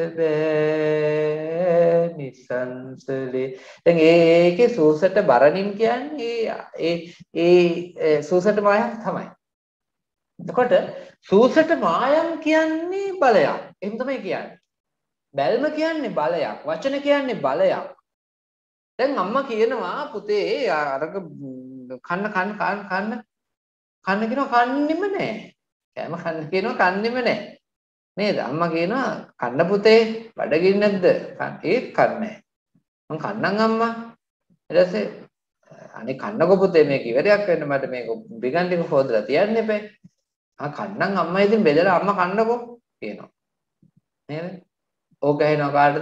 බෑ නිසංසලේ. දැන් ඒකේ සූසට බරණින් කියන්නේ ඒ ඒ සූසට මායම් තමයි. එතකොට සූසට මායම් කියන්නේ බලයක්. එහෙම තමයි කියන්නේ. බැල්ම කියන්නේ බලයක්. වචන කියන්නේ බලයක්. දැන් අම්මා කියනවා පුතේ අරක කන්න කන්න කන්න කන්න කන්න කියනවා කන්නෙම නැහැ. කෑම කන්න කියනවා කන්නෙම නැහැ. නේද? අම්මා කියනවා කන්න පුතේ බඩගින්න නැද්ද? ඒත් කන්නේ නැහැ. මං කන්නම් අම්මා. ඊට පස්සේ අනේ කන්නකො පුතේ මේක ඉවරයක් වෙන්න මට මේක බිගන් ටික හොදලා තියන්න එපා. ආ කන්නම් අම්මා ඉතින් බෙදලා අම්මා කන්නකො කියනවා. නේද? ඕක ඇහෙනවා කාටද?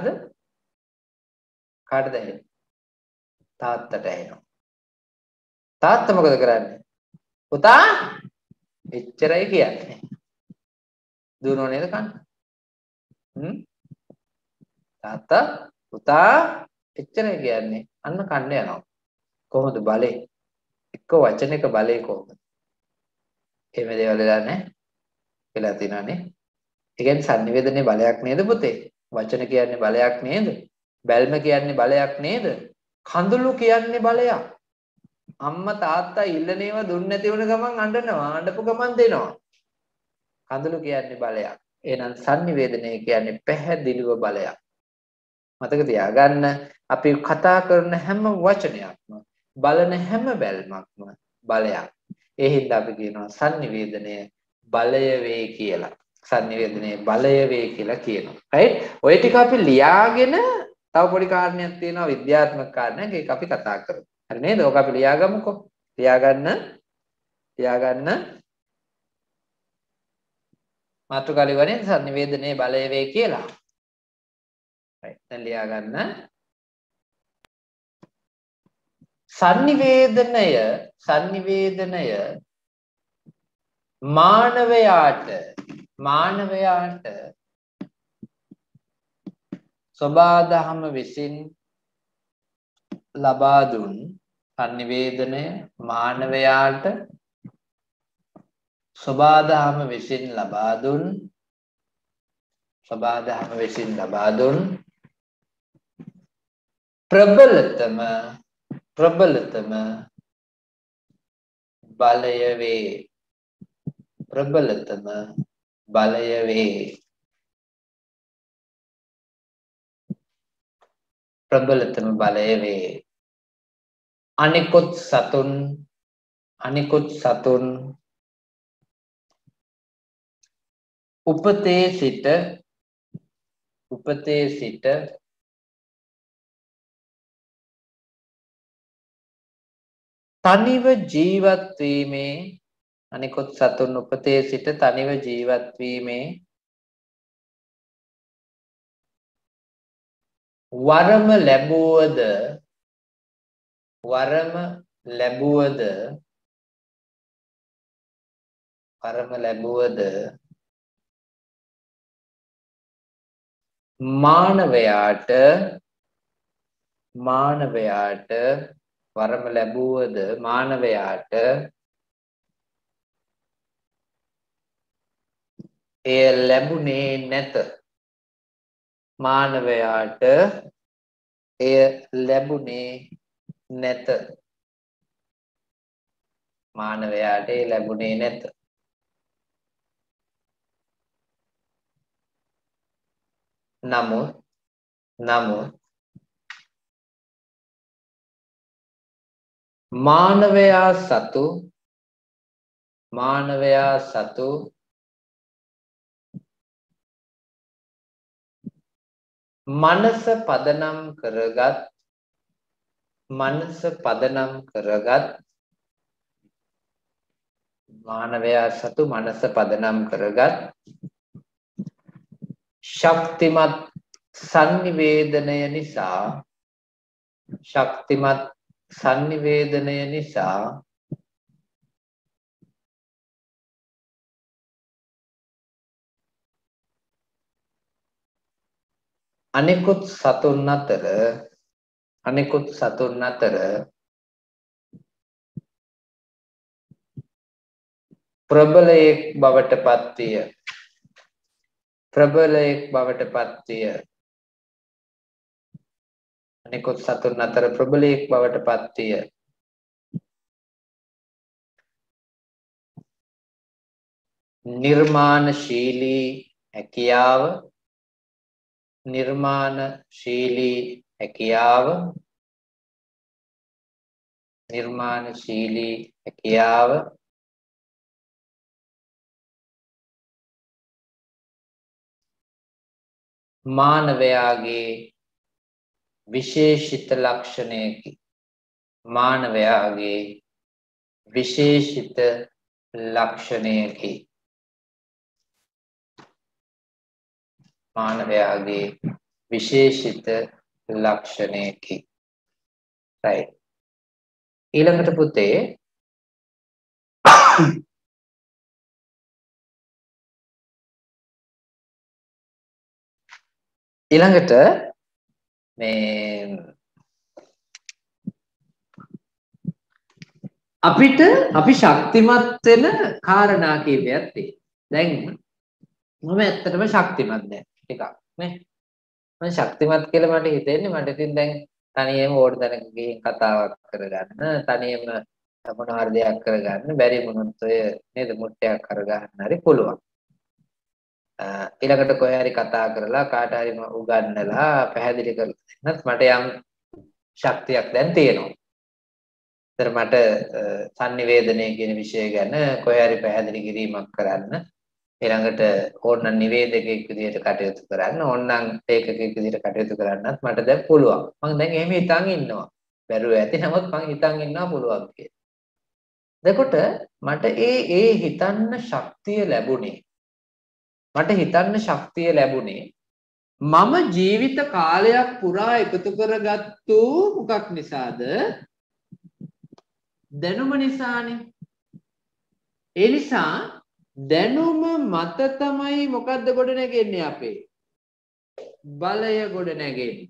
කාටද ඇහෙන්නේ? තාත්තට ඇහෙනවා. තාත්තා මොකද කරන්නේ? පුතා එච්චරයි කියන්නේ. දුවනෝ නේද කන්න? හ්ම්? තාත්තා පුතා එච්චරයි කියන්නේ. අන්න කන්න යනවා. කොහොමද බලේ? එක වචනයක බලේ කොහොමද? එහෙම දේවල් වෙලා නැහැ. වෙලා තියෙනවානේ. ඒ කියන්නේ sannivedanaye බලයක් නේද පුතේ? වචන කියන්නේ බලයක් නේද? බැල්ම කියන්නේ බලයක් නේද? කඳුළු කියන්නේ බලයක්. අම්මා තාත්තා ඉල්ලනේව දුන්නේ නැති වුණ ගමන් අඬනවා. අඬපු ගමන් දෙනවා. කඳුළු කියන්නේ බලයක්. එහෙනම් sannivedanaye කියන්නේ පැහැදිලිව බලයක්. මතක තියාගන්න අපි කතා කරන හැම වචනයක්ම බලන හැම බැල්මක්ම බලයක්. ඒ හින්දා අපි කියනවා sannivedanaye බලය වේ කියලා. sannivedanaye බලය වේ කියලා කියනවා. right? ඔය ටික අපි ලියාගෙන තව පොඩි කාරණයක් තියෙනවා විද්‍යාත්මක කාරණයක්. ඒක අපි කතා කරමු. හරි නේද? ඕක අපි ලියාගමුකෝ. ලියාගන්න. ලියාගන්න. මාතෘකාවේ වනේ sannivedanaye බලය වේ කියලා. right. දැන් ලියාගන්න. sannivedanaya sannivedanaya මානවයාට මානවයාට සබාදහම විසින් ලබා දුන් sannivedanaya මානවයාට සබාදහම විසින් ලබා දුන් සබාදහම විසින් ලබා දුන් ප්‍රබලතම ප්‍රබලතම බලය වේ ප්‍රබලතම බලය වේ ප්‍රබලතම බලය වේ අනිකුත් සතුන් අනිකුත් සතුන් උපතේ සිට උපතේ සිට තනිව ජීවත් වීමේ අනිකුත් සතුන් උපතේ සිට තනිව ජීවත් වීමේ වරම ලැබුවද වරම ලැබුවද වරම ලැබුවද මානවයාට මානවයාට වරම ලැබුවද මානවයාට එය ලැබුණේ නැත මානවයාට එය ලැබුණේ නැත මානවයාට එය ලැබුණේ නැත නමුත් නමුත් මානවයා සතු මානවයා සතු මනස පදනම් කරගත් මනස පදනම් කරගත් මානවයා සතු මනස පදනම් කරගත් ශක්තිමත් සංනිවේදනය නිසා ශක්තිමත් සංනිවේදනය නිසා අනෙකුත් සතුන් අතර අනෙකුත් සතුන් අතර ප්‍රබලයෙක් බවට පත්විය ප්‍රබලයෙක් බවට පත්විය අනෙකුත් සතුන් අතර ප්‍රබලයෙක් බවට පත්විය නිර්මාණශීලී හැකියාව නිර්මාණශීලී හැකියාව නිර්මාණශීලී හැකියාව මානවයාගේ විශේෂිත ලක්ෂණයකි මානවයාගේ විශේෂිත ලක්ෂණයකි මානවයාගේ විශේෂිත ලක්ෂණයකි right ඊළඟට පුතේ ඊළඟට මේ අපිට අපි ශක්තිමත් වෙන කාරණා කීපයක් තියෙනවා දැන් මම ඇත්තටම ශක්තිමත් නෑ ටිකක් නේ මම ශක්තිමත් කියලා මට හිතෙන්නේ මට ඉතින් දැන් තනියම ඕඩ තැනක ගිහින් කතාවක් කරගන්න තනියම මොන හරි දෙයක් කරගන්න බැරි මොනොත් ඔය නේද මුට්ටයක් කරගන්න හරි පුළුවන් ඊළඟට කොහේ හරි කතා කරලා කාට හරි උගන්වලා පැහැදිලි කරලා දෙන්නත් මට යම් ශක්තියක් දැන් තියෙනවා. ඒතර මට sannivedanaya කියන විෂය ගැන කොහේ හරි පැහැදිලි කිරීමක් කරන්න ඊළඟට ඕනනම් නිවේදකයෙක් විදිහට කටයුතු කරන්න ඕනනම් ඒකකෙක් විදිහට කටයුතු කරන්නත් මට දැන් පුළුවන්. මම දැන් එහෙම හිතන් ඉන්නවා. බැරුව ඇති නමුත් මම හිතන් ඉන්නවා පුළුවන් කියලා. එතකොට මට ඒ ඒ හිතන්න ශක්තිය ලැබුණේ මට හිතන්න ශක්තිය ලැබුණේ මම ජීවිත කාලයක් පුරා එකතු කරගත්තු මොකක් නිසාද දැනුම නිසානේ ඒ නිසා දැනුම මත තමයි මොකද්ද ගොඩ නැගෙන්නේ අපේ බලය ගොඩ නැගෙන්නේ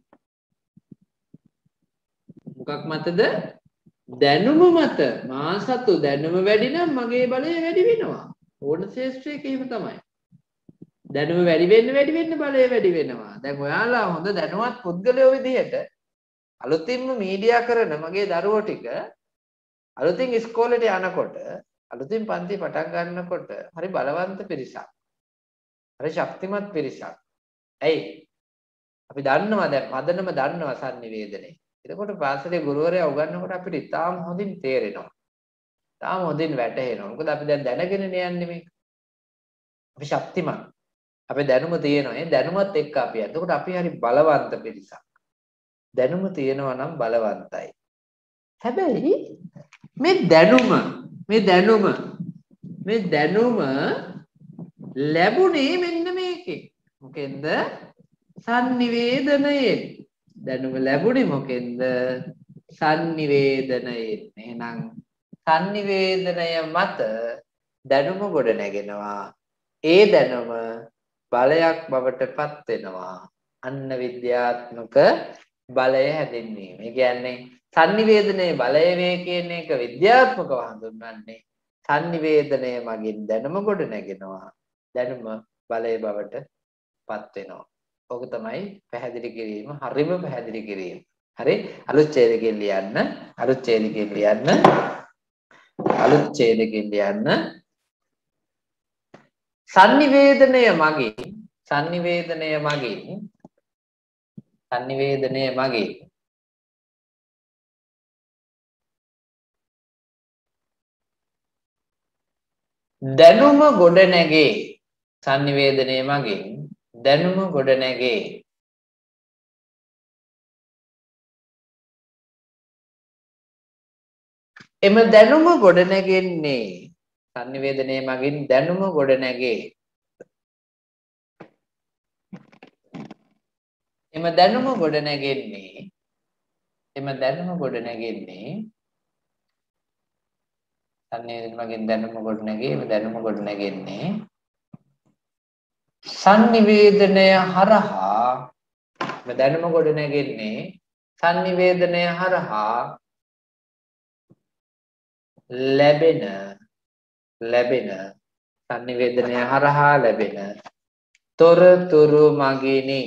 මොකක් මතද දැනුම මත මා සතු දැනුම වැඩි නම් මගේ බලය වැඩි වෙනවා ඕන ශේෂ්ත්‍රයක එහෙම තමයි දැනුම වැඩි වෙන්න වැඩි වෙන්න බලය වැඩි වෙනවා. දැන් ඔයාලා හොඳ දැනුවත් පුද්ගලයෝ විදිහට අලුතින්ම මීඩියා කරන මගේ දරුවෝ ටික අලුතින් ඉස්කෝලේට යනකොට අලුතින් පන්ති පටන් ගන්නකොට හරි බලවන්ත පිරිසක්. හරි ශක්තිමත් පිරිසක්. ඇයි? අපි දන්නවා දැන් පදනම දන්නවා sannivedanaye. එතකොට පාසලේ ගුරුවරයා උගන්වනකොට අපිට ඉතාම හොඳින් තේරෙනවා. ඉතාම හොඳින් වැටහෙනවා. මොකද අපි දැන් දැනගෙන යන්නේ මේක. අපි ශක්තිමත් අපේ දැනුම තියෙනවා. ඒ දැනුමත් එක්ක අපි යනවා. එතකොට අපි හරි බලවන්ත පිරිසක්. දැනුම තියෙනවා නම් බලවන්තයි. හැබැයි මේ දැනුම මේ දැනුම මේ දැනුම ලැබුණේ මෙන්න මේකේ. මොකෙන්ද? sannivedanayen. දැනුම ලැබුණේ මොකෙන්ද? sannivedanayen. එහෙනම් sannivedanaya මත දැනුම ගොඩ නැගෙනවා. ඒ දැනුම බලයක් බවට පත් වෙනවා. අන්න විද්‍යාත්මක බලය හැදෙන්නේ. මේ කියන්නේ sannivedanaya බලය වේ කියන එක විද්‍යාත්මකව හඳුන්වන්නේ sannivedanaya මගින් දැනුම ගොඩ නැගෙනවා. දැනුම බලය බවට පත් වෙනවා. ඕක තමයි පැහැදිලි කිරීම. හරිම පැහැදිලි කිරීම. හරි අලුත් ඡේදකෙන් ලියන්න. අලුත් ඡේදකෙන් ලියන්න. අලුත් ඡේදකෙන් ලියන්න. sannivedanaya මගින් sannivedanaya මගින් sannivedanaya මගින් දැනුම ගොඩ නැගේ sannivedanaya මගින් දැනුම ගොඩ නැගේ එම දැනුම ගොඩ නැගෙන්නේ sannivedanaya මගින් දැනුම ගොඩ නැගේ එම දැනුම ගොඩ නැගෙන්නේ එම දැනුම ගොඩ නැගෙන්නේ sannivedanaya මගින් දැනුම ගොඩ නැගේ එම දැනුම ගොඩ නැගෙන්නේ sannivedanaya හරහා එම දැනුම ගොඩ නැගෙන්නේ sannivedanaya හරහා ලැබෙන ලැබෙන sannivedanaya හරහා ලැබෙන තොරතුරු මගිනි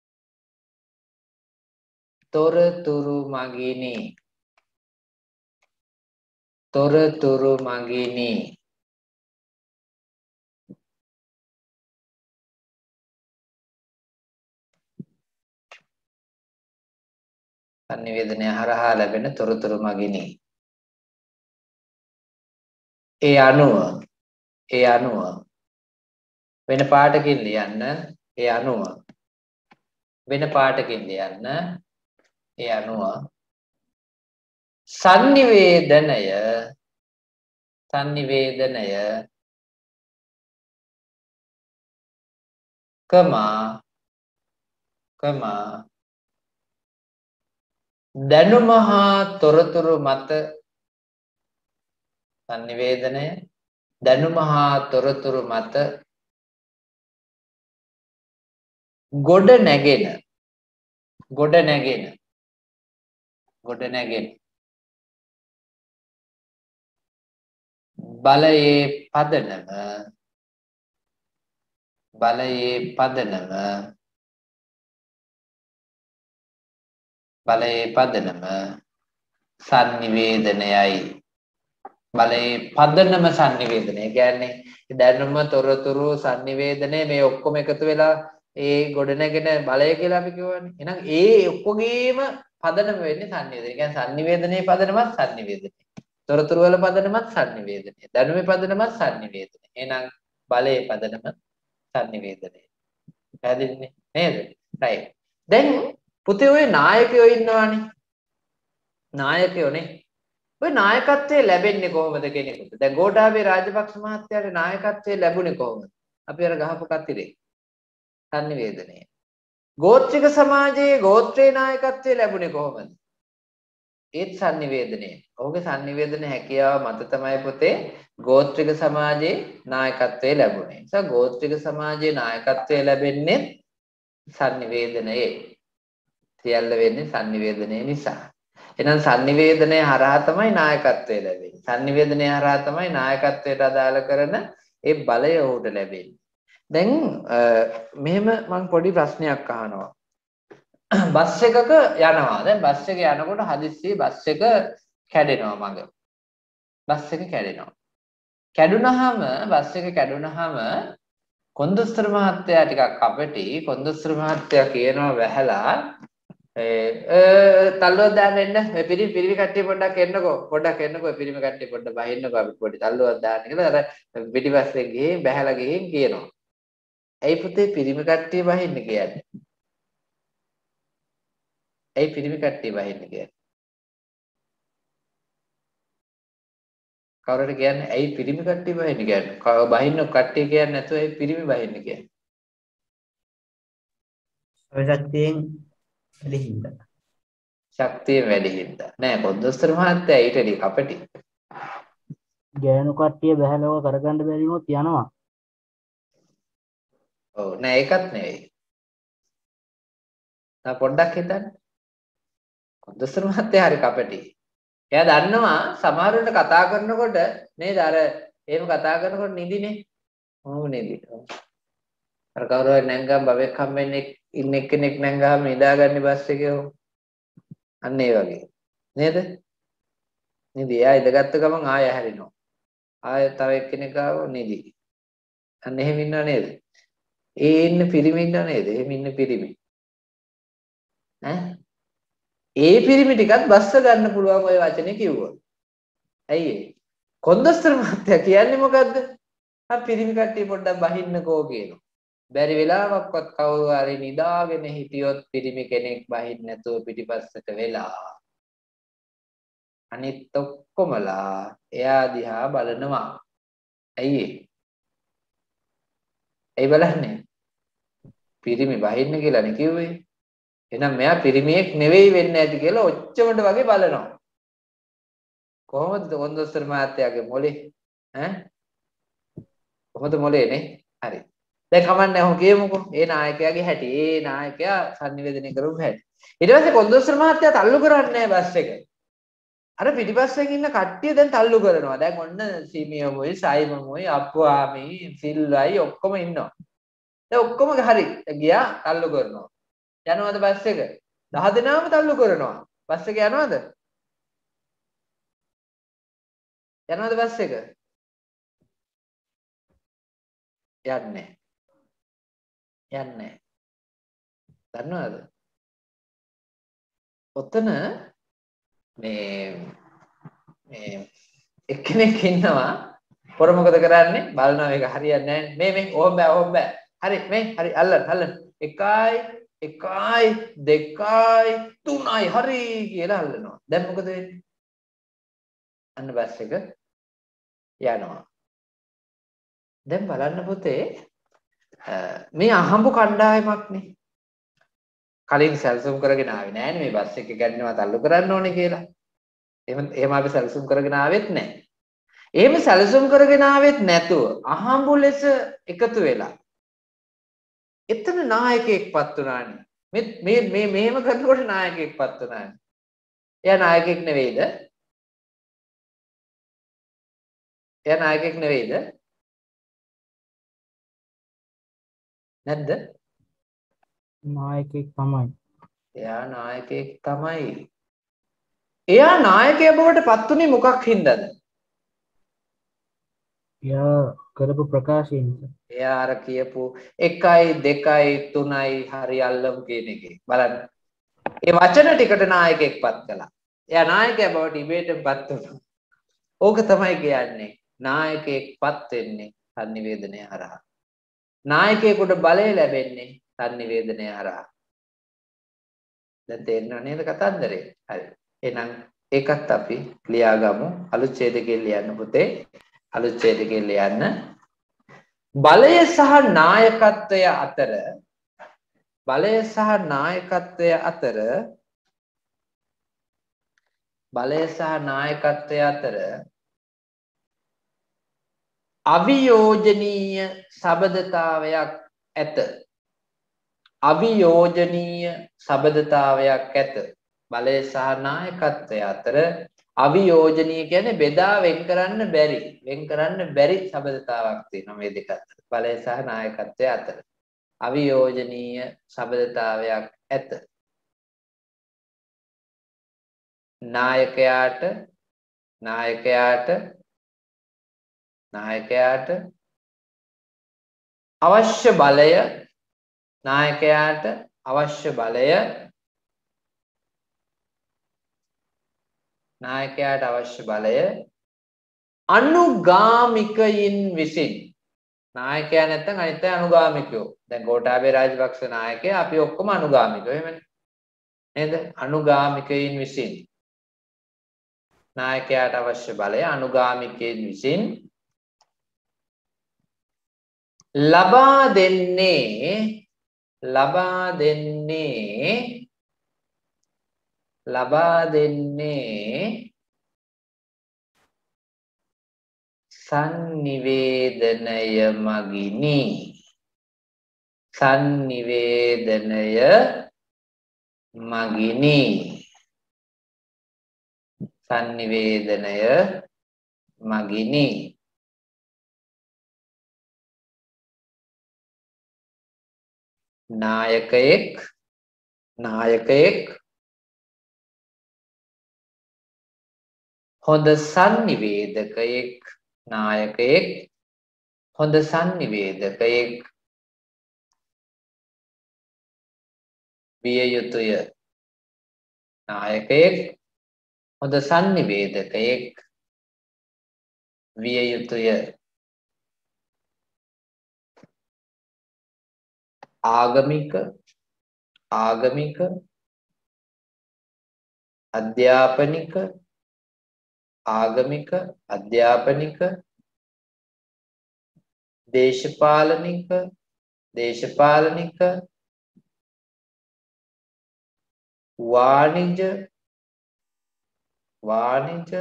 තොරතුරු මගිනි තොරතුරු මගිනි sannivedanaya හරහා ලැබෙන තොරතුරු මගිනි ඒ අනුව ඒ අනුව වෙන පාඩකින් ලියන්න ඒ අනුව වෙන පාඩකින් ලියන්න ඒ අනුව sannivedanaya sannivedanaya kama kama දැනුම හා තොරතුරු මත sannivedanaya දැනුම හා තොරතුරු මත ගොඩ නැගෙන ගොඩ නැගෙන ගොඩ නැගෙන බලයේ පදනම බලයේ පදනම බලයේ පදනම sannivedanayයි බලයේ පදනම sannivedanaya කියන්නේ දැනුම තොරතුරු sannivedanaya මේ ඔක්කොම එකතු වෙලා ඒ ගොඩනැගෙන බලය කියලා අපි කියවනේ. එහෙනම් ඒ ඔක්කොගේම පදනම වෙන්නේ sannivedanaya. කියන්නේ sannivedanaya පදනමත් sannivedanaya. තොරතුරු වල පදනමත් sannivedanaya. දැනුමේ පදනමත් sannivedanaya. එහෙනම් බලයේ පදනම sannivedanaya. පැහැදිලිනේ නේද? right. දැන් පුතේ ඔය නායකයෝ ඉන්නවානේ. නායකයෝනේ. ඔය නායකත්වයේ ලැබෙන්නේ කොහොමද කෙනෙකුට? දැන් ගෝඨාභය රාජපක්ෂ මහත්තයාට නායකත්වයේ ලැබුණේ කොහොමද? අපි අර ගහපු කතිරේ. sannivedanaya. ගෝත්‍රික සමාජයේ ගෝත්‍රේ නායකත්වයේ ලැබුණේ කොහොමද? ඒත් sannivedanaya. ඔහුගේ sannivedana හැකියාව මත තමයි පුතේ ගෝත්‍රික සමාජයේ නායකත්වයේ ලැබුණේ. ඒ නිසා ගෝත්‍රික සමාජයේ නායකත්වයේ ලැබෙන්නේ sannivedanaya. සියල්ල වෙන්නේ sannivedanaya නිසා. එහෙනම් sannivedanaya හරහා තමයි නායකත්වයේ ලැබෙන්නේ. sannivedanaya හරහා තමයි නායකත්වයට අදාළ කරන ඒ බලය ඔහුට ලැබෙන්නේ. දැන් මෙහෙම මම පොඩි ප්‍රශ්නයක් අහනවා. බස් එකක යනවා. දැන් බස් එක යනකොට හදිස්සියේ බස් එක කැඩෙනවා මග. බස් එක කැඩෙනවා. කැඩුනහම බස් එක කැඩුනහම කොන්දොස්තර මහත්තයා ටිකක් අපටි කොන්දොස්තර මහත්තයා කියනවා වැහලා ඒ තල්ලුවක් දාන්න එන්න මේ පිරිමි පිරිමි කට්ටිය පොඩ්ඩක් එන්නකෝ පොඩ්ඩක් එන්නකෝ පිරිමි කට්ටිය පොඩ්ඩක් බහින්නකෝ අපි පොඩි තල්ලුවක් දාන්න කියලා අර පිටිපස්සේ ගිහින් බහැලා ගිහින් කියනවා. ඇයි පුතේ පිරිමි කට්ටිය බහින්න කියන්නේ? ඇයි පිරිමි කට්ටිය බහින්න කියන්නේ? කවුරුද කියන්නේ ඇයි පිරිමි කට්ටිය බහින්න කියන්නේ? කව බහින්න කට්ටිය කියන්නේ නැතුව ඇයි පිරිමි බහින්න කියන්නේ? ඔය සත්‍යයෙන් වැඩි හින්දා. ශක්තිය වැඩි හින්දා. නෑ පොද්දොස්තර මහත්තයා ඊට එඩි කපටි. ගෑනු කට්ටිය බහැලව කරගන්න බැරි වුණොත් යනවා. ඔව් නෑ ඒකත් නෙවෙයි. තා පොඩ්ඩක් හිතන්න. පොද්දොස්තර මහත්තයා හරි කපටි. එයා දන්නවා සමහරවිට කතා කරනකොට නේද අර එහෙම කතා කරනකොට නිදිනේ. ඔව් නිදි. අර කවුරු හරි නැංගම් බබෙක් හම්බෙන්නේ ඉන්න එක්කෙනෙක් නැංගාම නිදාගන්නේ බස් එකේ. අන්න ඒ වගේ. නේද? නිදි. එයා ඉඳගත්ත ගමන් ආය හැරෙනවා. ආය තව එක්කෙනෙක් ආව නිදි. අන්න එහෙම ඉන්නව නේද? ඒ ඉන්න පිරිමි ඉන්නව නේද? එහෙම ඉන්න පිරිමි. ඈ ඒ පිරිමි ටිකත් බස්ස ගන්න පුළුවන් ඔය වචනේ කිව්වා. ඇයි ඒ? කොන්දොස්තර මහත්තයා කියන්නේ මොකද්ද? අර පිරිමි කට්ටිය පොඩ්ඩක් බහින්නකෝ කියනවා. බැරි වෙලාවක්වත් කවුරු හරි නිදාගෙන හිටියොත් පිරිමි කෙනෙක් බහින්න නැතුව පිටිපස්සට වෙලා අනිත් ඔක්කොමලා එයා දිහා බලනවා. ඇයි ඒ? ඇයි බලන්නේ? පිරිමි බහින්න කියලානේ කිව්වේ. එහෙනම් මෙයා පිරිමියෙක් නෙවෙයි වෙන්නේ නැති කියලා ඔච්චමඩ වගේ බලනවා. කොහොමද ඔන්දොස්තර මහත්තයාගේ මොලේ? ඈ? කොහොමද මොලේ නේ? හරි. දැන් කමන්නේ ඔහොම කියමුකෝ. ඒ නායකයාගේ හැටි. ඒ නායකයා sannivedana කරපු හැටි. ඊට පස්සේ කොන්දොස්තර මහත්තයා තල්ලු කරන්නේ නැහැ බස් එක. අර පිටිපස්සෙන් ඉන්න කට්ටිය දැන් තල්ලු කරනවා. දැන් ඔන්න සීමියෝයි, සයිමෝයි, අප්පුආමි, සිල්වයි ඔක්කොම ඉන්නවා. දැන් ඔක්කොම හරි ගියා තල්ලු කරනවා. යනවද බස් එක? දහ දෙනාම තල්ලු කරනවා. බස් එක යනවද? යනවද බස් එක? යන්නේ. යන්නේ. දන්නවද? ඔතන මේ මේ එක්කෙනෙක් ඉන්නවා. පොර මොකද කරන්නේ? බලනවා මේක හරියන්නේ නැහැ. මේ මේ ඕම් බෑ ඕම් බෑ. හරි මේ හරි අල්ලන්න අල්ලන්න. එකයි එකයි දෙකයි තුනයි හරි කියලා අල්ලනවා. දැන් මොකද වෙන්නේ? අන්න බස් එක යනවා. දැන් බලන්න පුතේ මේ අහඹු කණ්ඩායමක්නේ. කලින් සැලසුම් කරගෙන ආවේ නෑනේ මේ බස් එක ගැනීමව තල්ලු කරන්න ඕනේ කියලා. එහෙම එහෙම අපි සැලසුම් කරගෙන ආවෙත් නෑ. එහෙම සැලසුම් කරගෙන ආවෙත් නැතුව අහඹු ලෙස එකතු වෙලා එතන නායකයෙක්පත් වුණානේ. මේ මේ මේ මෙහෙම කරනකොට නායකයෙක්පත් වුණානේ. එයා නායකයෙක් නෙවෙයිද? එයා නායකයෙක් නෙවෙයිද? නැද්ද? නායකයෙක් තමයි. එයා නායකයෙක් තමයි. එයා නායකයා බවට පත් උනේ මොකක් හින්දාද? එයා කරපු ප්‍රකාශය නිසා. එයා අර කියපු එකයි දෙකයි තුනයි හරි අල්ලමු කියන එකේ බලන්න. ඒ වචන ටිකට නායකයෙක්පත් කළා. එයා නායකයා බවට ඉබේටපත් වුණා. ඕක තමයි කියන්නේ නායකයෙක්පත් වෙන්නේ sannivedana හරහා. නායකයෙකුට බලය ලැබෙන්නේ sannivedana හරහා. දැන් තේරෙනව නේද කතන්දරේ? හරි. එහෙනම් ඒකත් අපි ලියාගමු. අලුත් ඡේදකේ ලියන්න පුතේ. අලුත් ඡේදකේ ලියන්න. බලය සහ නායකත්වය අතර බලය සහ නායකත්වය අතර බලය සහ නායකත්වය අතර අවියෝජනීය සබඳතාවයක් ඇත. අවියෝජනීය සබඳතාවයක් ඇත. බලය සහ නායකත්වය අතර අවියෝජනීය කියන්නේ බෙදා වෙන් කරන්න බැරි. වෙන් කරන්න බැරි සබඳතාවක් තියෙනවා මේ දෙක අතර. බලය සහ නායකත්වය අතර අවියෝජනීය සබඳතාවයක් ඇත. නායකයාට නායකයාට නායකයාට අවශ්‍ය බලය නායකයාට අවශ්‍ය බලය නායකයාට අවශ්‍ය බලය අනුගාමිකයින් විසින් නායකයා නැත්නම් අනිත් අය අනුගාමිකයෝ. දැන් ගෝඨාභය රාජපක්ෂ නායකයා අපි ඔක්කොම අනුගාමිකයෝ එහෙමනේ. නේද? අනුගාමිකයින් විසින් නායකයාට අවශ්‍ය බලය අනුගාමිකයින් විසින් ලබා දෙන්නේ ලබා දෙන්නේ ලබා දෙන්නේ sannivedanaya magini sannivedanaya magini sannivedanaya magini නායකයෙක් නායකයෙක් හොඳ sannivedakaයෙක් නායකයෙක් හොඳ sannivedakaයෙක් විය යුතුය. නායකයෙක් හොඳ sannivedakaයෙක් විය යුතුය. ආගමික ආගමික අධ්‍යාපනික ආගමික අධ්‍යාපනික දේශපාලනික දේශපාලනික වාණිජ්‍ය වාණිජ්‍ය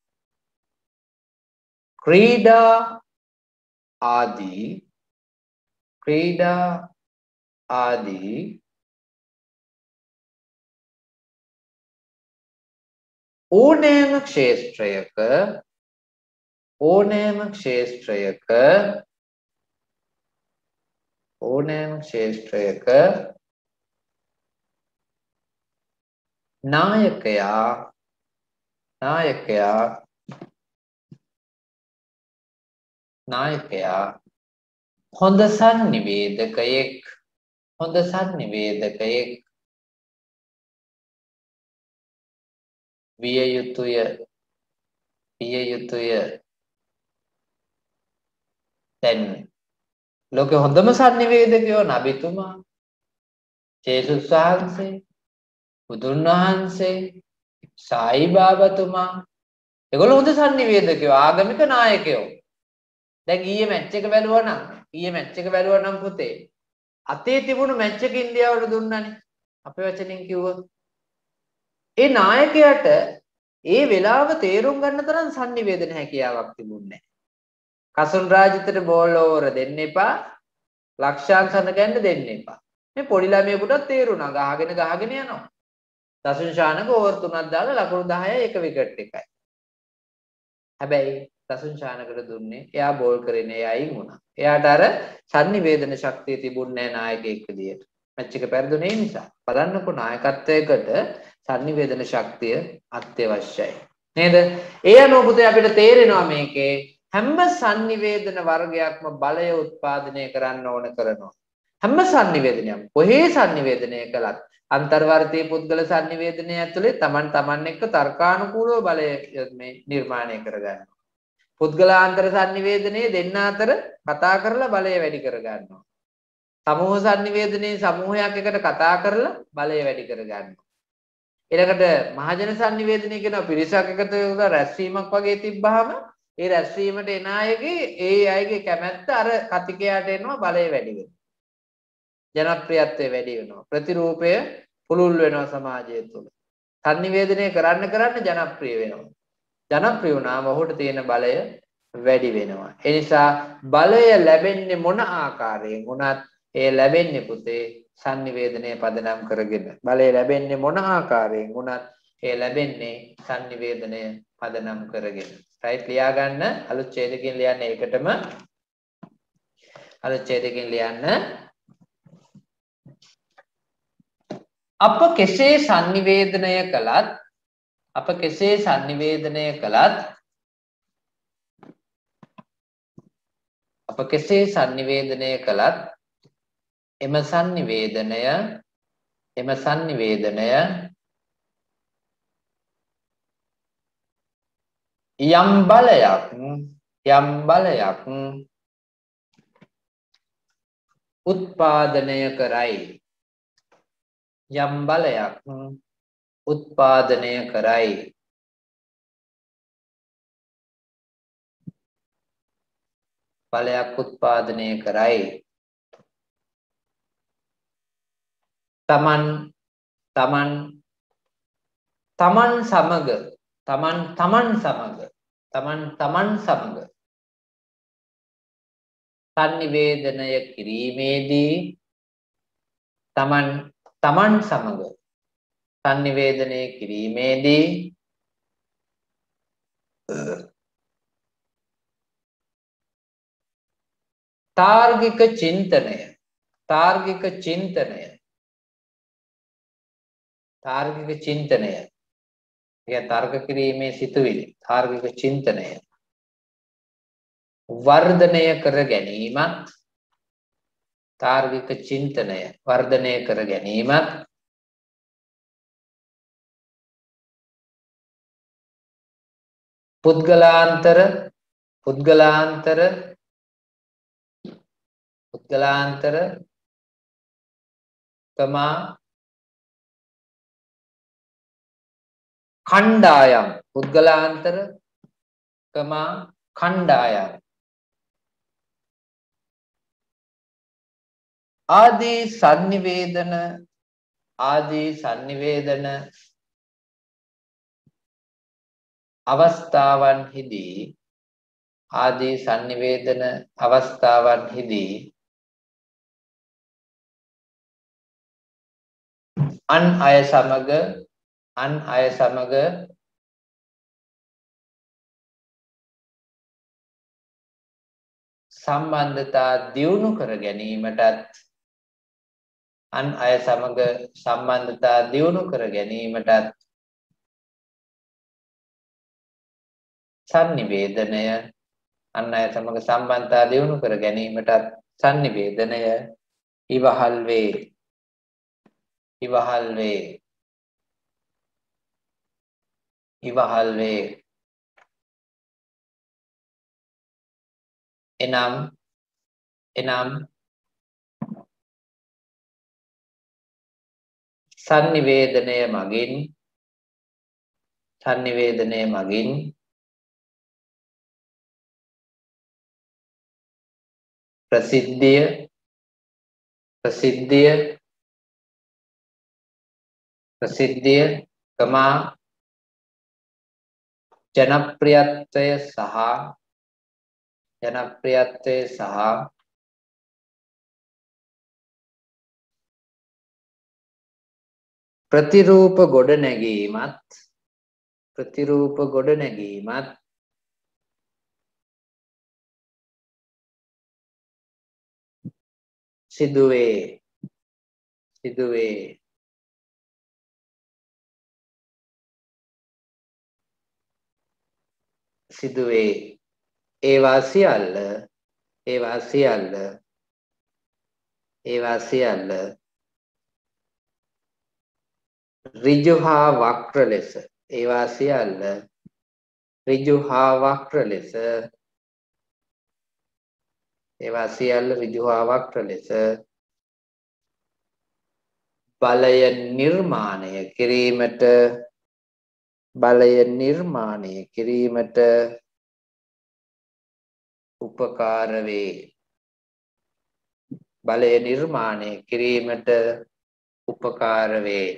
ක්‍රීඩා ආදී ක්‍රීඩා ආදී ඕනෑම ක්ෂේත්‍රයක ඕනෑම ක්ෂේත්‍රයක ඕනෑම ක්ෂේත්‍රයක නායකයා නායකයා නායකයා හොඳ සංනිවේදකයෙක් හොඳ සංනිවේදකයෙක් විය යුතුය විය යුතුය දැන් ලෝකේ හොඳම සංනිවේදකයෝ නබිතුමා ජේසුස් වහන්සේ බුදුන් වහන්සේ සායි බාබතුමා ඒගොල්ලෝ හොඳ සංනිවේදකයෝ ආගමික නායකයෝ දැන් ඊයේ මැච් එක බැලුවා නම් ඊයේ මැච් එක බැලුවා නම් පුතේ අතේ තිබුණු මැච් එක ඉන්දියාවට දුන්නානේ අපේ වචනෙන් කිව්වොත් ඒ නායකයාට ඒ වෙලාව තේරුම් ගන්න තරම් සංනිවේදන හැකියාවක් තිබුණේ නැහැ කසුන් රාජිතට බෝල් ඕවර දෙන්න එපා ලක්ෂාන් සඳ ගන්න දෙන්න එපා මේ පොඩි ළමයෙකුට තේරුණා ගහගෙන ගහගෙන යනවා දසුන් ශානක ඕවර් තුනක් දාලා ලකුණු දහයයි එක විකට් එකයි හැබැයි දසුන් ශානකට දුන්නේ එයා බෝල් කරන්නේ එයා අයින් වුණා එයාට අර සංනිවේදන ශක්තිය තිබුණේ නැහැ නායකයෙක් විදියට මැච් එක පෙරදුනේ නිසා බලන්නකො නායකත්වයකට සංනිවේදන ශක්තිය අත්‍යවශ්‍යයි නේද ඒ අනුව පුතේ අපිට තේරෙනවා මේකේ හැම සංනිවේදන වර්ගයක්ම බලය උත්පාදනය කරන්න ඕන කරනවා හැම සංනිවේදනයක්ම කොහේ සංනිවේදනය කළත් අන්තර්වර්තීය පුද්ගල සංනිවේදනය ඇතුලේ Taman Taman එක්ක තර්කානුකූලව බලය මේ නිර්මාණය කරගන්නවා පුද්ගලාන්තර සංනිවේදනයේ දෙන්න අතර කතා කරලා බලය වැඩි කරගන්නවා සමූහ සංනිවේදනයේ සමූහයක් එකට කතා කරලා බලය වැඩි කරගන්නවා ඊළඟට මහජන සංනිවේදනය කියන පිරිසක් එකතු වෙලා රැස්වීමක් වගේ තිබ්බහම ඒ රැස්වීමට එන අයගේ ඒ අයගේ කැමැත්ත අර කතිකයාට එනවා බලය වැඩි වෙනවා ජනප්‍රියත්වය වැඩි වෙනවා ප්‍රතිරූපය පුළුල් වෙනවා සමාජය තුළ සංනිවේදනය කරන්න කරන්න ජනප්‍රිය වෙනවා ජනප්‍රිය වුණාම ඔහුට තියෙන බලය වැඩි වෙනවා ඒ නිසා බලය ලැබෙන්නේ මොන ආකාරයෙන් වුණත් ඒ ලැබෙන්නේ පුතේ සංනිවේදනය පදනම් කරගෙන බලය ලැබෙන්නේ මොන ආකාරයෙන් වුණත් ඒ ලැබෙන්නේ සංනිවේදනය පදනම් කරගෙන රයිට් ලියා ගන්න අලුත් ඡේදකින් ලියන්න ඒකටම අලුත් ඡේදකින් ලියන්න අප කෙසේ සංනිවේදනය කළත් අප කෙසේ සංනිවේදනය කළත් අප කෙසේ සංනිවේදනය කළත් එම සංනිවේදනය එම සංනිවේදනය යම් බලයක් යම් බලයක් උත්පාදනය කරයි යම් බලයක් උත්පාදනය කරයි බලයක් උත්පාදනය කරයි තමන් තමන් තමන් සමග තමන් තමන් සමග තමන් තමන් සමග සංනිවේදනය කිරීමේදී තමන් තමන් සමග සංනිවේදනය කිරීමේදී තාර්කික චින්තනය තාර්කික චින්තනය තාර්කික චින්තනය එය තර්ක කිරීමේ සිතුවිලි තාර්කික චින්තනය වර්ධනය කර ගැනීමත් තාර්කික චින්තනය වර්ධනය කර ගැනීමත් පුද්ගලාන්තර පුද්ගලාන්තර පුද්ගලාන්තර කමා කණ්ඩායම් පුද්ගලාන්තර කමා කණ්ඩායම් ආදී sannivedana ආදී sannivedන අවස්ථාවන්හිදී ආදී sannivedන අවස්ථාවන්හිදී අන් අය සමග අන් අය සමග සම්බන්ධතා දියුණු කර ගැනීමටත් අන් අය සමග සම්බන්ධතා දියුණු කර ගැනීමටත් sannivedanය අන් අය සමග සම්බන්ධතා දියුණු කර ගැනීමටත් sannivedanය ඉවහල් වේ ඉවහල් වේ ඉවහල් වේ එනම් එනම් sannivedanය මගින් sannivedanය මගින් ප්‍රසිද්ධිය ප්‍රසිද්ධිය ප්‍රසිද්ධිය කමා ජනප්‍රියත්වය සහ ජනප්‍රියත්වය සහ ප්‍රතිරූප ගොඩනැගීමත් ප්‍රතිරූප ගොඩනැගීමත් සිදුවේ සිදුවේ සිදුවේ ඒවා සියල්ල ඒවා සියල්ල ඒවා සියල්ල ඍජු හා වක්‍ර ලෙස ඒවා සියල්ල ඍජු හා වක්‍ර ලෙස ඒවා සියල්ල ඍජු හා වක්‍ර ලෙස බලය නිර්මාණය කිරීමට බලය නිර්මාණය කිරීමට උපකාර වේ බලය නිර්මාණය කිරීමට උපකාර වේ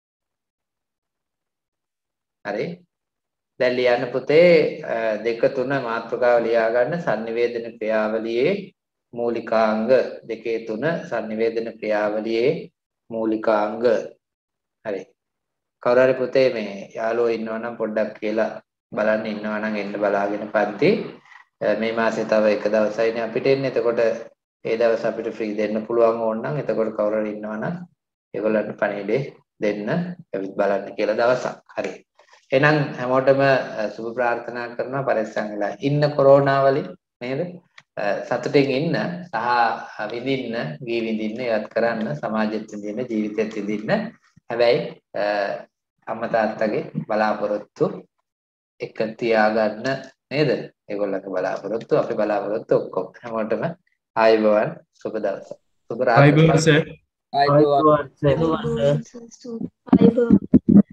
හරි දැන් ලියන්න පුතේ දෙක තුන මාතෘකාව ලියා ගන්න sannivedana ක්‍රියාවලියේ මූලිකාංග දෙකේ තුන sannivedana ක්‍රියාවලියේ මූලිකාංග හරි කවුරු හරි පුතේ මේ යාළුවෝ ඉන්නවා නම් පොඩ්ඩක් කියලා බලන්න ඉන්නවා නම් එන්න බලාගෙන පන්ති මේ මාසේ තව එක දවසයිනේ අපිට එන්නේ එතකොට ඒ දවස් අපිට ෆ්‍රී දෙන්න පුළුවන් ඕන නම් එතකොට කවුරු හරි ඉන්නවා නම් ඒගොල්ලන්ට පණිවිඩේ දෙන්න ඇවිත් බලන්න කියලා දවසක් හරි එහෙනම් හැමෝටම සුබ ප්‍රාර්ථනා කරනවා පරිස්සම් වෙලා ඉන්න කොරෝනා වලින් නේද සතුටින් ඉන්න සහ විඳින්න ගී විඳින්න ඒවත් කරන්න සමාජෙත් විඳින්න ජීවිතෙත් විඳින්න හැබැයි අම්මා තාත්තගේ බලාපොරොත්තු එක තියාගන්න නේද ඒගොල්ලන්ගේ බලාපොරොත්තු අපේ බලාපොරොත්තු ඔක්කොම හැමෝටම ආයුබෝවන් සුබ දවසක් සුබ රාත්‍රියක් ආයුබෝවන් සර් ආයුබෝවන් සර් ආයුබෝවන්